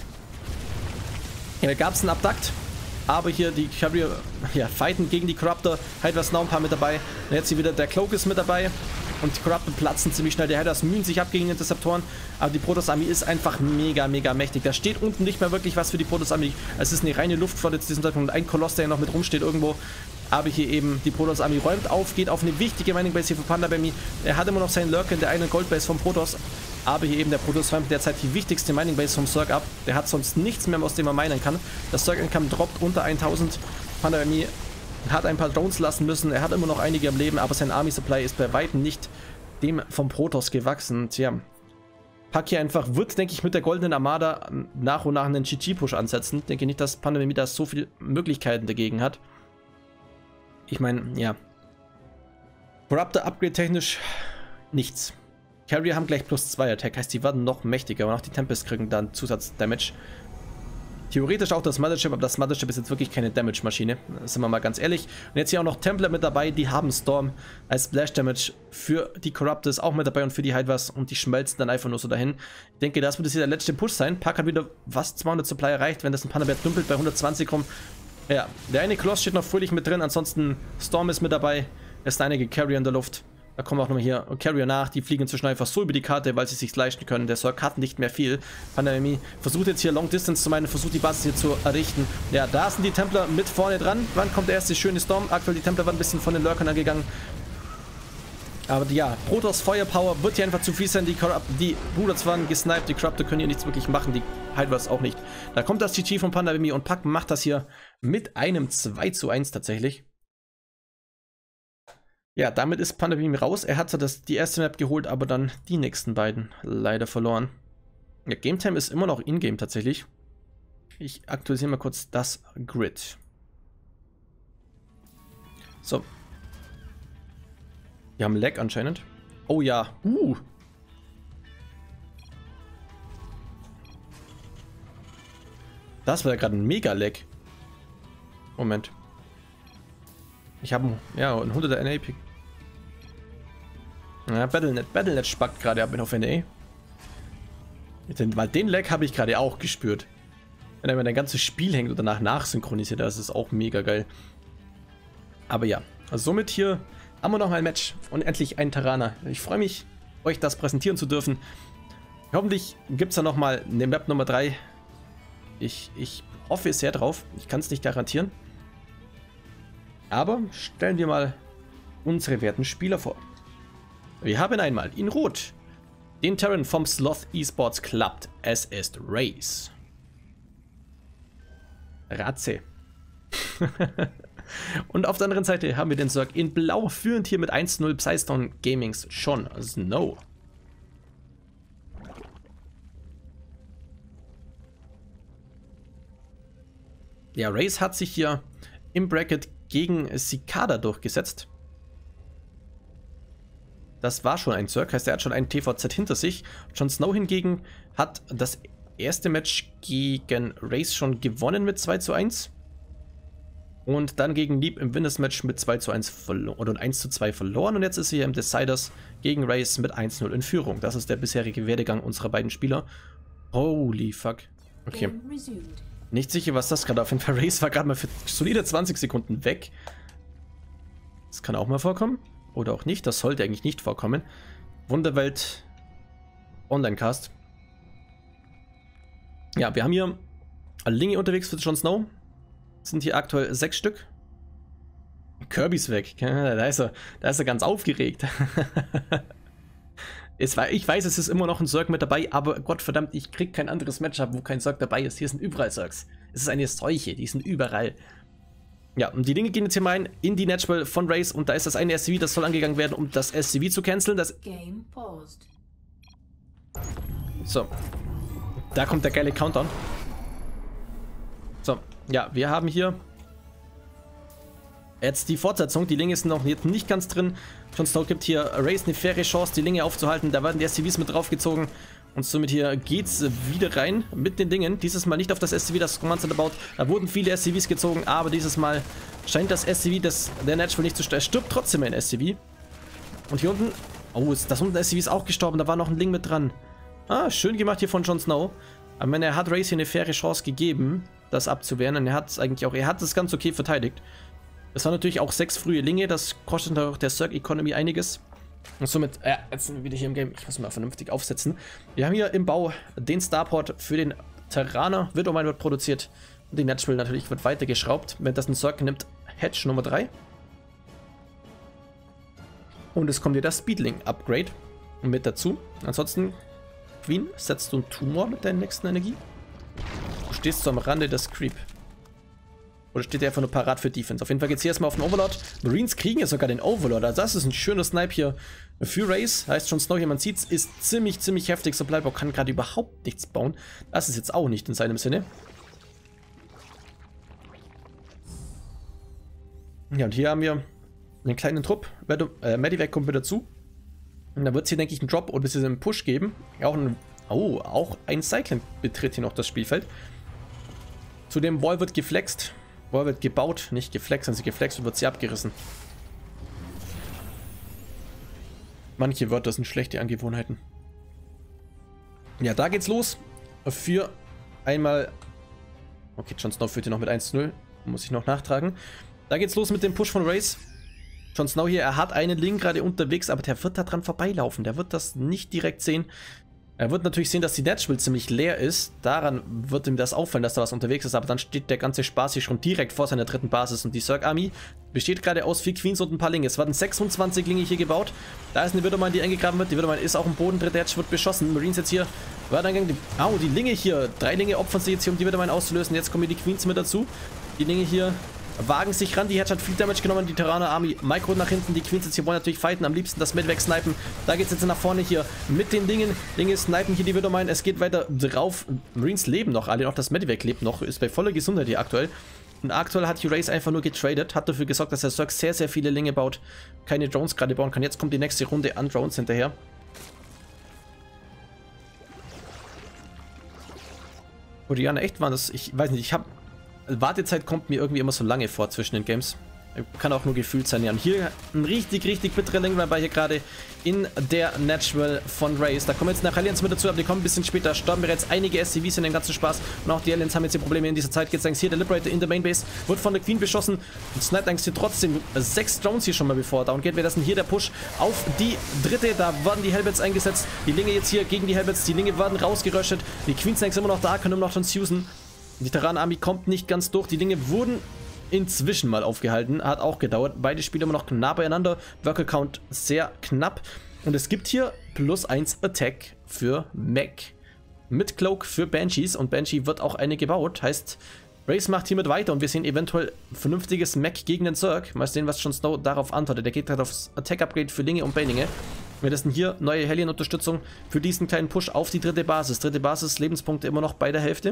Hier gab es einen Abduct. Aber hier die Carrier fighten gegen die Corruptor. Hydras noch ein paar mit dabei. Und jetzt hier wieder der Cloak ist mit dabei. Und die Corruptor platzen ziemlich schnell. Die Hydras mühen sich ab gegen die Interceptoren. Aber die Protoss Army ist einfach mega, mega mächtig. Da steht unten nicht mehr wirklich was für die Protoss Army. Es ist eine reine Luftflotte zu diesem Zeitpunkt. Und ein Koloss, der noch mit rumsteht irgendwo. Aber hier eben die Protoss Army räumt auf, geht auf eine wichtige Mining Base hier für Pandemie. Er hat immer noch seinen Lurker in der einen Goldbase vom Protoss. Aber hier eben der Protoss räumt derzeit die wichtigste Mining Base vom Zerg ab. Der hat sonst nichts mehr, aus dem er minen kann. Das Zerg Income droppt unter 1000. Pandemie hat ein paar Drones lassen müssen. Er hat immer noch einige am Leben, aber sein Army Supply ist bei weitem nicht dem vom Protoss gewachsen. Tja. Puck hier einfach wird, denke ich, mit der goldenen Armada nach und nach einen GG-Push ansetzen. Denke nicht, dass Pandemie da so viele Möglichkeiten dagegen hat. Ich meine, ja. Corruptor Upgrade technisch nichts. Carrier haben gleich +2 Attack, heißt, die werden noch mächtiger und auch die Tempest kriegen dann Zusatzdamage. Theoretisch auch das Mothership, aber das Mothership ist jetzt wirklich keine Damage-Maschine, sind wir mal ganz ehrlich. Und jetzt hier auch noch Templar mit dabei, die haben Storm als Splash-Damage für die Corruptors auch mit dabei und für die Hydras und die schmelzen dann einfach nur so dahin. Ich denke, das wird jetzt hier der letzte Push sein. Puck hat wieder fast 200 Supply erreicht, wenn das ein Panabert dümpelt bei 120 rum. Ja, der eine Kloss steht noch fröhlich mit drin, ansonsten Storm ist mit dabei, es sind einige Carrier in der Luft. Da kommen auch nochmal hier Carrier nach, die fliegen inzwischen einfach so über die Karte, weil sie es sich leisten können. Der Zerg hat nicht mehr viel. Pandemie versucht jetzt hier Long Distance zu meinen, versucht die Basis hier zu errichten. Ja, da sind die Templar mit vorne dran. Wann kommt der erste schöne Storm? Aktuell die Templar waren ein bisschen von den Lurkern angegangen. Aber ja, Protoss Feuerpower wird hier einfach zu viel sein. Die Bulldogs waren gesniped, die Corruptor können hier nichts wirklich machen, die Hydras auch nicht. Da kommt das GG von Pandemie und Puck macht das hier mit einem 2:1 tatsächlich. Ja, damit ist Pandemie raus. Er hat zwar die erste Map geholt, aber dann die nächsten beiden leider verloren. Ja, Game Time ist immer noch in-game tatsächlich. Ich aktualisiere mal kurz das Grid. So. Wir haben Lag anscheinend. Oh ja. Das war ja gerade ein Mega-Lag. Moment. Ich habe ja, ein 100er NA-Pick. Ja, Battlenet spackt gerade ab auf NA. Weil den Lag habe ich gerade auch gespürt. Wenn er mir ein ganzes Spiel hängt und danach nachsynchronisiert, das ist auch mega geil. Aber ja, also somit hier haben wir noch ein Match und endlich einen Terraner. Ich freue mich, euch das präsentieren zu dürfen. Hoffentlich gibt es da nochmal eine Map Nummer 3. Ich hoffe sehr drauf. Ich kann es nicht garantieren. Aber stellen wir mal unsere werten Spieler vor. Wir haben einmal in Rot den Terran vom Sloth Esports Club. Es ist Raze. Ratze. Und auf der anderen Seite haben wir den Zerg in Blau, führend hier mit 1-0 Psystone Gamings Jon Snow. Ja, Raze hat sich hier im Bracket gegen Cicada durchgesetzt. Das war schon ein Zerg, heißt er hat schon einen TVZ hinter sich. Jon Snow hingegen hat das erste Match gegen Raze schon gewonnen mit 2:1. Und dann gegen Leap im Winners Match mit 2:1 verloren oder 1:2 verloren. Und jetzt ist er hier im Deciders gegen Raze mit 1:0 in Führung. Das ist der bisherige Werdegang unserer beiden Spieler. Holy fuck. Okay. Nicht sicher, was das gerade auf jeden Fall. Raze war gerade mal für solide 20 Sekunden weg. Das kann auch mal vorkommen. Oder auch nicht. Das sollte eigentlich nicht vorkommen. Wunderwelt Online-Cast. Ja, wir haben hier eine Linge unterwegs für Jon Snow. Sind hier aktuell 6 Stück. Kirby ist weg. Da ist er ganz aufgeregt. Ich weiß, es ist immer noch ein Zerg mit dabei, aber Gottverdammt, ich krieg kein anderes Matchup, wo kein Zerg dabei ist. Hier sind überall Zergs. Es ist eine Seuche, die sind überall. Ja, und die Dinge gehen jetzt hier mal ein in die Natural von Raze und da ist das eine SCV, das soll angegangen werden, um das SCV zu canceln. So. Da kommt der geile Countdown. So, ja, wir haben hier jetzt die Fortsetzung. Die Linge ist noch nicht ganz drin. Jon Snow gibt hier Raze eine faire Chance, die Linge aufzuhalten. Da werden die SCVs mit draufgezogen. Und somit hier geht's wieder rein mit den Dingen. Dieses Mal nicht auf das SCV, das Command Center baut. Da wurden viele SCVs gezogen, aber dieses Mal scheint das SCV der Natural nicht zu sterben. Stirbt trotzdem ein SCV. Und hier unten, oh, das unten SCV ist auch gestorben. Da war noch ein Ling mit dran. Ah, schön gemacht hier von Jon Snow. Aber er hat Raze hier eine faire Chance gegeben, das abzuwehren. Und er hat es eigentlich auch, er hat es ganz okay verteidigt. Das waren natürlich auch 6 frühe Linge, das kostet auch der Zerg Economy einiges. Und somit, jetzt sind wir wieder hier im Game, ich muss mal vernünftig aufsetzen. Wir haben hier im Bau den Starport für den Terraner, Widowmine wird produziert und die Natural natürlich wird weiter geschraubt. Wenn das ein Zerg nimmt, Hedge Nummer 3. Und es kommt hier das Speedling Upgrade mit dazu. Ansonsten, Queen, setzt du einen Tumor mit deiner nächsten Energie? Du stehst so am Rande des Creep. Oder steht der einfach nur parat für Defense? Auf jeden Fall geht es hier erstmal auf den Overlord. Marines kriegen ja sogar den Overlord. Also das ist ein schöner Snipe hier für Raze. Heißt Jon Snow hier, man sieht es, ist ziemlich heftig. Supplybox kann gerade überhaupt nichts bauen. Das ist jetzt auch nicht in seinem Sinne. Ja, und hier haben wir einen kleinen Trupp. Medivac kommt mit dazu. Und da wird es hier, denke ich, einen Drop oder einen Push geben. Auch ein Cycling betritt hier noch das Spielfeld. Zudem Wall wird geflext. Wall wird gebaut, nicht geflext. Wenn sie geflext wird sie abgerissen. Manche Wörter sind schlechte Angewohnheiten. Ja, da geht's los. Für einmal... Okay, Jon Snow führt hier noch mit 1:0. Muss ich noch nachtragen. Da geht's los mit dem Push von Raze. Jon Snow hier, er hat einen Link gerade unterwegs, aber der wird da dran vorbeilaufen. Der wird das nicht direkt sehen. Er wird natürlich sehen, dass die Natural ziemlich leer ist. Daran wird ihm das auffallen, dass da was unterwegs ist. Aber dann steht der ganze Spaß hier schon direkt vor seiner dritten Basis. Und die Zerg Army besteht gerade aus 4 Queens und ein paar Linge. Es werden 26 Linge hier gebaut. Da ist eine Widowmine, die eingegraben wird. Die Widowmine ist auch im Boden drin. Der Hedge wird beschossen. Marines jetzt hier. Die Linge hier. 3 Linge opfern sich jetzt hier, um die Widowmine auszulösen. Jetzt kommen hier die Queens mit dazu. Die Linge hier wagen sich ran, die Hedge hat viel Damage genommen, die Terraner Army Micro nach hinten, die Queens jetzt hier wollen natürlich fighten, am liebsten das Medivac snipen, da geht es jetzt nach vorne hier mit den Dingen, Dinge snipen hier die Widowmine, es geht weiter drauf, Marines leben noch alle, auch das Medivac lebt noch, ist bei voller Gesundheit hier aktuell und aktuell hat hier Raze einfach nur getradet, hat dafür gesorgt, dass der Zerg sehr viele Linge baut, keine Drones gerade bauen kann, jetzt kommt die nächste Runde an Drones hinterher. Oriana, echt waren das, ich weiß nicht, Wartezeit kommt mir irgendwie immer so lange vor zwischen den Games. Kann auch nur gefühlt sein, ja. Und hier ein richtig, richtig bitterer Link dabei hier gerade in der Natural von Raze. Da kommen jetzt nach Aliens mit dazu, aber die kommen ein bisschen später. Starben bereits einige SCVs in dem ganzen Spaß. Und auch die Aliens haben jetzt hier Probleme in dieser Zeit. Geht's eigentlich hier der Liberator in der Mainbase. Wird von der Queen beschossen. Und sniped eigentlich hier trotzdem 6 Drones hier schon mal bevor down geht. Wäre das denn hier der Push auf die dritte. Da werden die Hellbats eingesetzt. Die Linge jetzt hier gegen die Hellbats. Die Linge werden rausgeröscht. Die Queen Snakes immer noch da, können immer noch transfusen. Die Terran-Army kommt nicht ganz durch. Die Linge wurden inzwischen mal aufgehalten. Hat auch gedauert. Beide Spiele immer noch nah beieinander. Worker Count sehr knapp. Und es gibt hier +1 Attack für Mech. Mit Cloak für Banshees. Und Banshee wird auch eine gebaut. Heißt, Raze macht hiermit weiter. Und wir sehen eventuell vernünftiges Mech gegen den Zerg. Mal sehen, was Jon Snow darauf antwortet. Der geht gerade aufs Attack-Upgrade für Linge und Bailinge. Wir lassen hier neue Hellion-Unterstützung für diesen kleinen Push auf die dritte Basis. Dritte Basis, Lebenspunkte immer noch bei der Hälfte.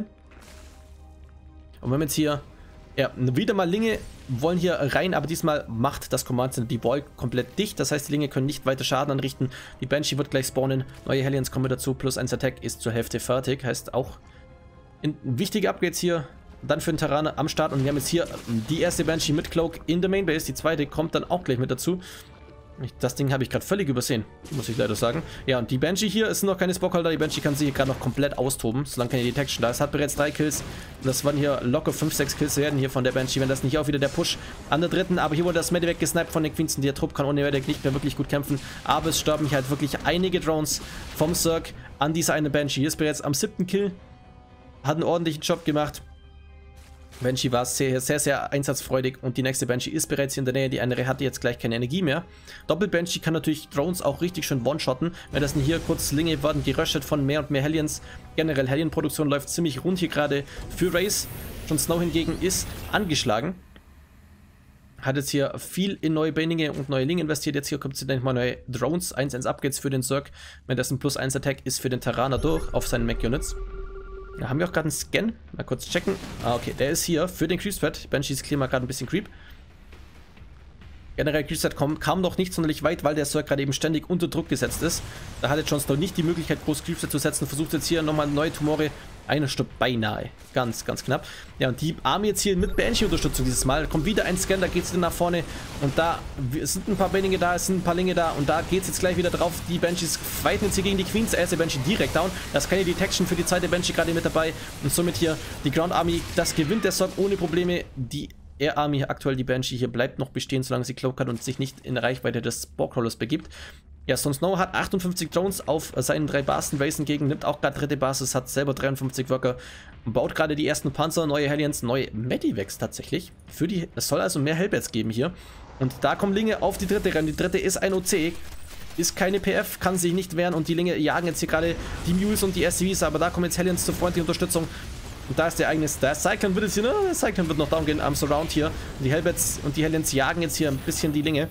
Und wenn wir jetzt hier, ja, wieder mal Linge wollen hier rein, aber diesmal macht das Command Center die Wall komplett dicht. Das heißt, die Linge können nicht weiter Schaden anrichten. Die Banshee wird gleich spawnen. Neue Hellions kommen dazu. +1 Attack ist zur Hälfte fertig. Heißt auch wichtige Upgrades hier dann für den Terraner am Start. Und wir haben jetzt hier die erste Banshee mit Cloak in der Mainbase. Die zweite kommt dann auch gleich mit dazu. Das Ding habe ich gerade völlig übersehen, muss ich leider sagen. Ja, und die Banshee hier ist noch keine Spockholder. Die Banshee kann sich hier gerade noch komplett austoben, solange keine Detection da ist. Hat bereits 3 Kills. Das waren hier locker 5, 6 Kills werden hier von der Banshee, wenn das nicht auch wieder der Push an der dritten. Aber hier wurde das Medivac gesniped von den Queens. Der Trupp kann ohne Medivac nicht mehr wirklich gut kämpfen. Aber es sterben hier halt wirklich einige Drones vom Zerg an dieser eine Banshee. Hier ist bereits am 7. Kill. Hat einen ordentlichen Job gemacht. Banshee war sehr, sehr, sehr einsatzfreudig und die nächste Banshee ist bereits hier in der Nähe. Die andere hatte jetzt gleich keine Energie mehr. Doppel-Banshee kann natürlich Drones auch richtig schön one-shotten. Wenn das hier kurz Linge werden geröscht von mehr und mehr Hellions. Generell Hellion-Produktion läuft ziemlich rund hier gerade für Raze. Jon Snow hingegen ist angeschlagen. Hat jetzt hier viel in neue Bailinge und neue Linge investiert. Jetzt hier kommt endlich mal neue Drones. 1-1 Upgrades für den Zerg. Wenn das ein +1 Attack ist für den Terraner durch auf seinen Mech-Units. Da haben wir auch gerade einen Scan. Mal kurz checken. Ah, okay. Der ist hier für den Creep-Spread. Banshees clear mal gerade ein bisschen Creep. Generell Creep-Spread kam noch nicht sonderlich weit, weil der Zerg gerade eben ständig unter Druck gesetzt ist. Da hatte Jon Snow nicht die Möglichkeit, groß Creep-Spread zu setzen. Versucht jetzt hier nochmal neue Tumore. Eine Stück beinahe. Ganz, ganz knapp. Ja, und die Army jetzt hier mit Banshee-Unterstützung dieses Mal. Kommt wieder ein Scan, da geht es wieder nach vorne. Und da sind ein paar Bailinge da, es sind ein paar Linge da. Und da geht es jetzt gleich wieder drauf. Die Banshees fighten jetzt hier gegen die Queens. Erste Banshee direkt down. Da ist keine Detection für die zweite Banshee gerade mit dabei. Und somit hier die Ground Army. Das gewinnt der Zerg ohne Probleme. Die Air Army aktuell, die Banshee hier, bleibt noch bestehen, solange sie Cloak hat und sich nicht in Reichweite des Sporecrawlers begibt. Ja, Jon Snow hat 58 Drones auf seinen 3 Basen Race entgegen, nimmt auch gerade dritte Basis, hat selber 53 Worker und baut gerade die ersten Panzer, neue Hellions, neue Medivacs tatsächlich. Es soll also mehr Hellbats geben hier. Und da kommen Linge auf die dritte rein. Die dritte ist ein OC, ist keine PF, kann sich nicht wehren und die Linge jagen jetzt hier gerade die Mules und die SCVs, aber da kommen jetzt Hellions zur freundlichen Unterstützung. Und da ist der eigene Cyclone wird jetzt hier, der Cyclone wird noch down gehen am Surround hier. Und die Hellbats und die Hellions jagen jetzt hier ein bisschen die Linge.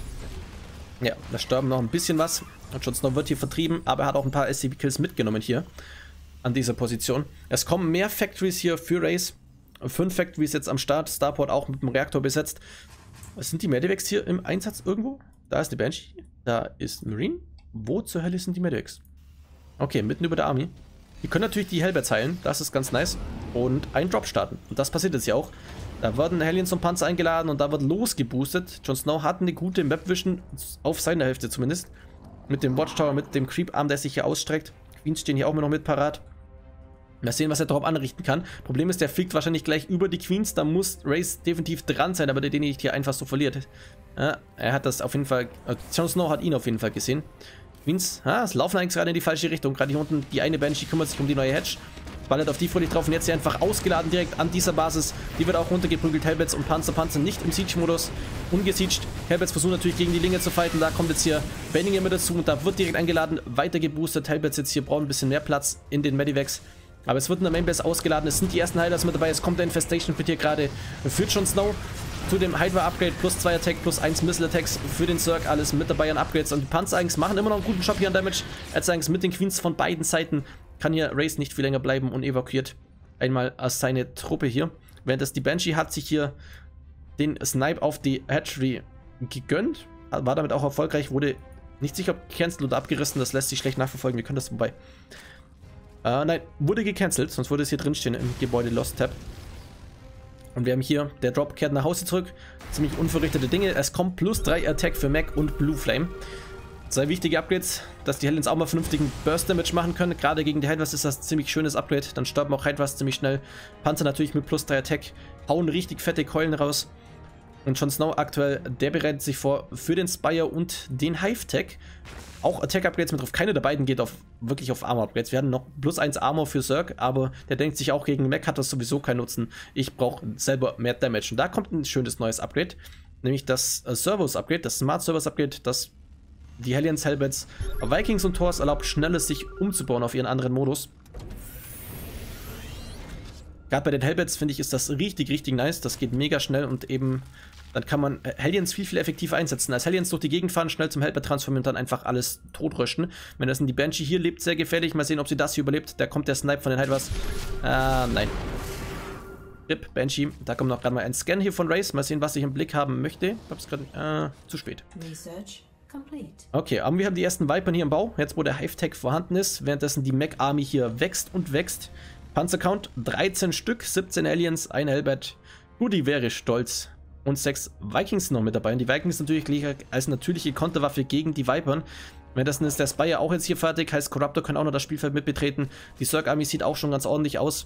Ja, da sterben noch ein bisschen was. Und Jon Snow wird hier vertrieben, aber er hat auch ein paar SCV-Kills mitgenommen hier an dieser Position. Es kommen mehr Factories hier für Raze. 5 Factories jetzt am Start. Starport auch mit dem Reaktor besetzt. Sind die Medivacs hier im Einsatz irgendwo? Da ist eine Banshee. Da ist ein Marine. Wo zur Hölle sind die Medivacs? Okay, mitten über der Army. Die können natürlich die Hellbats heilen. Das ist ganz nice. Und einen Drop starten. Und das passiert jetzt ja auch. Da werden Hellions und Panzer eingeladen und da wird losgeboostet. Jon Snow hat eine gute Map-Vision, auf seiner Hälfte zumindest. Mit dem Watchtower, mit dem Creep-Arm, der sich hier ausstreckt. Queens stehen hier auch immer noch mit parat. Mal sehen, was er darauf anrichten kann. Problem ist, der fliegt wahrscheinlich gleich über die Queens. Da muss Raze definitiv dran sein, aber der den nicht hier einfach so verliert. Ja, er hat das auf jeden Fall. Jon Snow hat ihn auf jeden Fall gesehen. Queens, es laufen eigentlich gerade in die falsche Richtung. Gerade hier unten, die eine Banshee kümmert sich um die neue Hedge. Ballert auf die fröhlich drauf und jetzt hier einfach ausgeladen direkt an dieser Basis. Die wird auch runtergeprügelt. Hellbats und Panzer nicht im Siege-Modus. Ungesiegt. Hellbats versuchen natürlich gegen die Linge zu fighten. Da kommt jetzt hier Bailinge mit dazu und da wird direkt eingeladen. Weiter geboostet. Hellbats jetzt hier brauchen ein bisschen mehr Platz in den Medivacs. Aber es wird in der Mainbase ausgeladen. Es sind die ersten Heilers mit dabei. Es kommt der Infestation Pit hier gerade. Führt Jon Snow zu dem Hydra-Upgrade. +2 Attack, +1 Missile-Attacks für den Zerg. Alles mit dabei an Upgrades. Und die Panzer eigentlich machen immer noch einen guten Job hier an Damage. Als eigentlich mit den Queens von beiden Seiten kann hier Raze nicht viel länger bleiben und evakuiert einmal als seine Truppe hier. Während das die Banshee hat sich hier den Snipe auf die Hatchery gegönnt. War damit auch erfolgreich. Wurde nicht sicher, ob gecancelt oder abgerissen. Das lässt sich schlecht nachverfolgen. Wir können das vorbei. Nein, wurde gecancelt. Sonst würde es hier drin stehen im Gebäude Lost Tab. Und wir haben hier, der Drop kehrt nach Hause zurück. Ziemlich unverrichtete Dinge. Es kommt +3 Attack für Mac und Blue Flame. 2 wichtige Upgrades, dass die Hellions auch mal vernünftigen Burst Damage machen können. Gerade gegen die Hydras ist das ein ziemlich schönes Upgrade. Dann sterben auch Hydras ziemlich schnell. Panzer natürlich mit +3 Attack. Hauen richtig fette Keulen raus. Und Jon Snow aktuell, der bereitet sich vor für den Spire und den Hive-Tech. Auch Attack-Upgrades mit drauf. Keine der beiden geht wirklich auf Armor-Upgrades. Wir haben noch +1 Armor für Zerg, aber der denkt sich auch, gegen Mech hat das sowieso keinen Nutzen. Ich brauche selber mehr Damage. Und da kommt ein schönes neues Upgrade, nämlich das Servos-Upgrade, das Smart-Servos-Upgrade, das die Hellions, Hellbats, Vikings und Thors erlaubt, schnelles sich umzubauen auf ihren anderen Modus. Gerade bei den Hellbats, finde ich, ist das richtig, richtig nice. Das geht mega schnell und eben, dann kann man Hellions viel, viel effektiver einsetzen. Als Hellions durch die Gegend fahren, schnell zum Hellbat transformieren und dann einfach alles totröschen. Wenn das in die Banshee hier lebt, sehr gefährlich. Mal sehen, ob sie das hier überlebt. Da kommt der Snipe von den Hydras. Nein. RIP, Banshee. Da kommt noch gerade mal ein Scan hier von Raze. Mal sehen, was ich im Blick haben möchte. Ich hab's gerade, zu spät. Okay, aber wir haben die ersten Vipern hier im Bau. Jetzt, wo der Hive-Tech vorhanden ist. Währenddessen die Mech-Army hier wächst und wächst. Panzercount 13 Stück, 17 Aliens, ein Hellbat. Rudi wäre stolz. Und 6 Vikings noch mit dabei. Und die Vikings natürlich gleich als natürliche Konterwaffe gegen die Vipern. Währenddessen ist der Spire auch jetzt hier fertig. Heißt, Corruptor kann auch noch das Spielfeld mit betreten. Die Zerg Army sieht auch schon ganz ordentlich aus.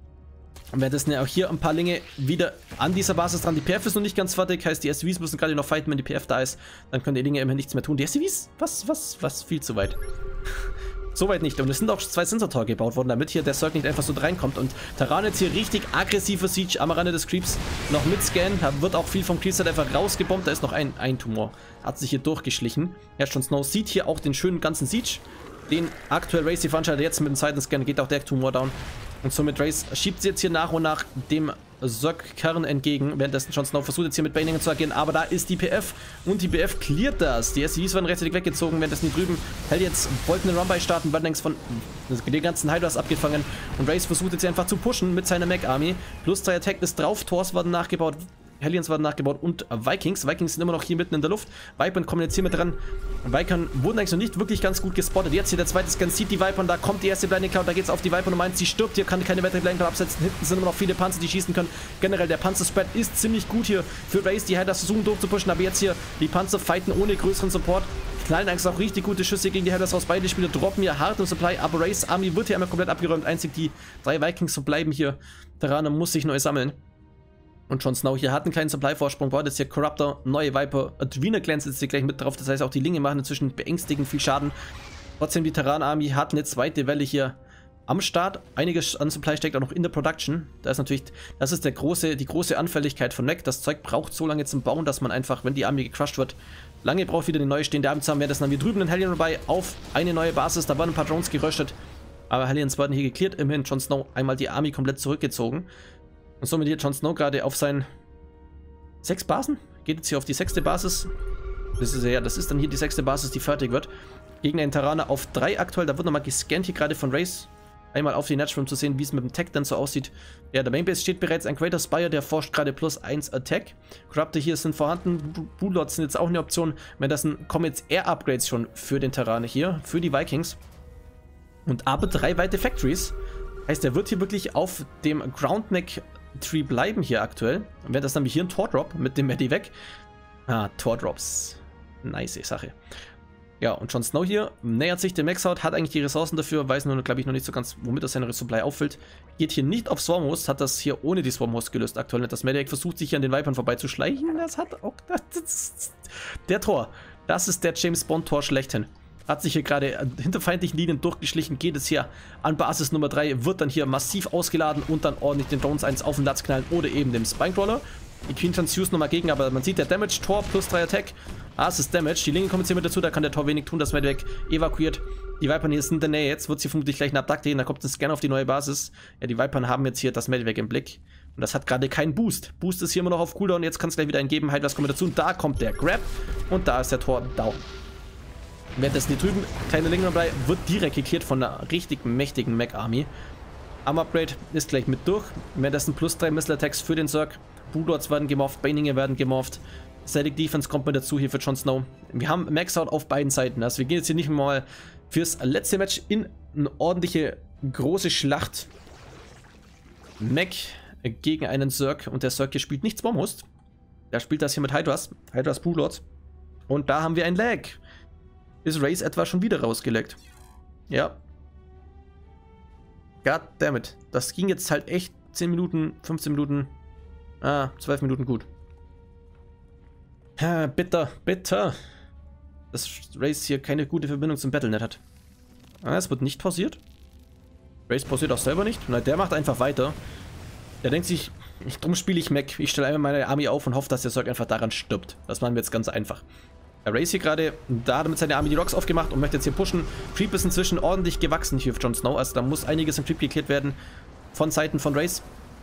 Und währenddessen ja auch hier ein paar Linge wieder an dieser Basis dran. Die PF ist noch nicht ganz fertig. Heißt, die SCVs müssen gerade noch fighten, wenn die PF da ist. Dann können die Linge immer nichts mehr tun. Die SCVs? Was? Viel zu weit. Soweit nicht. Und es sind auch 2 Sensor-Tor gebaut worden, damit hier der Zerg nicht einfach so reinkommt. Und Terran jetzt hier richtig aggressiver Siege am Rande des Creeps. Noch mit Scan. Da wird auch viel vom Creeps einfach rausgebombt. Da ist noch ein Tumor. Hat sich hier durchgeschlichen. Ja, Jon Snow sieht hier auch den schönen ganzen Siege. Den aktuell Raze veranstaltet. Jetzt mit dem zweiten Scan geht auch der Tumor down. Und somit Raze schiebt sie jetzt hier nach und nach dem Zerg-Kern entgegen, währenddessen Jon Snow versucht jetzt hier mit Baningen zu agieren, aber da ist die PF und die PF cleart das. Die SCVs werden rechtzeitig weggezogen, währenddessen die drüben Hellions wollten eine Run-By starten, werden längst von den ganzen Hydras abgefangen und Raze versucht jetzt hier einfach zu pushen mit seiner Mech-Army. +3 Attack ist drauf, Thors werden nachgebaut, Hellions werden nachgebaut und Vikings. Vikings sind immer noch hier mitten in der Luft. Vipern kommen jetzt hier mit dran. Vipern wurden eigentlich noch nicht wirklich ganz gut gespottet. Jetzt hier der zweite Scan sieht die Vipern. Da kommt die erste Blinding Cloud. Da geht es auf die Viper Nummer 1. Sie stirbt hier, kann keine weitere Blinding Cloud absetzen. Hinten sind immer noch viele Panzer, die schießen können. Generell der Panzer-Spread ist ziemlich gut hier für Raze. Die Hydras versuchen durchzupushen. Aber jetzt hier die Panzer fighten ohne größeren Support. Knallen eigentlich auch richtig gute Schüsse gegen die Hydras raus. Beide Spieler droppen hier hart im Supply. Aber Raze Army wird hier einmal komplett abgeräumt. Einzig die 3 Vikings verbleiben hier. Terraner muss sich neu sammeln. Und Jon Snow hier hat einen kleinen Supply-Vorsprung, baut jetzt hier Corruptor, neue Viper, Adrenal Clans ist hier gleich mit drauf, das heißt auch die Linge machen inzwischen beängstigend viel Schaden. Trotzdem die Terran-Army hat eine zweite Welle hier am Start, einiges an Supply steckt auch noch in der Production. Da ist natürlich, das ist die große Anfälligkeit von Mech, das Zeug braucht so lange zum Bauen, dass man einfach, wenn die Army gecrushed wird, lange braucht wieder eine neue stehende Army zu haben. Währenddessen haben wir drüben einen Hellion dabei auf eine neue Basis, da waren ein paar Drones geröstet, aber Hellions werden hier geklärt, immerhin Jon Snow einmal die Army komplett zurückgezogen. Und somit hier Jon Snow gerade auf seinen 6 Basen. Geht jetzt hier auf die 6. Basis. Das ist dann hier die 6. Basis, die fertig wird. Gegen einen Terraner auf 3 aktuell. Da wird nochmal gescannt hier gerade von Raze. Einmal auf die Natural, um zu sehen, wie es mit dem Tech dann so aussieht. Ja, der Mainbase steht bereits ein Greater Spire, der forscht gerade +1 Attack. Corruptor hier sind vorhanden. Bulldogs sind jetzt auch eine Option. Wenn das kommen jetzt Air-Upgrades schon für den Terraner hier, für die Vikings. Und aber 3 weitere Factories. Heißt, er wird hier wirklich auf dem Groundneck Tree bleiben hier aktuell. Und wäre das nämlich hier ein Tor-Drop mit dem Medivac. Tor-Drops. Nice Sache. Ja, und Jon Snow hier nähert sich dem Maxout, hat eigentlich die Ressourcen dafür, weiß nur, glaube ich, noch nicht so ganz, womit er seine Supply auffüllt. Geht hier nicht auf Swarmhost, hat das hier ohne die Swarmhost gelöst aktuell. Das Medivac versucht sich hier an den Vipern vorbeizuschleichen. Das hat auch... Der Tor. Das ist der James Bond Tor schlechthin. Hat sich hier gerade hinter feindlichen Linien durchgeschlichen, geht es hier an Basis Nummer 3, wird dann hier massiv ausgeladen und dann ordentlich den Drones 1 auf den Latz knallen oder eben dem Spinecrawler. Die Queen Transfuse nochmal gegen, aber man sieht der Damage, Tor +3 Attack. Es ist Damage, die Linien kommen jetzt hier mit dazu, da kann der Tor wenig tun, das Medivac evakuiert. Die Vipern hier sind in der Nähe, jetzt wird sie vermutlich gleich einen Abduct gehen, da kommt ein Scan auf die neue Basis. Ja, die Vipern haben jetzt hier das Medivac im Blick. Und das hat gerade keinen Boost. Boost ist hier immer noch auf Cooldown, jetzt kann es gleich wieder einen geben. Was kommt dazu? Und da kommt der Grab und da ist der Tor down. Währenddessen hier drüben, kleine Linke dabei, wird direkt geklärt von einer richtig mächtigen Mech-Army. Arm-Upgrade ist gleich mit durch. Währenddessen +3 Missile-Attacks für den Zerg. Bulldogs werden gemorpht, Baninge werden gemorpht. Static Defense kommt mit dazu hier für Jon Snow. Wir haben Max-Out auf beiden Seiten. Also wir gehen jetzt hier nicht mal fürs letzte Match in eine ordentliche, große Schlacht. Mech gegen einen Zerg. Und der Zerg hier spielt nicht Swarmhost. Der spielt das hier mit Hydras Broodlords. Und da haben wir ein Lag. Ist Raze etwa schon wieder rausgelegt? Ja. Goddammit. Das ging jetzt halt echt 10 Minuten, 15 Minuten, 12 Minuten gut. Bitter, bitter. Dass Raze hier keine gute Verbindung zum Battlenet hat. Es wird nicht pausiert. Raze pausiert auch selber nicht. Nein, der macht einfach weiter. Der denkt sich, drum spiele ich Mech. Ich stelle einfach meine Army auf und hoffe, dass der Zerg einfach daran stirbt. Das machen wir jetzt ganz einfach. Der Raze hier gerade, da hat er mit seiner Army die Rocks aufgemacht und möchte jetzt hier pushen. Creep ist inzwischen ordentlich gewachsen hier für Jon Snow. Also da muss einiges im Creep geklärt werden von Seiten von Raze.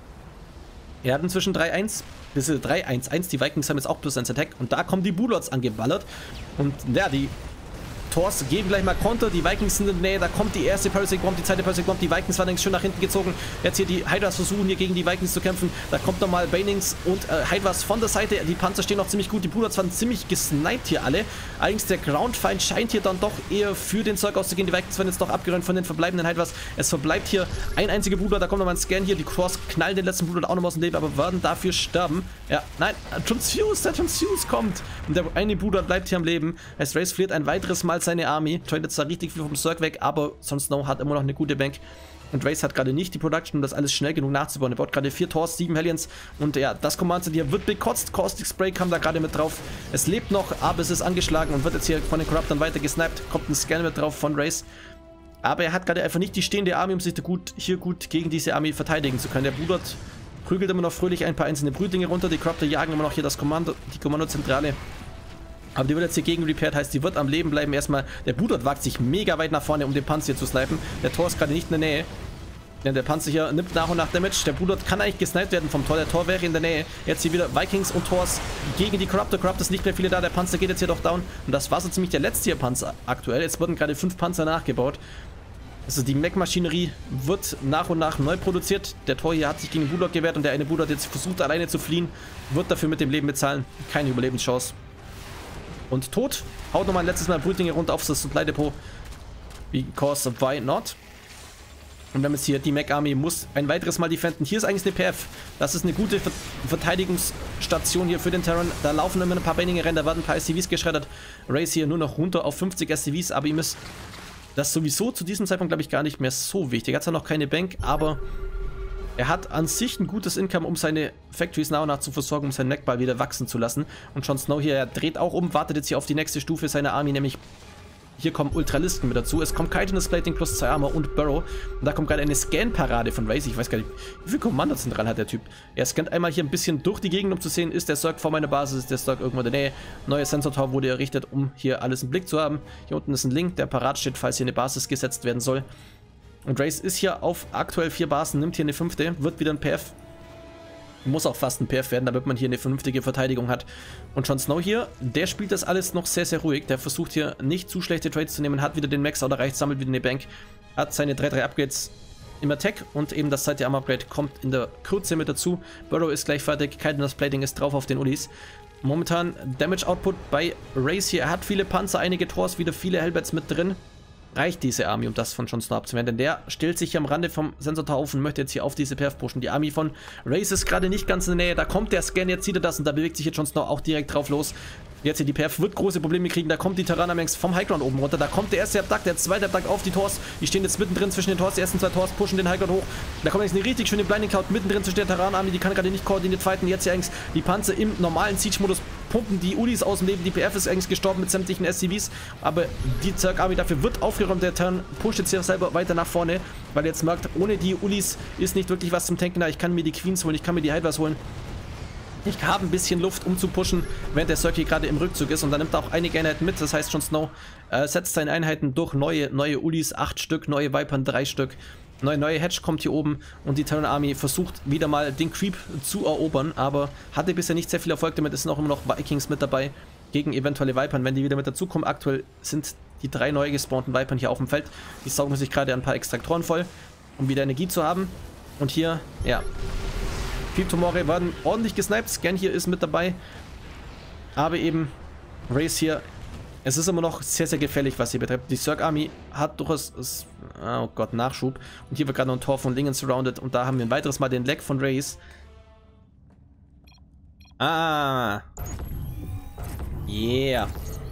Er hat inzwischen 3-1, bis 3-1-1. Die Vikings haben jetzt auch plus 1 Attack. Und da kommen die Broodlords angeballert. Und ja, die Thors geben gleich mal Konter. Die Vikings sind in der Nähe. Da kommt die erste Parasite Bomb, die zweite Parasite Bomb. Die Vikings waren eigentlich schön nach hinten gezogen. Jetzt hier die Hydras versuchen hier gegen die Vikings zu kämpfen. Da kommt nochmal Banings und Hydras von der Seite. Die Panzer stehen noch ziemlich gut. Die Broodlords waren ziemlich gesniped hier alle. Allerdings der Groundfind scheint hier dann doch eher für den Zerg auszugehen. Die Vikings werden jetzt doch abgeräumt von den verbleibenden Hydras. Es verbleibt hier ein einziger Broodlord. Da kommt nochmal ein Scan hier. Die Thors knallen den letzten Broodlord auch noch aus dem Leben, aber werden dafür sterben. Ja, nein, der Transfuse kommt. Und der eine Broodlord bleibt hier am Leben. Es Raze verliert ein weiteres Mal seine Army. Tradet zwar richtig viel vom Zerg weg, aber Jon Snow hat immer noch eine gute Bank. Und Raze hat gerade nicht die Production, um das alles schnell genug nachzubauen. Er baut gerade 4 Thors, 7 Hellions. Und ja, das Command hier wird bekotzt. Caustic Spray kam da gerade mit drauf. Es lebt noch, aber es ist angeschlagen und wird jetzt hier von den Corruptern weiter gesniped. Kommt ein Scan mit drauf von Raze. Aber er hat gerade einfach nicht die stehende Army, um sich hier gut gegen diese Army verteidigen zu können. Der Broodlord prügelt immer noch fröhlich ein paar einzelne Brütlinge runter. Die Corruptor jagen immer noch hier die Kommandozentrale. Aber die wird jetzt hier gegen repaired, heißt, die wird am Leben bleiben. Erstmal, der Broodlord wagt sich mega weit nach vorne, um den Panzer hier zu snipen. Der Tor ist gerade nicht in der Nähe. Denn der Panzer hier nimmt nach und nach Damage. Der Broodlord kann eigentlich gesniped werden vom Tor. Der Tor wäre in der Nähe. Jetzt hier wieder Vikings und Thors gegen die Corruptor. Corruptor ist nicht mehr viele da. Der Panzer geht jetzt hier doch down. Und das war so ziemlich der letzte hier Panzer aktuell. Jetzt wurden gerade 5 Panzer nachgebaut. Also die Mech-Maschinerie wird nach und nach neu produziert. Der Tor hier hat sich gegen den Broodlord gewehrt und der eine Broodlord jetzt versucht alleine zu fliehen. Wird dafür mit dem Leben bezahlen. Keine Überlebenschance. Und tot. Haut nochmal ein letztes Mal Brütlinge runter auf das Supply Depot. Because why not? Und wir haben jetzt hier die Mech-Army muss ein weiteres Mal defenden. Hier ist eigentlich eine PF. Das ist eine gute Verteidigungsstation hier für den Terran. Da laufen immer ein paar Banninge rein. Da werden ein paar SCVs geschreddert. Raze hier nur noch runter auf 50 SCVs. Aber ihm ist das sowieso zu diesem Zeitpunkt, glaube ich, gar nicht mehr so wichtig. Er hat zwar noch keine Bank, aber er hat an sich ein gutes Income, um seine Factories nach und nach zu versorgen, um seinen Mech-Ball wieder wachsen zu lassen. Und Jon Snow hier, er dreht auch um, wartet jetzt hier auf die nächste Stufe seiner Army, nämlich hier kommen Ultralisten mit dazu. Es kommt Chitinous Plating plus 2 Armor und Burrow. Und da kommt gerade eine Scan-Parade von Raze. Ich weiß gar nicht, wie viel Kommandozentralen hat der Typ. Er scannt einmal hier ein bisschen durch die Gegend, um zu sehen, ist der Zerg vor meiner Basis, ist der Zerg irgendwo in der Nähe. Neuer Sensor Tower wurde errichtet, um hier alles im Blick zu haben. Hier unten ist ein Link, der parat steht, falls hier eine Basis gesetzt werden soll. Und Raze ist hier auf aktuell 4 Basen, nimmt hier eine 5. Wird wieder ein PF. Muss auch fast ein PF werden, damit man hier eine vernünftige Verteidigung hat. Und Jon Snow hier, der spielt das alles noch sehr, sehr ruhig. Der versucht hier nicht zu schlechte Trades zu nehmen, hat wieder den Max oder reicht, sammelt wieder eine Bank. Hat seine 3-3 Upgrades im Attack und eben das zweite Armor Upgrade kommt in der Kürze mit dazu. Burrow ist gleich fertig, Chitinous Plating ist drauf auf den Ulis. Momentan Damage Output bei Raze hier. Er hat viele Panzer, einige Thors, wieder viele Hellbats mit drin. Reicht diese Army, um das von Jon Snow abzuwehren, denn der stellt sich hier am Rande vom Sensor Tower auf und möchte jetzt hier auf diese Perf pushen. Die Army von Raze ist gerade nicht ganz in der Nähe, da kommt der Scan, jetzt sieht er das und da bewegt sich hier Jon Snow auch direkt drauf los. Jetzt hier die Perf wird große Probleme kriegen, da kommt die Terranermengs vom Highground oben runter, da kommt der erste Abduct, der zweite Abduct auf die Thors, die stehen jetzt mittendrin zwischen den Thors, die ersten 2 Thors pushen den Highground hoch, da kommt jetzt eine richtig schöne Blinding Cloud mittendrin zwischen der Terranerarmee, die kann gerade nicht koordiniert fighten, jetzt hier eigentlich die Panzer im normalen Siege-Modus pumpen die Ulis aus dem Leben, die PF ist eigentlich gestorben mit sämtlichen SCVs, aber die Zerg-Armee dafür wird aufgeräumt, der Terran pusht jetzt hier selber weiter nach vorne, weil er jetzt merkt, ohne die Ulis ist nicht wirklich was zum Tanken da, ich kann mir die Queens holen, ich kann mir die Hydras holen. Ich habe ein bisschen Luft, um zu pushen, während der Zerg hier gerade im Rückzug ist. Und dann nimmt er auch einige Einheiten mit. Das heißt, Jon Snow setzt seine Einheiten durch neue Ulis, 8 Stück, neue Vipern, 3 Stück. Neue Hedge kommt hier oben. Und die Terran Army versucht wieder mal den Creep zu erobern. Aber hatte bisher nicht sehr viel Erfolg damit. Es sind auch immer noch Vikings mit dabei gegen eventuelle Vipern, wenn die wieder mit dazukommen. Aktuell sind die 3 neu gespawnten Vipern hier auf dem Feld. Die saugen sich gerade ein paar Extraktoren voll, um wieder Energie zu haben. Und hier, ja, Creep Tomorrow werden ordentlich gesniped. Scan hier ist mit dabei. Aber eben Raze hier es ist immer noch sehr, sehr gefährlich, was sie betreibt. Die Zerg Army hat durchaus, oh Gott, Nachschub. Und hier wird gerade noch ein Tor von Lingen surrounded. Und da haben wir ein weiteres Mal den Leg von Raze. Ah. Yeah.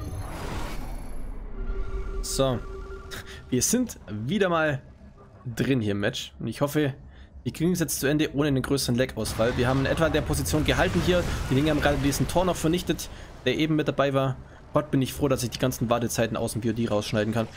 So. Wir sind wieder mal drin hier im Match. Und ich hoffe, wir kriegen es jetzt zu Ende ohne einen größeren Lag-Ausfall. Wir haben in etwa in der Position gehalten hier. Die Dinge haben gerade diesen Tor noch vernichtet, der eben mit dabei war. Gott, bin ich froh, dass ich die ganzen Wartezeiten aus dem VOD rausschneiden kann.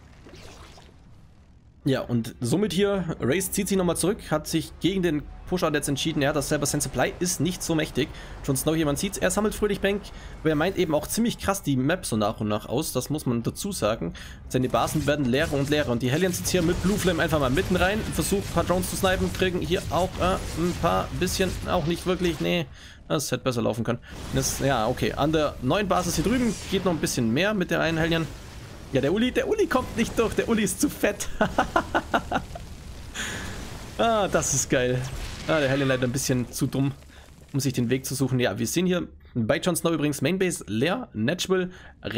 Ja, und somit hier, Raze zieht sich nochmal zurück, hat sich gegen den Push-Out jetzt entschieden. Er hat das selber, sein Supply ist nicht so mächtig. Jon Snow hier, man sieht es, er sammelt fröhlich Bank, aber er meint eben auch ziemlich krass die Map so nach und nach aus, das muss man dazu sagen. Seine Basen werden leerer und leerer und die Hellions jetzt hier mit Blue Flame einfach mal mitten rein, versucht ein paar Drones zu snipen, kriegen hier auch ein paar bisschen, auch nicht wirklich, nee, das hätte besser laufen können. Das, ja, okay, an der neuen Basis hier drüben geht noch ein bisschen mehr mit der einen Hellion. Ja, der Uli kommt nicht durch, der Uli ist zu fett. Ah, das ist geil. Ah, der Hellion leider ein bisschen zu dumm, um sich den Weg zu suchen. Ja, wir sehen hier bei Jon Snow übrigens Mainbase leer, Natural,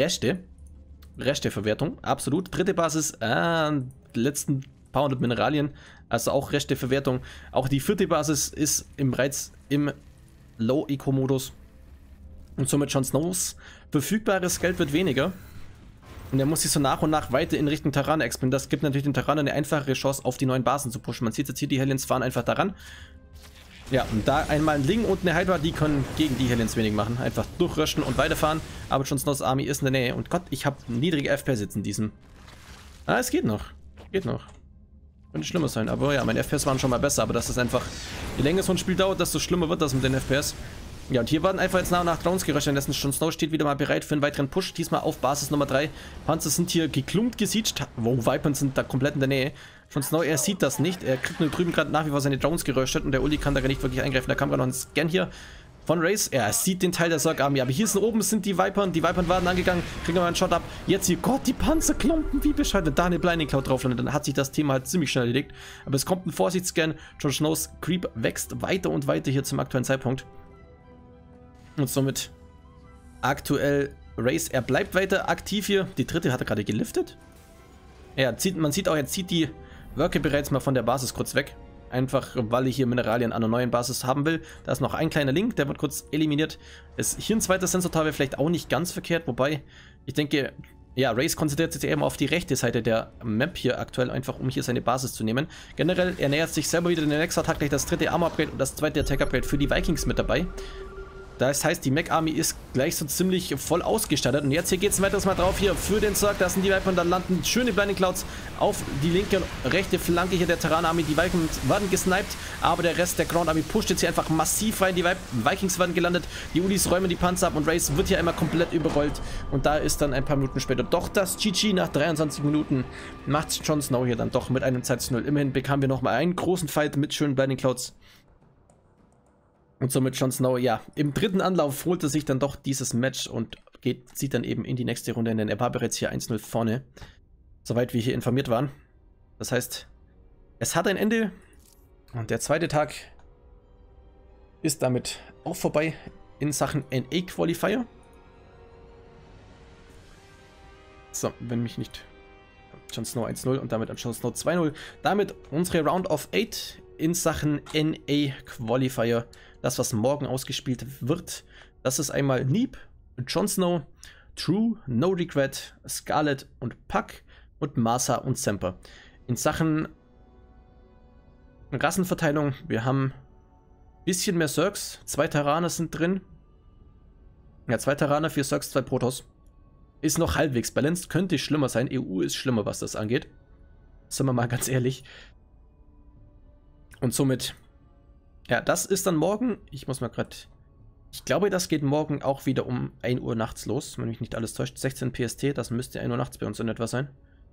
Rechte-Verwertung, absolut. Dritte Basis, letzten paar hundert Mineralien, also auch Rechte-Verwertung. Auch die vierte Basis ist bereits im Low-Eco-Modus. Und somit Jon Snows verfügbares Geld wird weniger. Und er muss sich so nach und nach weiter in Richtung Terraner expandieren. Das gibt natürlich den Terraner eine einfachere Chance, auf die neuen Basen zu pushen. Man sieht jetzt hier, die Hellions fahren einfach daran. Ja, und da einmal ein Ling und eine Hydra, die können gegen die Hellions wenig machen. Einfach durchröschen und weiterfahren. Aber Jon Snows Army ist in der Nähe. Und Gott, ich habe niedrige FPS jetzt in diesem. Ah, es geht noch. Geht noch. Könnte schlimmer sein. Aber ja, meine FPS waren schon mal besser. Aber das ist einfach, je länger so ein Spiel dauert, desto schlimmer wird das mit den FPS. Ja, und hier werden einfach jetzt nach und nach Drones geröscht. Währenddessen Jon Snow steht wieder mal bereit für einen weiteren Push. Diesmal auf Basis Nummer 3. Panzer sind hier geklumpt gesiegt. Wow, Vipern sind da komplett in der Nähe. Jon Snow, er sieht das nicht. Er kriegt nur drüben gerade nach wie vor seine Drones geröstet. Und der Uli kann da gar nicht wirklich eingreifen. Da kam gerade noch ein Scan hier von Raze. Er sieht den Teil der Zerg Army. Aber hier oben sind die Vipern. Die Vipern waren angegangen. Kriegen wir mal einen Shot ab. Jetzt hier, Gott, die Panzer klumpen. Wie bescheuert. Wenn da eine Blinding Cloud drauf landet, dann hat sich das Thema halt ziemlich schnell erledigt. Aber es kommt ein Vorsichtsscan. Jon Snows Creep wächst weiter und weiter hier zum aktuellen Zeitpunkt. Und somit aktuell Raze, er bleibt weiter aktiv hier. Die dritte hat er gerade geliftet. Ja, man sieht auch, er zieht die Worker bereits mal von der Basis kurz weg. Einfach, weil ich hier Mineralien an einer neuen Basis haben will. Da ist noch ein kleiner Link, der wird kurz eliminiert. Ist hier ein zweiter Sensortower wäre vielleicht auch nicht ganz verkehrt, wobei ich denke, ja, Raze konzentriert sich eben auf die rechte Seite der Map hier aktuell, einfach um hier seine Basis zu nehmen. Generell, er nähert sich selber wieder in den nächsten Attack, gleich das dritte Armor-Upgrade und das zweite Attack-Upgrade für die Vikings mit dabei. Das heißt, die Mech Army ist gleich so ziemlich voll ausgestattet. Und jetzt hier geht es ein weiteres Mal drauf hier für den Zerg. Das sind die Viper und dann landen schöne Blinding Clouds auf die linke und rechte Flanke hier der Terraner Army. Die Vikings werden gesniped, aber der Rest der Ground Army pusht jetzt hier einfach massiv rein. Die Vikings werden gelandet, die Ulis räumen die Panzer ab und Raze wird hier einmal komplett überrollt. Und da ist dann ein paar Minuten später doch das GG nach 23 Minuten. Macht Jon Snow hier dann doch mit einem 2:0. Immerhin bekamen wir nochmal einen großen Fight mit schönen Blinding Clouds. Und somit Jon Snow, ja, im dritten Anlauf holt er sich dann doch dieses Match und zieht dann eben in die nächste Runde, denn er war bereits hier 1:0 vorne, soweit wir hier informiert waren. Das heißt, es hat ein Ende und der zweite Tag ist damit auch vorbei in Sachen NA Qualifier. So, wenn mich nicht... Jon Snow 1:0 und damit an Jon Snow 2:0. Damit unsere Round of 8 in Sachen NA Qualifier. Das, was morgen ausgespielt wird, das ist einmal Neep, Jon Snow, True, No Regret, Scarlet und Puck und Marsa und Semper. In Sachen Rassenverteilung, wir haben ein bisschen mehr Zergs, 2 Terraner sind drin. Ja, 2 Terraner, 4 Zergs, 2 Protoss. Ist noch halbwegs balanced, könnte schlimmer sein. EU ist schlimmer, was das angeht. Sind wir mal ganz ehrlich. Und somit, ja, das ist dann morgen. Ich muss mal gerade, ich glaube, das geht morgen auch wieder um 1 Uhr nachts los, wenn mich nicht alles täuscht. 16 PST, das müsste 1 Uhr nachts bei uns in etwa sein.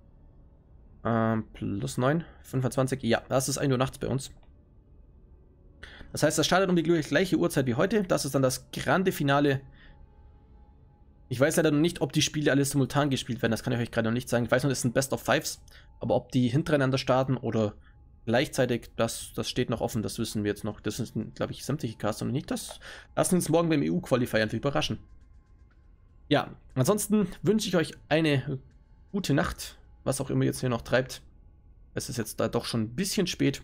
Plus 9, 25, ja, das ist 1 Uhr nachts bei uns. Das heißt, das startet um die gleiche Uhrzeit wie heute. Das ist dann das grande Finale. Ich weiß leider noch nicht, ob die Spiele alle simultan gespielt werden. Das kann ich euch gerade noch nicht sagen. Ich weiß nur, es sind Best of Fives. Aber ob die hintereinander starten oder gleichzeitig, das steht noch offen. Das wissen wir jetzt noch. Das sind, glaube ich, sämtliche Casts und nicht das. Lassen uns morgen beim EU-Qualifier einfach überraschen. Ja, ansonsten wünsche ich euch eine gute Nacht, was auch immer jetzt hier noch treibt. Es ist jetzt da doch schon ein bisschen spät.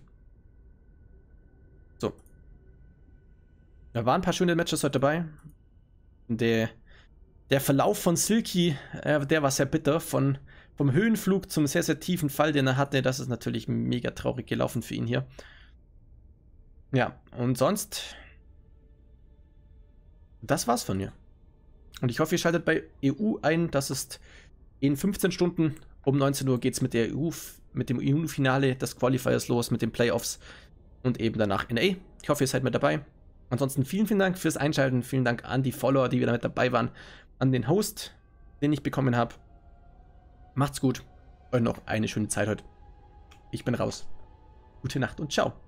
So. Da waren ein paar schöne Matches heute dabei. Der Verlauf von Silky, der war sehr bitter. Vom Höhenflug zum sehr, sehr tiefen Fall, den er hatte, das ist natürlich mega traurig gelaufen für ihn hier. Ja, und sonst, das war's von mir. Und ich hoffe, ihr schaltet bei EU ein. Das ist in 15 Stunden um 19 Uhr geht es mit dem EU-Finale des Qualifiers los, mit den Playoffs und eben danach NA. Ich hoffe, ihr seid mit dabei. Ansonsten vielen, vielen Dank fürs Einschalten. Vielen Dank an die Follower, die wieder mit dabei waren. An den Host, den ich bekommen habe. Macht's gut und noch eine schöne Zeit heute. Ich bin raus. Gute Nacht und ciao.